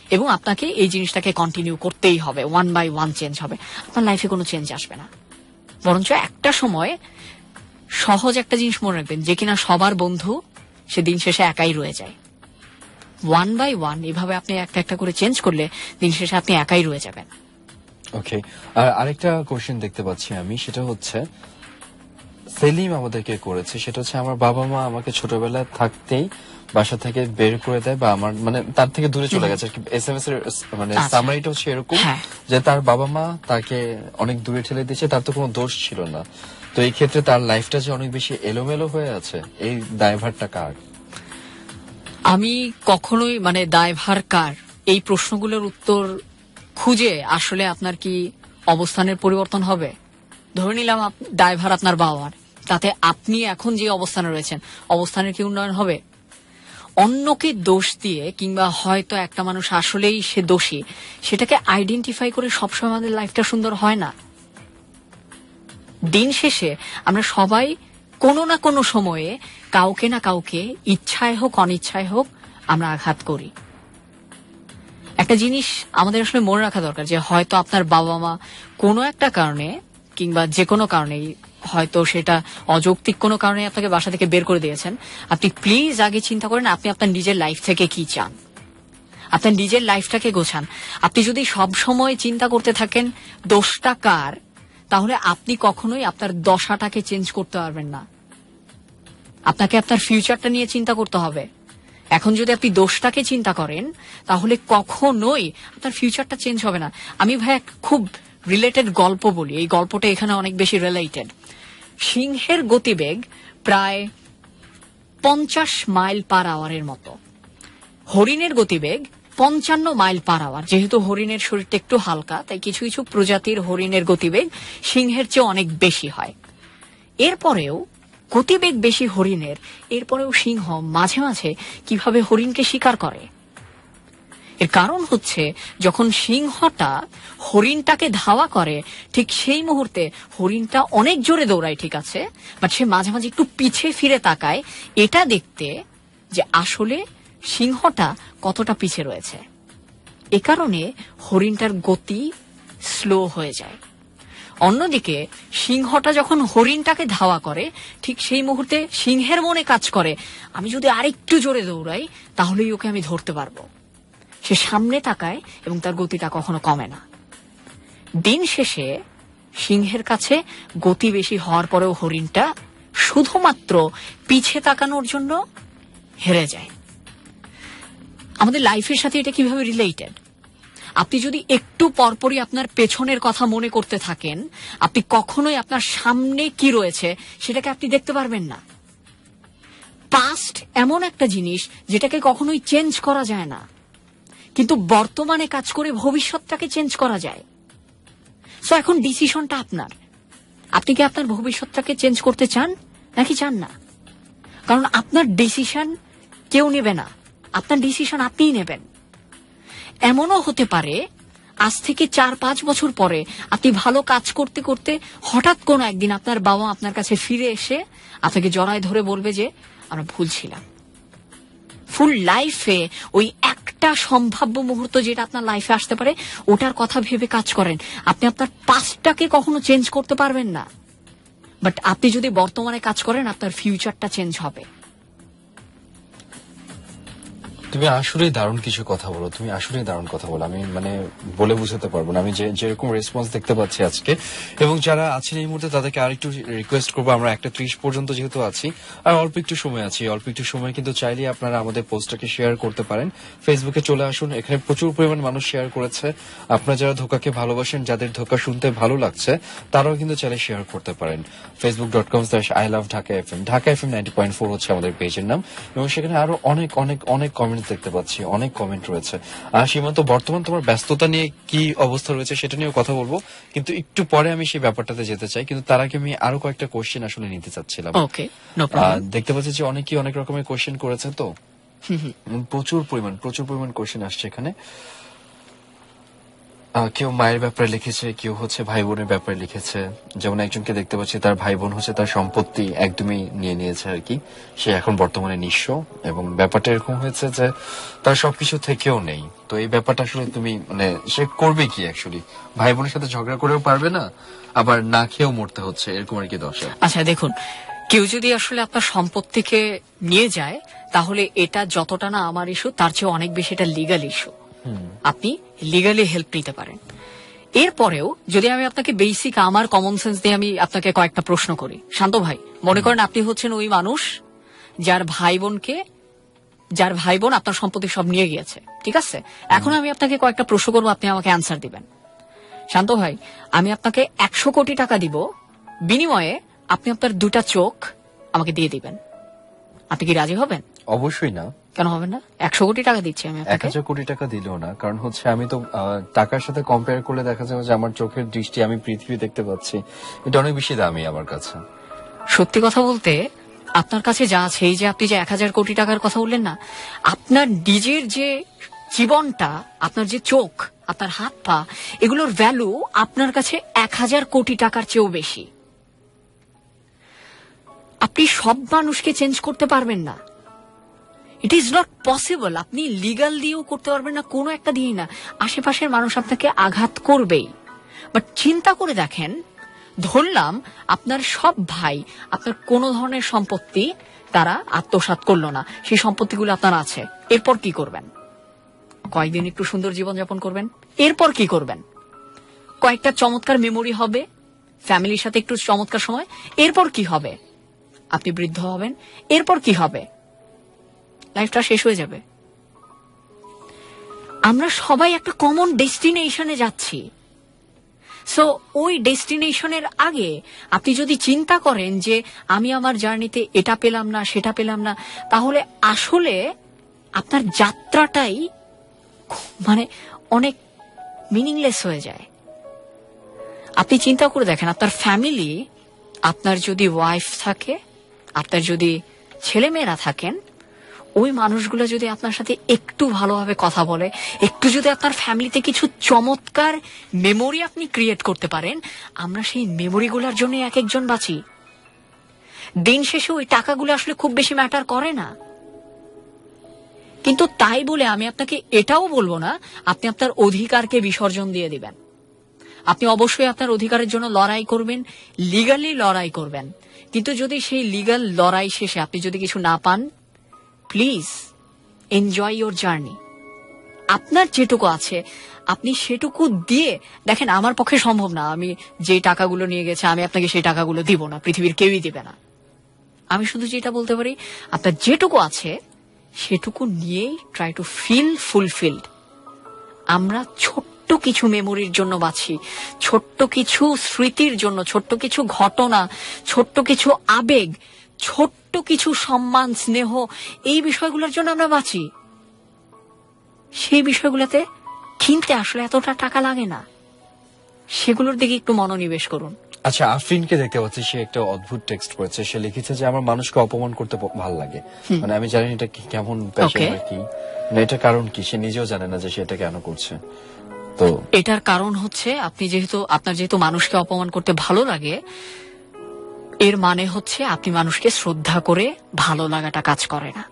এবং আপনাকে এই জিনিসটাকে কন্টিনিউ করতেই হবে, ওয়ান বাই ওয়ান চেঞ্জ হবে, আপনার লাইফে কোনো চেঞ্জ আসবে না। বরঞ্চ একটা সময় সহজ একটা জিনিস মনে রাখবেন, যে কিনা সবার বন্ধু সে দিন শেষে একাই রয়ে যায়। ওয়ান বাই ওয়ান এভাবে আপনি একটা একটা করে চেঞ্জ করলে দিন শেষে আপনি একাই রয়ে যাবেন। ওকে, আর আরেকটা কোশ্চেন দেখতে পাচ্ছি আমি, সেটা হচ্ছে সেলিম আমাদেরকে করেছে, সেটা হচ্ছে আমার বাবা মা আমাকে ছোটবেলায় থাকতেই বাসা থেকে বের করে দেয়, বা আমার মানে তার থেকে দূরে চলে গেছে। এস এম এস এর মানে আচ্ছা। সামারিটা হচ্ছে এরকম হ্যাঁ। যে তার বাবা মা তাকে অনেক দূরে ঠেলে দিয়েছে, তার তো কোনো দোষ ছিল না। তো এই ক্ষেত্রে তার লাইফটা যে অনেক বেশি এলোমেলো হয়ে আছে, এই দায়ভারটা কার? আমি কখনোই মানে দায়ভার কার এই প্রশ্নগুলোর উত্তর খুঁজে আসলে আপনার কি অবস্থানের পরিবর্তন হবে? ধরে নিলাম আপ- দায়ভার আপনার বাবার, তাতে আপনি এখন যে অবস্থানে রয়েছেন অবস্থানের কি উন্নয়ন হবে? অন্যকে দোষ দিয়ে কিংবা হয়তো একটা মানুষ আসলেই সে দোষী, সেটাকে আইডেন্টিফাই করে সবসময় আমাদের লাইফটা সুন্দর হয় না। দিন শেষে আমরা সবাই কোনো না কোনো সময়ে কাউকে না কাউকে, ইচ্ছায় হোক অনিচ্ছায় হোক, আমরা আঘাত করি। একটা জিনিস আমাদের আসলে মনে রাখা দরকার যে হয়তো আপনার বাবা মা কোনো একটা কারণে কিংবা যে কোনো কারণেই, হয়তো সেটা অযৌক্তিক কোনো কারণে আপনাকে বাসা থেকে বের করে দিয়েছেন, আপনি প্লিজ আগে চিন্তা করেন আপনি আপনার নিজের লাইফ থেকে কি চান, আপনার নিজের লাইফটাকে গোছান। আপনি যদি সব সময় চিন্তা করতে থাকেন দোষটা কার, তাহলে আপনি কখনোই আপনার দশাটাকে চেঞ্জ করতে পারবেন না। আপনাকে আপনার ফিউচারটা নিয়ে চিন্তা করতে হবে। এখন যদি আপনি দোষটাকে চিন্তা করেন তাহলে কখনোই আপনার ফিউচারটা চেঞ্জ হবে না। আমি ভাই এক খুব রিলেটেড গল্প বলি, এই গল্পটা এখানে অনেক বেশি রিলেটেড। সিংহের গতিবেগ প্রায় পঞ্চাশ মাইল পার আওয়ারের মতো, হরিণের গতিবেগ পঞ্চান্ন মাইল পার আওয়ার। যেহেতু হরিণের শরীরটা একটু হালকা, তাই কিছু কিছু প্রজাতির হরিণের গতিবেগ সিংহের চেয়ে অনেক বেশি হয়। এরপরেও গতিবেগ বেশি হরিণের, এরপরেও সিংহ মাঝে মাঝে কিভাবে হরিণকে শিকার করে? এর কারণ হচ্ছে যখন সিংহটা হরিণটাকে ধাওয়া করে, ঠিক সেই মুহূর্তে হরিণটা অনেক জোরে দৌড়ায়, ঠিক আছে, বাট সে মাঝে মাঝে একটু পিছে ফিরে তাকায়, এটা দেখতে যে আসলে সিংহটা কতটা পিছে রয়েছে। এ কারণে হরিণটার গতি স্লো হয়ে যায়। অন্যদিকে সিংহটা যখন হরিণটাকে ধাওয়া করে, ঠিক সেই মুহূর্তে সিংহের মনে কাজ করে, আমি যদি আরেকটু জোরে দৌড়াই তাহলেই ওকে আমি ধরতে পারবো। সে সামনে তাকায় এবং তার গতিটা কখনো কমে না। দিন শেষে সিংহের কাছে গতি বেশি হওয়ার পরেও হরিণটা শুধুমাত্র পিছে তাকানোর জন্য হেরে যায়। আমাদের লাইফের সাথে এটা কিভাবে রিলেটেড? আপনি যদি একটু পরপরই আপনার পেছনের কথা মনে করতে থাকেন, আপনি কখনোই আপনার সামনে কি রয়েছে সেটাকে আপনি দেখতে পারবেন না। পাস্ট এমন একটা জিনিস যেটাকে কখনোই চেঞ্জ করা যায় না, কিন্তু বর্তমানে কাজ করে ভবিষ্যৎটাকে চেঞ্জ করা যায়। সো এখন ডিসিশনটা আপনার। আপনি কি আপনার ভবিষ্যৎটাকে চেঞ্জ করতে চান নাকি চান না? কারণ আপনার ডিসিশন কেউ নেবে না, আপনার ডিসিশন আপনিই নেবেন। এমনও হতে পারে আজ থেকে চার পাঁচ বছর পরে আপনি ভালো কাজ করতে করতে হঠাৎ কোনো একদিন আপনার বাবা আপনার কাছে ফিরে এসে আপনাকে জড়ায় ধরে বলবে যে আমরা ভুল ছিলাম। ফুল লাইফে ওই একটা সম্ভাব্য মুহূর্ত যেটা আপনার লাইফে আসতে পারে, ওটার কথা ভেবে কাজ করেন। আপনি আপনার পাস্টটাকে কখনো চেঞ্জ করতে পারবেন না, বাট আপনি যদি বর্তমানে কাজ করেন আপনার ফিউচারটা চেঞ্জ হবে। তুমি আসলেই দারুণ কিছু কথা বলো, তুমি আসলেই দারুণ কথা বলো। আমি মানে বলে বুঝাতে পারবো না, আমি যে যেরকম রেসপন্স দেখতে পাচ্ছি আজকে, এবং যারা আছেন এই মুহূর্তে তাদেরকে আরেকটু রিকোয়েস্ট করবো, আমরা একটা ত্রিশ পর্যন্ত যেহেতু আছি আর অল্প একটু সময় আছে, অল্প একটু সময় কিন্তু চাইলে আপনারা আমাদের পোস্টটাকে শেয়ার করতে পারেন। ফেসবুকে চলে আসুন, এখানে প্রচুর পরিমাণ মানুষ শেয়ার করেছে। আপনারা যারা ধোকাকে ভালোবাসেন, যাদের ধোকা শুনতে ভালো লাগছে, তারাও কিন্তু চাইলে শেয়ার করতে পারেন। Facebook dot com slash I love Dhaka F M, Dhaka F M ninety point four হচ্ছে আমাদের পেজের নাম, এবং সেখানে আরো অনেক অনেক অনেক কমেন্ট দেখতে পাচ্ছি, অনেক কমেন্ট রয়েছে। আর সীমান্ত, বর্তমান তোমার ব্যস্ততা নিয়ে কি অবস্থা রয়েছে সেটা নিয়েও কথা বলবো, কিন্তু একটু পরে আমি সেই ব্যাপারটাতে যেতে চাই। কিন্তু তার আগে আমি আরো কয়েকটা কোশ্চেন আসলে নিতে চাচ্ছিলাম। Okay, no problem. দেখতে পাচ্ছি যে অনেকেই অনেক রকমের কোশ্চেন করেছে, তো প্রচুর পরিমাণ প্রচুর পরিমাণ কোশ্চেন আসছে এখানে। আহ, কেউ মায়ের ব্যাপারে লিখেছে, কেউ হচ্ছে ভাই বোনের ব্যাপারে লিখেছে। যেমন একজনকে দেখতে পাচ্ছি তার ভাই বোন হচ্ছে তার সম্পত্তি একদমই নিয়ে নিয়েছে আর কি, সে এখন বর্তমানে নিঃস্ব, এবং ব্যাপারটা এরকম হয়েছে যে তার সবকিছু থেকেও নেই। তো এই ব্যাপারটা আসলে তুমি মানে সে করবে কি অ্যাকচুয়ালি, ভাই বোনের সাথে ঝগড়া করেও পারবে না, আবার না খেয়েও মরতে হচ্ছে, এরকম আর কি দশা। আচ্ছা দেখুন, কেউ যদি আসলে আপনার সম্পত্তিকে নিয়ে যায় তাহলে এটা যতটা না আমার ইস্যু তার চেয়ে অনেক বেশি এটা লিগাল ইস্যু। আপনি লিগালি হেল্প নিতে পারেন। এরপরেও যদি আমি আপনাকে বেসিক আমার কমন সেন্স দিয়ে আমি আপনাকে কয়েকটা প্রশ্ন করি, শান্ত ভাই, মনে করেন আপনি হচ্ছেন ওই মানুষ যার ভাই বোনকে যার ভাই বোন আপনার সম্পত্তি সব নিয়ে গিয়েছে, ঠিক আছে? এখন আমি আপনাকে কয়েকটা প্রশ্ন করবো, আপনি আমাকে অ্যান্সার দিবেন। শান্ত ভাই, আমি আপনাকে একশো কোটি টাকা দিব, বিনিময়ে আপনি আপনার দুটা চোখ আমাকে দিয়ে দিবেন। আপনি কি রাজি হবেন? অবশ্যই না। কেন হবেন না? একশো কোটি টাকা দিচ্ছি আমি এক আপনাকে। হাজার কোটি টাকা দিলেও না, কারণ হচ্ছে আমি তো আহ, টাকার সাথে কম্পেয়ার করলে দেখা যাবে যে আমার চোখের দৃষ্টি, আমি পৃথিবী দেখতে পাচ্ছি, এটা অনেক বেশি দামি আমার কাছে। সত্যি কথা বলতে আপনার কাছে যা আছে, এই যে আপনি যে এক হাজার কোটি টাকার কথা বললেন না, আপনার নিজের যে জীবনটা, আপনার যে চোখ, আপনার হাত পা, এগুলোর ভ্যালু আপনার কাছে এক হাজার কোটি টাকার চেয়েও বেশি। আপনি সব মানুষকে চেঞ্জ করতে পারবেন না, ইট ইজ নট পসিবল। আপনি লিগাল দিয়েও করতে পারবেন না, কোনো একটা দিয়েই না। আশেপাশের মানুষ আপনাকে আঘাত করবেই। বাট চিন্তা করে দেখেন, ধরলাম আপনার সব ভাই আপনার কোনো ধরনের সম্পত্তি তারা আত্মসাৎ করলো না, সেই সম্পত্তিগুলো আপনার আছে, এরপর কি করবেন? কয়েকদিন একটু সুন্দর জীবনযাপন করবেন, এরপর কি করবেন? কয়েকটা চমৎকার মেমোরি হবে, ফ্যামিলির সাথে একটু চমৎকার সময়, এরপর কি হবে? আপনি বৃদ্ধ হবেন, এরপর কি হবে? লাইফটা শেষ হয়ে যাবে। আমরা সবাই একটা কমন ডেস্টিনেশনে যাচ্ছি। সো ওই ডেস্টিনেশনের আগে আপনি যদি চিন্তা করেন যে আমি আমার জার্নিতে এটা পেলাম না, সেটা পেলাম না, তাহলে আসলে আপনার যাত্রাটাই মানে অনেক মিনিংলেস হয়ে যায়। আপনি চিন্তা করে দেখেন, আপনার ফ্যামিলি, আপনার যদি ওয়াইফ থাকে, আপনার যদি ছেলে মেয়েরা থাকেন, ওই মানুষগুলো যদি আপনার সাথে একটু ভালোভাবে কথা বলে, একটু যদি আপনার ফ্যামিলিতে কিছু চমৎকার মেমোরি আপনি ক্রিয়েট করতে পারেন, আমরা সেই মেমোরিগুলোর জন্য এক একজন বাঁচি। দিন শেষে ওই টাকাগুলো আসলে খুব বেশি ম্যাটার করে না। কিন্তু তাই বলে আমি আপনাকে এটাও বলবো না আপনি আপনার অধিকারকে বিসর্জন দিয়ে দিবেন। আপনি অবশ্যই আপনার অধিকারের জন্য লড়াই করবেন, লিগালি লড়াই করবেন। কিন্তু যদি সেই লিগাল লড়াই শেষে আপনি যদি কিছু না পান, প্লিজ এনজয় ইউর জার্নি। আপনার যেটুকু আছে আপনি সেটুকু দিয়ে দেখেন। আমার পক্ষে সম্ভব না আমি যে টাকাগুলো নিয়ে গেছে আমি আপনাকে সেই টাকাগুলো দিব না, পৃথিবীর কেউই দিবে না। আমি শুধু যেটা বলতে পারি, আপনার যেটুকু আছে সেটুকু নিয়েই ট্রাই টু ফিল ফুলফিলড। আমরা ছোট্ট কিছু মেমোরির জন্য বাঁচি, ছোট্ট কিছু স্মৃতির জন্য, ছোট্ট কিছু ঘটনা, ছোট্ট কিছু আবেগ, ছোট্ট কিছু সম্মান, স্নেহ, এই বিষয়গুলোর জন্য আমরা বাঁচি। সেই বিষয়গুলোতে কিনতে আসলে এতটা টাকা লাগে না, সেগুলোর দিকে একটু মনোনিবেশ করুন। আচ্ছা, আফরিনকে দেখতে পাচ্ছি, সে একটা অদ্ভুত টেক্সট করেছে। সে লিখেছে যে আমার মানুষকে অপমান করতে ভালো লাগে। মানে আমি জানি এটা কি, কেমন প্যাশন আর কি, মানে এটা কারণ কি সে নিজেও জানে না যে সে এটা কেন করছে। তো এটার কারণ হচ্ছে আপনি যেহেতু আপনার যেহেতু মানুষকে অপমান করতে ভালো লাগে, এর মানে হচ্ছে আপনি মানুষকে শ্রদ্ধা করে ভালো লাগাটা কাজ করে না।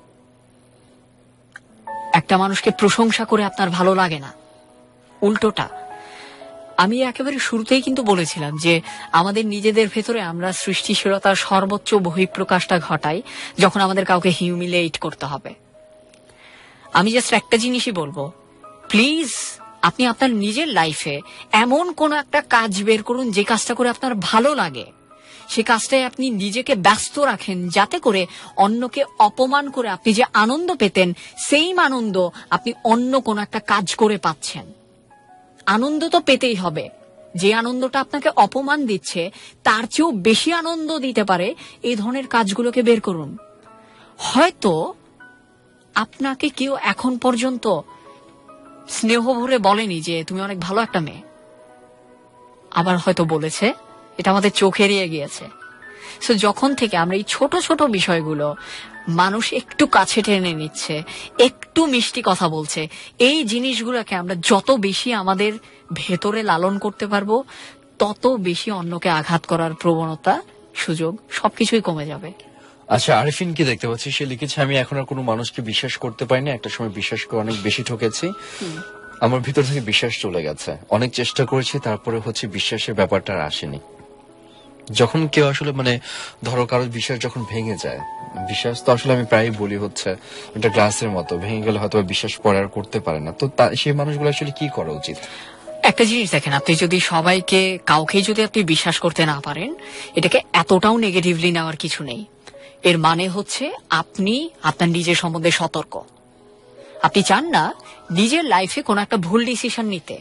একটা মানুষকে প্রশংসা করে আপনার ভালো লাগে না, উল্টোটা। আমি একেবারে শুরুতেই কিন্তু বলেছিলাম যে আমাদের নিজেদের ভেতরে আমরা সৃষ্টিশীলতার সর্বোচ্চ বহিঃপ্রকাশটা ঘটাই যখন আমাদের কাউকে হিউমিলিয়েট করতে হবে। আমি জাস্ট একটা জিনিসই বলবো, প্লিজ আপনি আপনার নিজের লাইফে এমন কোন একটা কাজ বের করুন যে কাজটা করে আপনার ভালো লাগে, সে কাজটায় আপনি নিজেকে ব্যস্ত রাখেন, যাতে করে অন্যকে অপমান করে আপনি যে আনন্দ পেতেন সেইম আনন্দ আপনি অন্য কোন একটা কাজ করে পাচ্ছেন। আনন্দ তো পেতেই হবে। যে আনন্দটা আপনাকে অপমান দিচ্ছে তার চেয়েও বেশি আনন্দ দিতে পারে এই ধরনের কাজগুলোকে বের করুন। হয়তো আপনাকে কেউ এখন পর্যন্ত স্নেহ ভরে বলেনি যে তুমি অনেক ভালো একটা মেয়ে, আবার হয়তো বলেছে, এটা আমাদের চোখ এড়িয়ে গিয়েছে। সো যখন থেকে আমরা এই ছোট ছোট বিষয়গুলো মানুষ একটু কাছে টেনে নিচ্ছে, একটু মিষ্টি কথা বলছে, এই জিনিসগুলোকে আমরা যত বেশি আমাদের ভেতরে লালন করতে পারবো, তত বেশি অন্যকে আঘাত করার প্রবণতা, সুযোগ সবকিছুই কমে যাবে। আচ্ছা, আরিফিন কি দেখতে পাচ্ছি, সে লিখেছে আমি এখন আর কোনো মানুষকে বিশ্বাস করতে পারি না, একটা সময় বিশ্বাস করে অনেক বেশি ঠকেছি, আমার ভিতর থেকে বিশ্বাস চলে গেছে, অনেক চেষ্টা করেছি, তারপরে হচ্ছে বিশ্বাসের ব্যাপারটা আর আসেনি। যখন কেউ আসলে মানে ধরো কারোর বিশ্বাস যখন ভেঙে যায়, বিশ্বাস তো আসলে আমি প্রায় বলি হচ্ছে একটা গ্লাসের মতো, ভেঙে গেলে হয়তো বিশ্বাস পরে আর করতে পারে না, তো সেই মানুষগুলো আসলে কি করা উচিত? একটা জিনিস দেখেন, আপনি যদি সবাইকে কাউকে যদি আপনি বিশ্বাস করতে না পারেন, এটাকে এতটাও নেগেটিভলি নেওয়ার কিছু নেই। এর মানে হচ্ছে আপনি আপনার নিজের সম্বন্ধে সতর্ক, আপনি চান না নিজের লাইফে কোনো একটা ভুল ডিসিশন নিতে।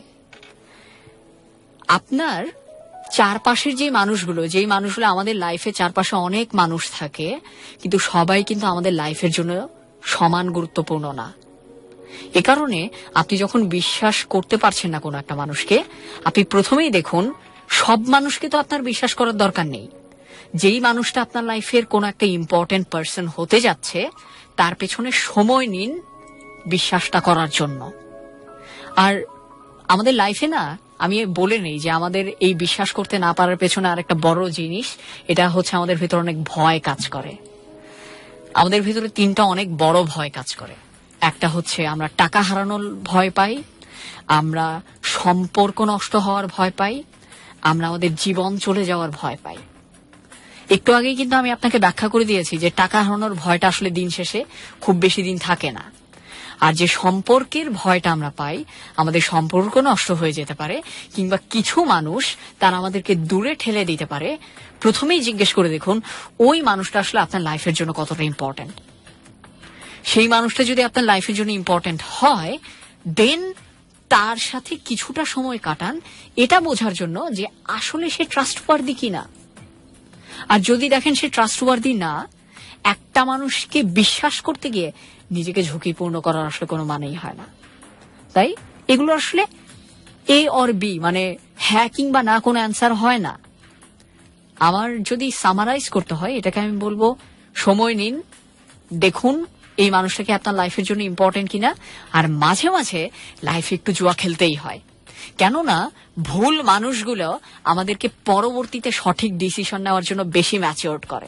আপনার চারপাশের যে মানুষগুলো, যেই মানুষগুলো আমাদের লাইফে চারপাশে অনেক মানুষ থাকে, কিন্তু সবাই কিন্তু আমাদের লাইফের জন্য সমান গুরুত্বপূর্ণ না। এ কারণে আপনি যখন বিশ্বাস করতে পারছেন না কোনো একটা মানুষকে, আপনি প্রথমেই দেখুন সব মানুষকে তো আপনার বিশ্বাস করার দরকার নেই। যেই মানুষটা আপনার লাইফের কোনো একটা ইম্পর্টেন্ট পার্সন হতে যাচ্ছে, তার পেছনে সময় নিন বিশ্বাসটা করার জন্য। আর আমাদের লাইফে না, আমি বলে নেই যে আমাদের এই বিশ্বাস করতে না পারার পেছনে আর একটা বড় জিনিস, এটা হচ্ছে আমাদের ভিতরে অনেক ভয় কাজ করে। আমাদের ভিতরে তিনটা অনেক বড় ভয় কাজ করে। একটা হচ্ছে আমরা টাকা হারানোর ভয় পাই, আমরা সম্পর্ক নষ্ট হওয়ার ভয় পাই, আমরা আমাদের জীবন চলে যাওয়ার ভয় পাই। একটু আগেই কিন্তু আমি আপনাকে ব্যাখ্যা করে দিয়েছি যে টাকা হারানোর ভয়টা আসলে দিন শেষে খুব বেশি দিন থাকে না। আর যে সম্পর্কের ভয়টা আমরা পাই, আমাদের সম্পর্ক নষ্ট হয়ে যেতে পারে, কিংবা কিছু মানুষ তারা আমাদেরকে দূরে ঠেলে দিতে পারে। প্রথমেই জিজ্ঞেস করে দেখুন ওই মানুষটা আসলে আপনার লাইফের জন্য কতটা ইম্পর্টেন্ট। সেই মানুষটা যদি আপনার লাইফের জন্য ইম্পর্টেন্ট হয়, দেন তার সাথে কিছুটা সময় কাটান এটা বোঝার জন্য যে আসলে সে ট্রাস্টওয়ার্দি কিনা। আর যদি দেখেন সে ট্রাস্টওয়ার্দি না, একটা মানুষকে বিশ্বাস করতে গিয়ে নিজেকে ঝুঁকিপূর্ণ করার আসলে কোনো মানেই হয় না। তাই এগুলো আসলে এ অর বি, মানে হ্যাঁ কিংবা না কোনো অ্যান্সার হয় না। আমার যদি সামারাইজ করতে হয়, এটাকে আমি বলবো সময় নিন, দেখুন এই মানুষটাকে আপনার লাইফের জন্য ইম্পর্টেন্ট কিনা। আর মাঝে মাঝে লাইফে একটু জুয়া খেলতেই হয়, কেননা ভুল মানুষগুলো আমাদেরকে পরবর্তীতে সঠিক ডিসিশন নেওয়ার জন্য বেশি ম্যাচিওর করে।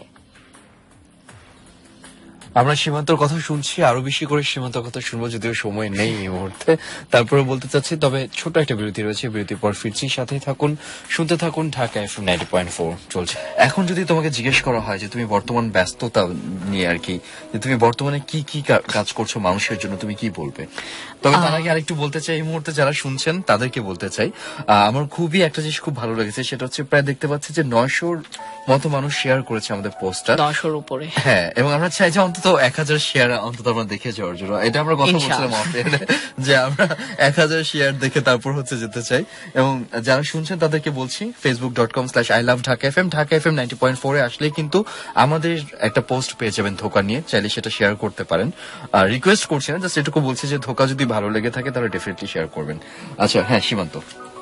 আমরা সীমান্তর কথা শুনছি, আরো বেশি করে সীমান্তর কথা শুনবো, যদিও সময় নেই এই মুহূর্তে, তারপরে বলতে চাচ্ছি। তবে ছোট একটা বিরতি রয়েছে, বিরতির পর ফিরছি, সাথেই থাকুন, শুনতে থাকুন Dhaka FM ninety point four চলছে। এখন যদি তোমাকে জিজ্ঞেস করা হয় যে তুমি বর্তমান ব্যস্ততা নিয়ে আর কি, যে তুমি বর্তমানে কি কি কাজ করছো মানুষের জন্য, তুমি কি বলবে? তবে তার আগে আরেকটু বলতে চাই, এই মুহূর্তে যারা শুনছেন তাদেরকে বলতে চাই, আমার খুবই একটা জিনিস খুব ভালো লেগেছে, সেটা হচ্ছে প্রায় দেখতে পাচ্ছি যে নয়শোর মতো মানুষ শেয়ার করেছে আমাদের পোস্টটা, নয়শোর উপরে। হ্যাঁ, এবং আমরা চাই যে অন্তত এক হাজার শেয়ার অন্তত আমরা দেখে যাওয়ার জন্য। এটা আমরা কথা বলছিলাম যে আমরা এক হাজার শেয়ার দেখে তারপর হচ্ছে যেতে চাই। এবং যারা শুনছেন তাদেরকে বলছি, Facebook dot com slash I love Dhaka F M, Dhaka F M ninety point four এ আসলে কিন্তু আমাদের একটা পোস্ট পেয়ে যাবেন ধোকা নিয়ে, চাইলে সেটা শেয়ার করতে পারেন। আর রিকোয়েস্ট করছি না, জাস্ট এটুকু বলছি যে ধোকা যদি ভালো লেগে থাকে তাহলে ডেফিনেটলি শেয়ার করবেন। আচ্ছা, হ্যাঁ সীমান্ত,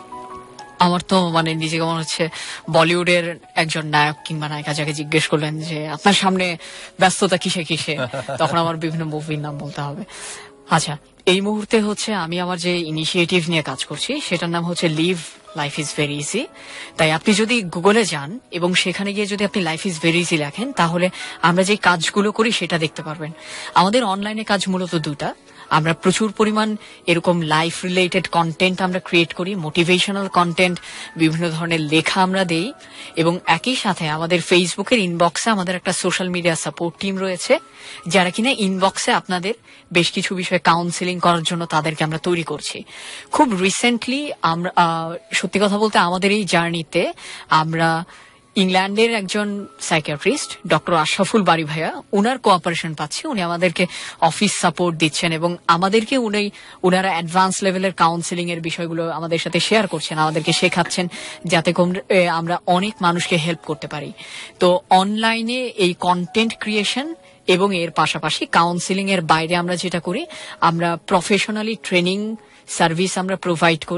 আমার তো মানে নিজেকে মনে হচ্ছে বলিউডের একজন নায়ক কিংবা নায়িকা, যাকে জিজ্ঞেস করলেন যে আপনার সামনে ব্যস্ততা কিসে কিসে, তখন আমার বিভিন্ন মুভির নাম বলতে হবে। আচ্ছা, এই মুহূর্তে হচ্ছে আমি আমার যে ইনিশিয়েটিভ নিয়ে কাজ করছি সেটার নাম হচ্ছে live life is very easy. তাই আপনি যদি গুগলে যান এবং সেখানে গিয়ে যদি আপনি লাইফ ইজ ভেরি ইজি লেখেন, তাহলে আমরা যে কাজগুলো করি সেটা দেখতে পারবেন। আমাদের অনলাইনে কাজ মূলত দুটা। আমরা প্রচুর পরিমাণ এরকম লাইফ রিলেটেড কন্টেন্ট আমরা ক্রিয়েট করি, মোটিভেশনাল কন্টেন্ট, বিভিন্ন ধরনের লেখা আমরা দেই, এবং একই সাথে আমাদের ফেসবুকের ইনবক্সে আমাদের একটা সোশ্যাল মিডিয়া সাপোর্ট টিম রয়েছে, যারা কিনা ইনবক্সে আপনাদের বেশ কিছু বিষয়ে কাউন্সিলিং করার জন্য তাদেরকে আমরা তৈরি করছি। খুব রিসেন্টলি আমরা, সত্যি কথা বলতে আমাদের এই জার্নিতে আমরা ইংল্যান্ডের একজন সাইকিয়াট্রিস্ট ডক্টর আশরাফুল বারি ভাইয়া, উনার কোঅপারেশন পাচ্ছি। উনি আমাদেরকে অফিস সাপোর্ট দিচ্ছেন এবং আমাদেরকে উনি উনারা অ্যাডভান্স লেভেলের কাউন্সিলিং এর বিষয়গুলো আমাদের সাথে শেয়ার করছেন, আমাদেরকে শেখাচ্ছেন, যাতে আমরা অনেক মানুষকে হেল্প করতে পারি। তো অনলাইনে এই কন্টেন্ট ক্রিয়েশন এবং এর পাশাপাশি কাউন্সিলিং এর বাইরে আমরা যেটা করি, আমরা প্রফেশনালি ট্রেনিং সার্ভিস আমরা প্রোভাইড করি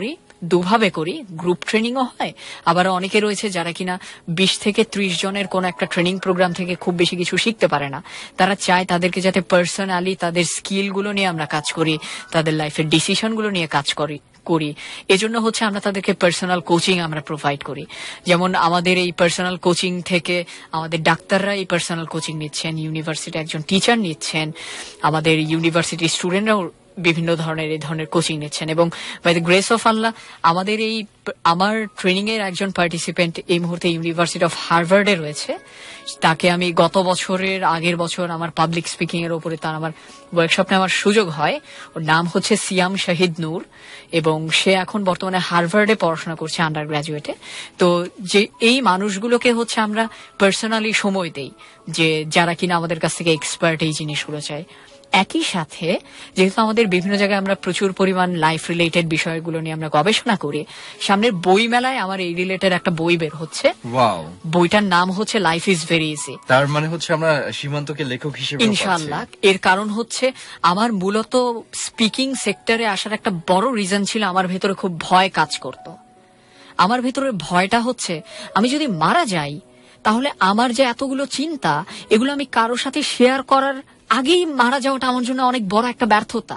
দুভাবে করি, গ্রুপ ট্রেনিংও হয়, আবার অনেকে রয়েছে যারা কিনা বিশ থেকে ত্রিশ জনের কোন একটা ট্রেনিং প্রোগ্রাম থেকে খুব বেশি কিছু শিখতে পারে না। তারা চায় তাদেরকে যাতে পার্সোনালি তাদের স্কিল গুলো নিয়ে আমরা কাজ করি, তাদের লাইফের ডিসিশন গুলো নিয়ে কাজ করি করি এজন্য হচ্ছে আমরা তাদেরকে পার্সোনাল কোচিং আমরা প্রোভাইড করি। যেমন আমাদের এই পার্সোনাল কোচিং থেকে আমাদের ডাক্তাররা এই পার্সোনাল কোচিং নিচ্ছেন, ইউনিভার্সিটি একজন টিচার নিচ্ছেন, আমাদের ইউনিভার্সিটি স্টুডেন্টরাও বিভিন্ন ধরনের এই ধরনের কোচিং নিচ্ছেন। এবং by the grace of Allah আমাদের এই আমার ট্রেনিং এর একজন পার্টিসিপেন্ট এই মুহূর্তে ইউনিভার্সিটি অফ হার্ভার্ডে রয়েছে। তাকে আমি গত বছরের আগের বছর আমার পাবলিক স্পিকিং এর উপরে তার আমার ওয়ার্কশপ নেওয়ার সুযোগ হয়। ওর নাম হচ্ছে সিয়াম শাহিদ নূর এবং সে এখন বর্তমানে হার্ভার্ডে পড়াশোনা করছে আন্ডার গ্রাজুয়েটে। তো যে এই মানুষগুলোকে হচ্ছে আমরা পার্সোনালি সময় দেই, যে যারা কিনা আমাদের কাছ থেকে এক্সপার্ট এই জিনিসগুলো চায়। একই সাথে যেহেতু আমাদের বিভিন্ন জায়গায় আমরা প্রচুর পরিমাণ লাইফ রিলেটেড বিষয়গুলো নিয়ে আমরা গবেষণা করি, সামনের বই মেলায় আমার এই রিলেটেড একটা বই বের হচ্ছে। ওয়াও, বইটার নাম হচ্ছে লাইফ ইজ ভেরি ইজি। তার মানে হচ্ছে আমরা সীমান্তকে লেখক হিসেবে ইনশাআল্লাহ। এর কারণ হচ্ছে আমার মূলত স্পিকিং সেক্টরে আসার একটা বড় রিজন ছিল আমার ভেতরে খুব ভয় কাজ করত। আমার ভেতরে ভয়টা হচ্ছে আমি যদি মারা যাই তাহলে আমার যে এতগুলো চিন্তা এগুলো আমি কারোর সাথে শেয়ার করার আগেই মারা যাওয়াটা আমার জন্য অনেক বড় একটা ব্যর্থতা।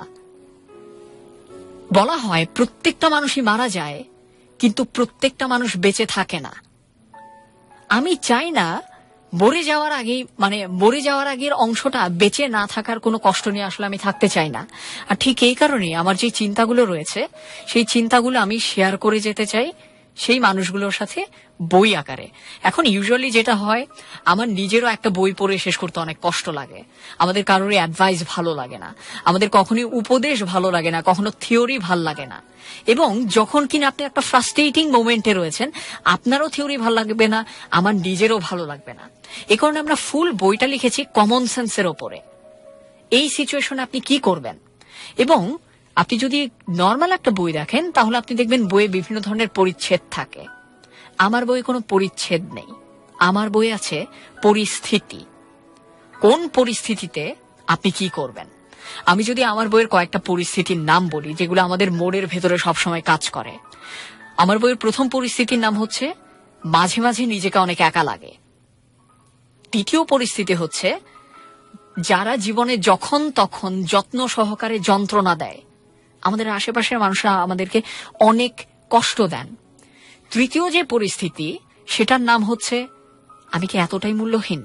বলা হয় প্রত্যেকটা মানুষই মারা যায়, কিন্তু প্রত্যেকটা মানুষ বেঁচে থাকে না। আমি চাই না মরে যাওয়ার আগে, মানে মরে যাওয়ার আগের অংশটা বেঁচে না থাকার কোনো কষ্ট নিয়ে আসলে আমি থাকতে চাই না। আর ঠিক এই কারণে আমার যে চিন্তাগুলো রয়েছে সেই চিন্তাগুলো আমি শেয়ার করে যেতে চাই সেই মানুষগুলোর সাথে বই আকারে। এখন ইউজুয়ালি যেটা হয়, আমার নিজেরও একটা বই পড়ে শেষ করতে অনেক কষ্ট লাগে, আমাদের কারোর অ্যাডভাইস ভালো লাগে না, আমাদের কখনোই উপদেশ ভালো লাগে না, কখনো থিওরি ভাল লাগে না। এবং যখন কিনা আপনি একটা ফ্রাস্ট্রেটিং মোমেন্টে রয়েছেন, আপনারও থিওরি ভালো লাগবে না, আমার নিজেরও ভালো লাগবে না। এই কারণে আমরা ফুল বইটা লিখেছি কমন সেন্সের ওপরে। এই সিচুয়েশনে আপনি কি করবেন। এবং আপনি যদি নর্মাল একটা বই দেখেন তাহলে আপনি দেখবেন বইয়ে বিভিন্ন ধরনের পরিচ্ছেদ থাকে। আমার বইয়ে কোনো পরিচ্ছেদ নেই, আমার বই আছে পরিস্থিতি। কোন পরিস্থিতিতে আপনি কি করবেন। আমি যদি আমার বইয়ের কয়েকটা পরিস্থিতির নাম বলি যেগুলো আমাদের মনের ভেতরে সবসময় কাজ করে। আমার বইয়ের প্রথম পরিস্থিতির নাম হচ্ছে মাঝে মাঝে নিজেকে অনেক একা লাগে। দ্বিতীয় পরিস্থিতি হচ্ছে যারা জীবনে যখন তখন যত্ন সহকারে যন্ত্রণা দেয়, আমাদের আশেপাশের মানুষরা আমাদেরকে অনেক কষ্ট দেন। তৃতীয় যে পরিস্থিতি সেটার নাম হচ্ছে আমি কি এতটাই মূল্যহীন।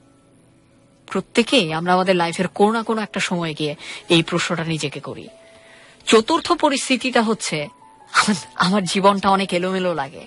প্রত্যেকেই আমরা আমাদের লাইফের কোনো না কোনো একটা সময় গিয়ে এই প্রশ্নটা নিজেকে করি। চতুর্থ পরিস্থিতিটা হচ্ছে আমার জীবনটা অনেক এলোমেলো লাগে।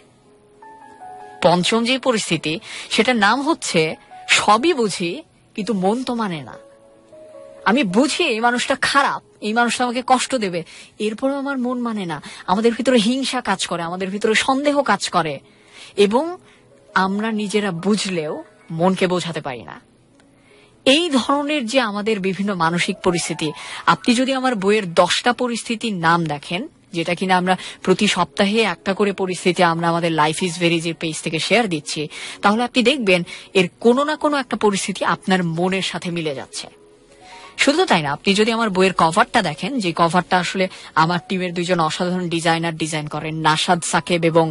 পঞ্চম যে পরিস্থিতি সেটার নাম হচ্ছে সবই বুঝি কিন্তু মন তো মানে না। আমি বুঝি এই মানুষটা খারাপ, এই মানুষটা আমাকে কষ্ট দেবে, এরপরও আমার মন মানে না। আমাদের ভিতরে হিংসা কাজ করে, আমাদের ভিতরে সন্দেহ কাজ করে এবং আমরা নিজেরা বুঝলেও মনকে বোঝাতে পারি না। এই ধরনের যে আমাদের বিভিন্ন মানসিক পরিস্থিতি, আপনি যদি আমার বইয়ের দশটা পরিস্থিতির নাম দেখেন, যেটা কিনা আমরা প্রতি সপ্তাহে একটা করে পরিস্থিতি আমরা আমাদের লাইফ ইজ ভেরি ইজির পেজ থেকে শেয়ার দিচ্ছি, তাহলে আপনি দেখবেন এর কোনো না কোনো একটা পরিস্থিতি আপনার মনের সাথে মিলে যাচ্ছে। শুধু তাই না, আপনি যদি আমার বইয়ের কভারটা দেখেন, যে কভারটা আসলে আমার টিমের দুইজন অসাধারণ ডিজাইনার ডিজাইন করেন, নাসাদ সাকেব এবং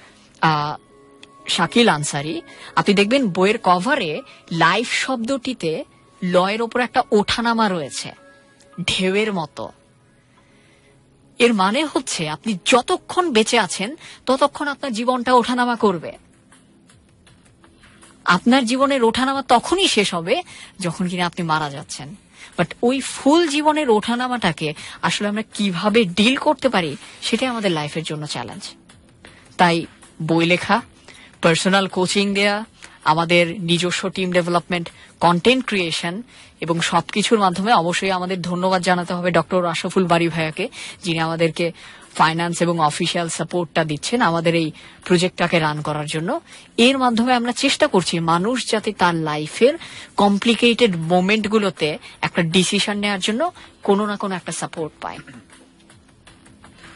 শাকিল আনসারি, আপনি দেখবেন বইয়ের কভারে লাইফ শব্দটিতে লয়ের ওপর একটা ওঠানামা রয়েছে ঢেউয়ের মতো। এর মানে হচ্ছে আপনি যতক্ষণ বেঁচে আছেন ততক্ষণ আপনার জীবনটা ওঠানামা করবে। আপনার জীবনের ওঠানামা তখনই শেষ হবে যখন কিনা আপনি মারা যাচ্ছেন। বাট ওই ফুল জীবনের ওঠানামাটাকে আসলে আমরা কিভাবে ডিল করতে পারি সেটাই আমাদের লাইফের জন্য চ্যালেঞ্জ। তাই বই লেখা, পার্সোনাল কোচিং দেয়া, আমাদের নিজস্ব টিম ডেভেলপমেন্ট, কন্টেন্ট ক্রিয়েশন এবং সবকিছুর মাধ্যমে অবশ্যই আমাদের ধন্যবাদ জানাতে হবে ডক্টর আশরাফুল বারী ভাইয়াকে, যিনি আমাদেরকে ফাইন্যান্স এবং অফিসিয়াল সাপোর্টটা দিচ্ছেন আমাদের এই প্রজেক্টটাকে রান করার জন্য। এর মাধ্যমে আমরা চেষ্টা করছি মানুষ যাতে তার লাইফের কমপ্লিকেটেড মোমেন্টগুলোতে একটা ডিসিশন নেওয়ার জন্য কোনো না কোনো একটা সাপোর্ট পায়।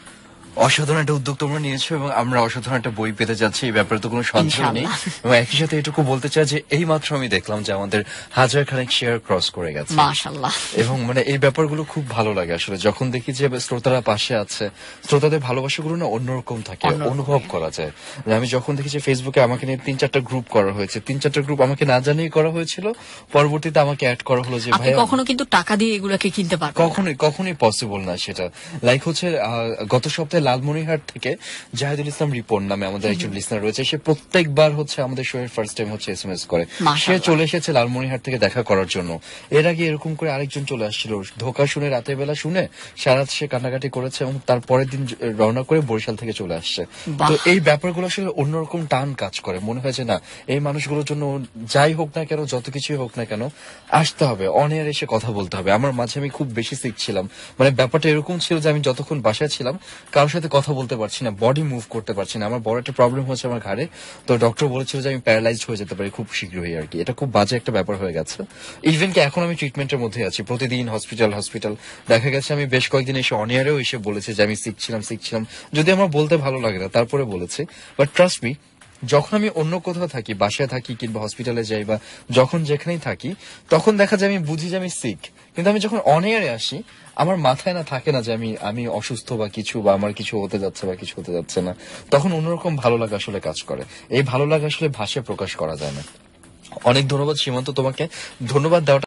অসাধারণ একটা উদ্যোগ তোমরা নিয়েছো এবং আমরা অসাধারণ একটা বই পেতে যাচ্ছি, এই ব্যাপারে তো কোনো সন্দেহ নেই। ইনশাআল্লাহ। এবং একই সাথে এটুকু বলতে চাই যে এই মাত্র আমি দেখলাম যে আমাদের হাজার খানেক শেয়ার ক্রস করে গেছে মাশাআল্লাহ। এবং মানে এই ব্যাপারগুলো খুব ভালো লাগে আসলে যখন দেখি যে শ্রোতারা পাশে আছে, শ্রোতাদের ভালোবাসাগুলো না অন্যরকম থাকে, অন্যরকম। অনুভব করা যায়। যে আমি যখন দেখি যে ফেসবুকে আমাকে নিয়ে তিন চারটা গ্রুপ করা হয়েছে, তিন চারটা গ্রুপ আমাকে না জানিয়ে করা হয়েছিল, পরবর্তীতে আমাকে অ্যাড করা হলো যে আপনি ভাই কখনো কিন্তু টাকা দিয়ে এগুলাকে কিনতে পারবেন না। কখনোই কখনোই পসিবল না সেটা। লাইক হচ্ছে আহ, গত সপ্তাহে লালমনিরহাট থেকে জাহিদুল ইসলাম রিপন নামে আমাদের একজন লিসনার রয়েছে, সে প্রত্যেকবার হচ্ছে আমাদের শোয়ের ফার্স্ট টাইম হচ্ছে এস এম এস করে। সে মাশাআল্লাহ। চলে এসেছে লালমনিরহাট থেকে দেখা করার জন্য। এর আগে এরকম করে আরেকজন চলে আসছিল, ধোকা শুনে রাতের বেলা শুনে সারা রাত সে কান্নাকাটি করেছে এবং তার পরের দিন জ- রওনা করে বরিশাল থেকে চলে আসছে। বাহ। তো এই ব্যাপারগুলো আসলে অন্যরকম টান কাজ করে, মনে হয় যে না এই মানুষগুলোর জন্য যাই হোক না কেন, যত কিছুই হোক না কেন আসতে হবে, অনেয়ার এসে কথা বলতে হবে। আমার মাঝে আমি খুব বেশি সিক ছিলাম, মানে ব্যাপারটা এরকম ছিল যে আমি যতক্ষণ বাসায় ছিলাম কারোর সাথে কথা বলতে পারছি না, বডি মুভ করতে পারছি না, আমার বড় একটা প্রবলেম হচ্ছে আমার ঘাড়ে। তো ডক্টর বলেছিল যে আমি প্যারালাইজড হয়ে যেতে পারি খুব শীঘ্রই আর কি। এটা খুব বাজে একটা ব্যাপার হয়ে গেছে। ইভেন কি এখন আমি ট্রিটমেন্টের মধ্যে আছি, প্রতিদিন হসপিটাল হসপিটাল। দেখা গেছে আমি বেশ কয়েকদিন এসে অনিয়ারেও এসে বলেছে যে আমি সিক ছিলাম সিক ছিলাম যদি আমার বলতে ভালো লাগে না, তারপরে বলেছে। বাট ট্রাস্ট মি, যখন আমি অন্য কোথাও থাকি, বাসায় থাকি কিংবা হসপিটালে যাই বা যখন যেখানেই থাকি, তখন দেখা যায় আমি বুঝি যে আমি সিক, কিন্তু আমি যখন অন এয়ারে আসি আমার মাথায় না থাকে না যে আমি আমি অসুস্থ বা কিছু বা আমার কিছু হতে যাচ্ছে বা কিছু হতে যাচ্ছে না। তখন অন্যরকম ভালো লাগা আসলে কাজ করে। এই ভালো লাগা আসলে ভাষায় প্রকাশ করা যায় না। অনেক ধন্যবাদ সীমান্ত তোমাকে, ধন্যবাদ দেওয়াটা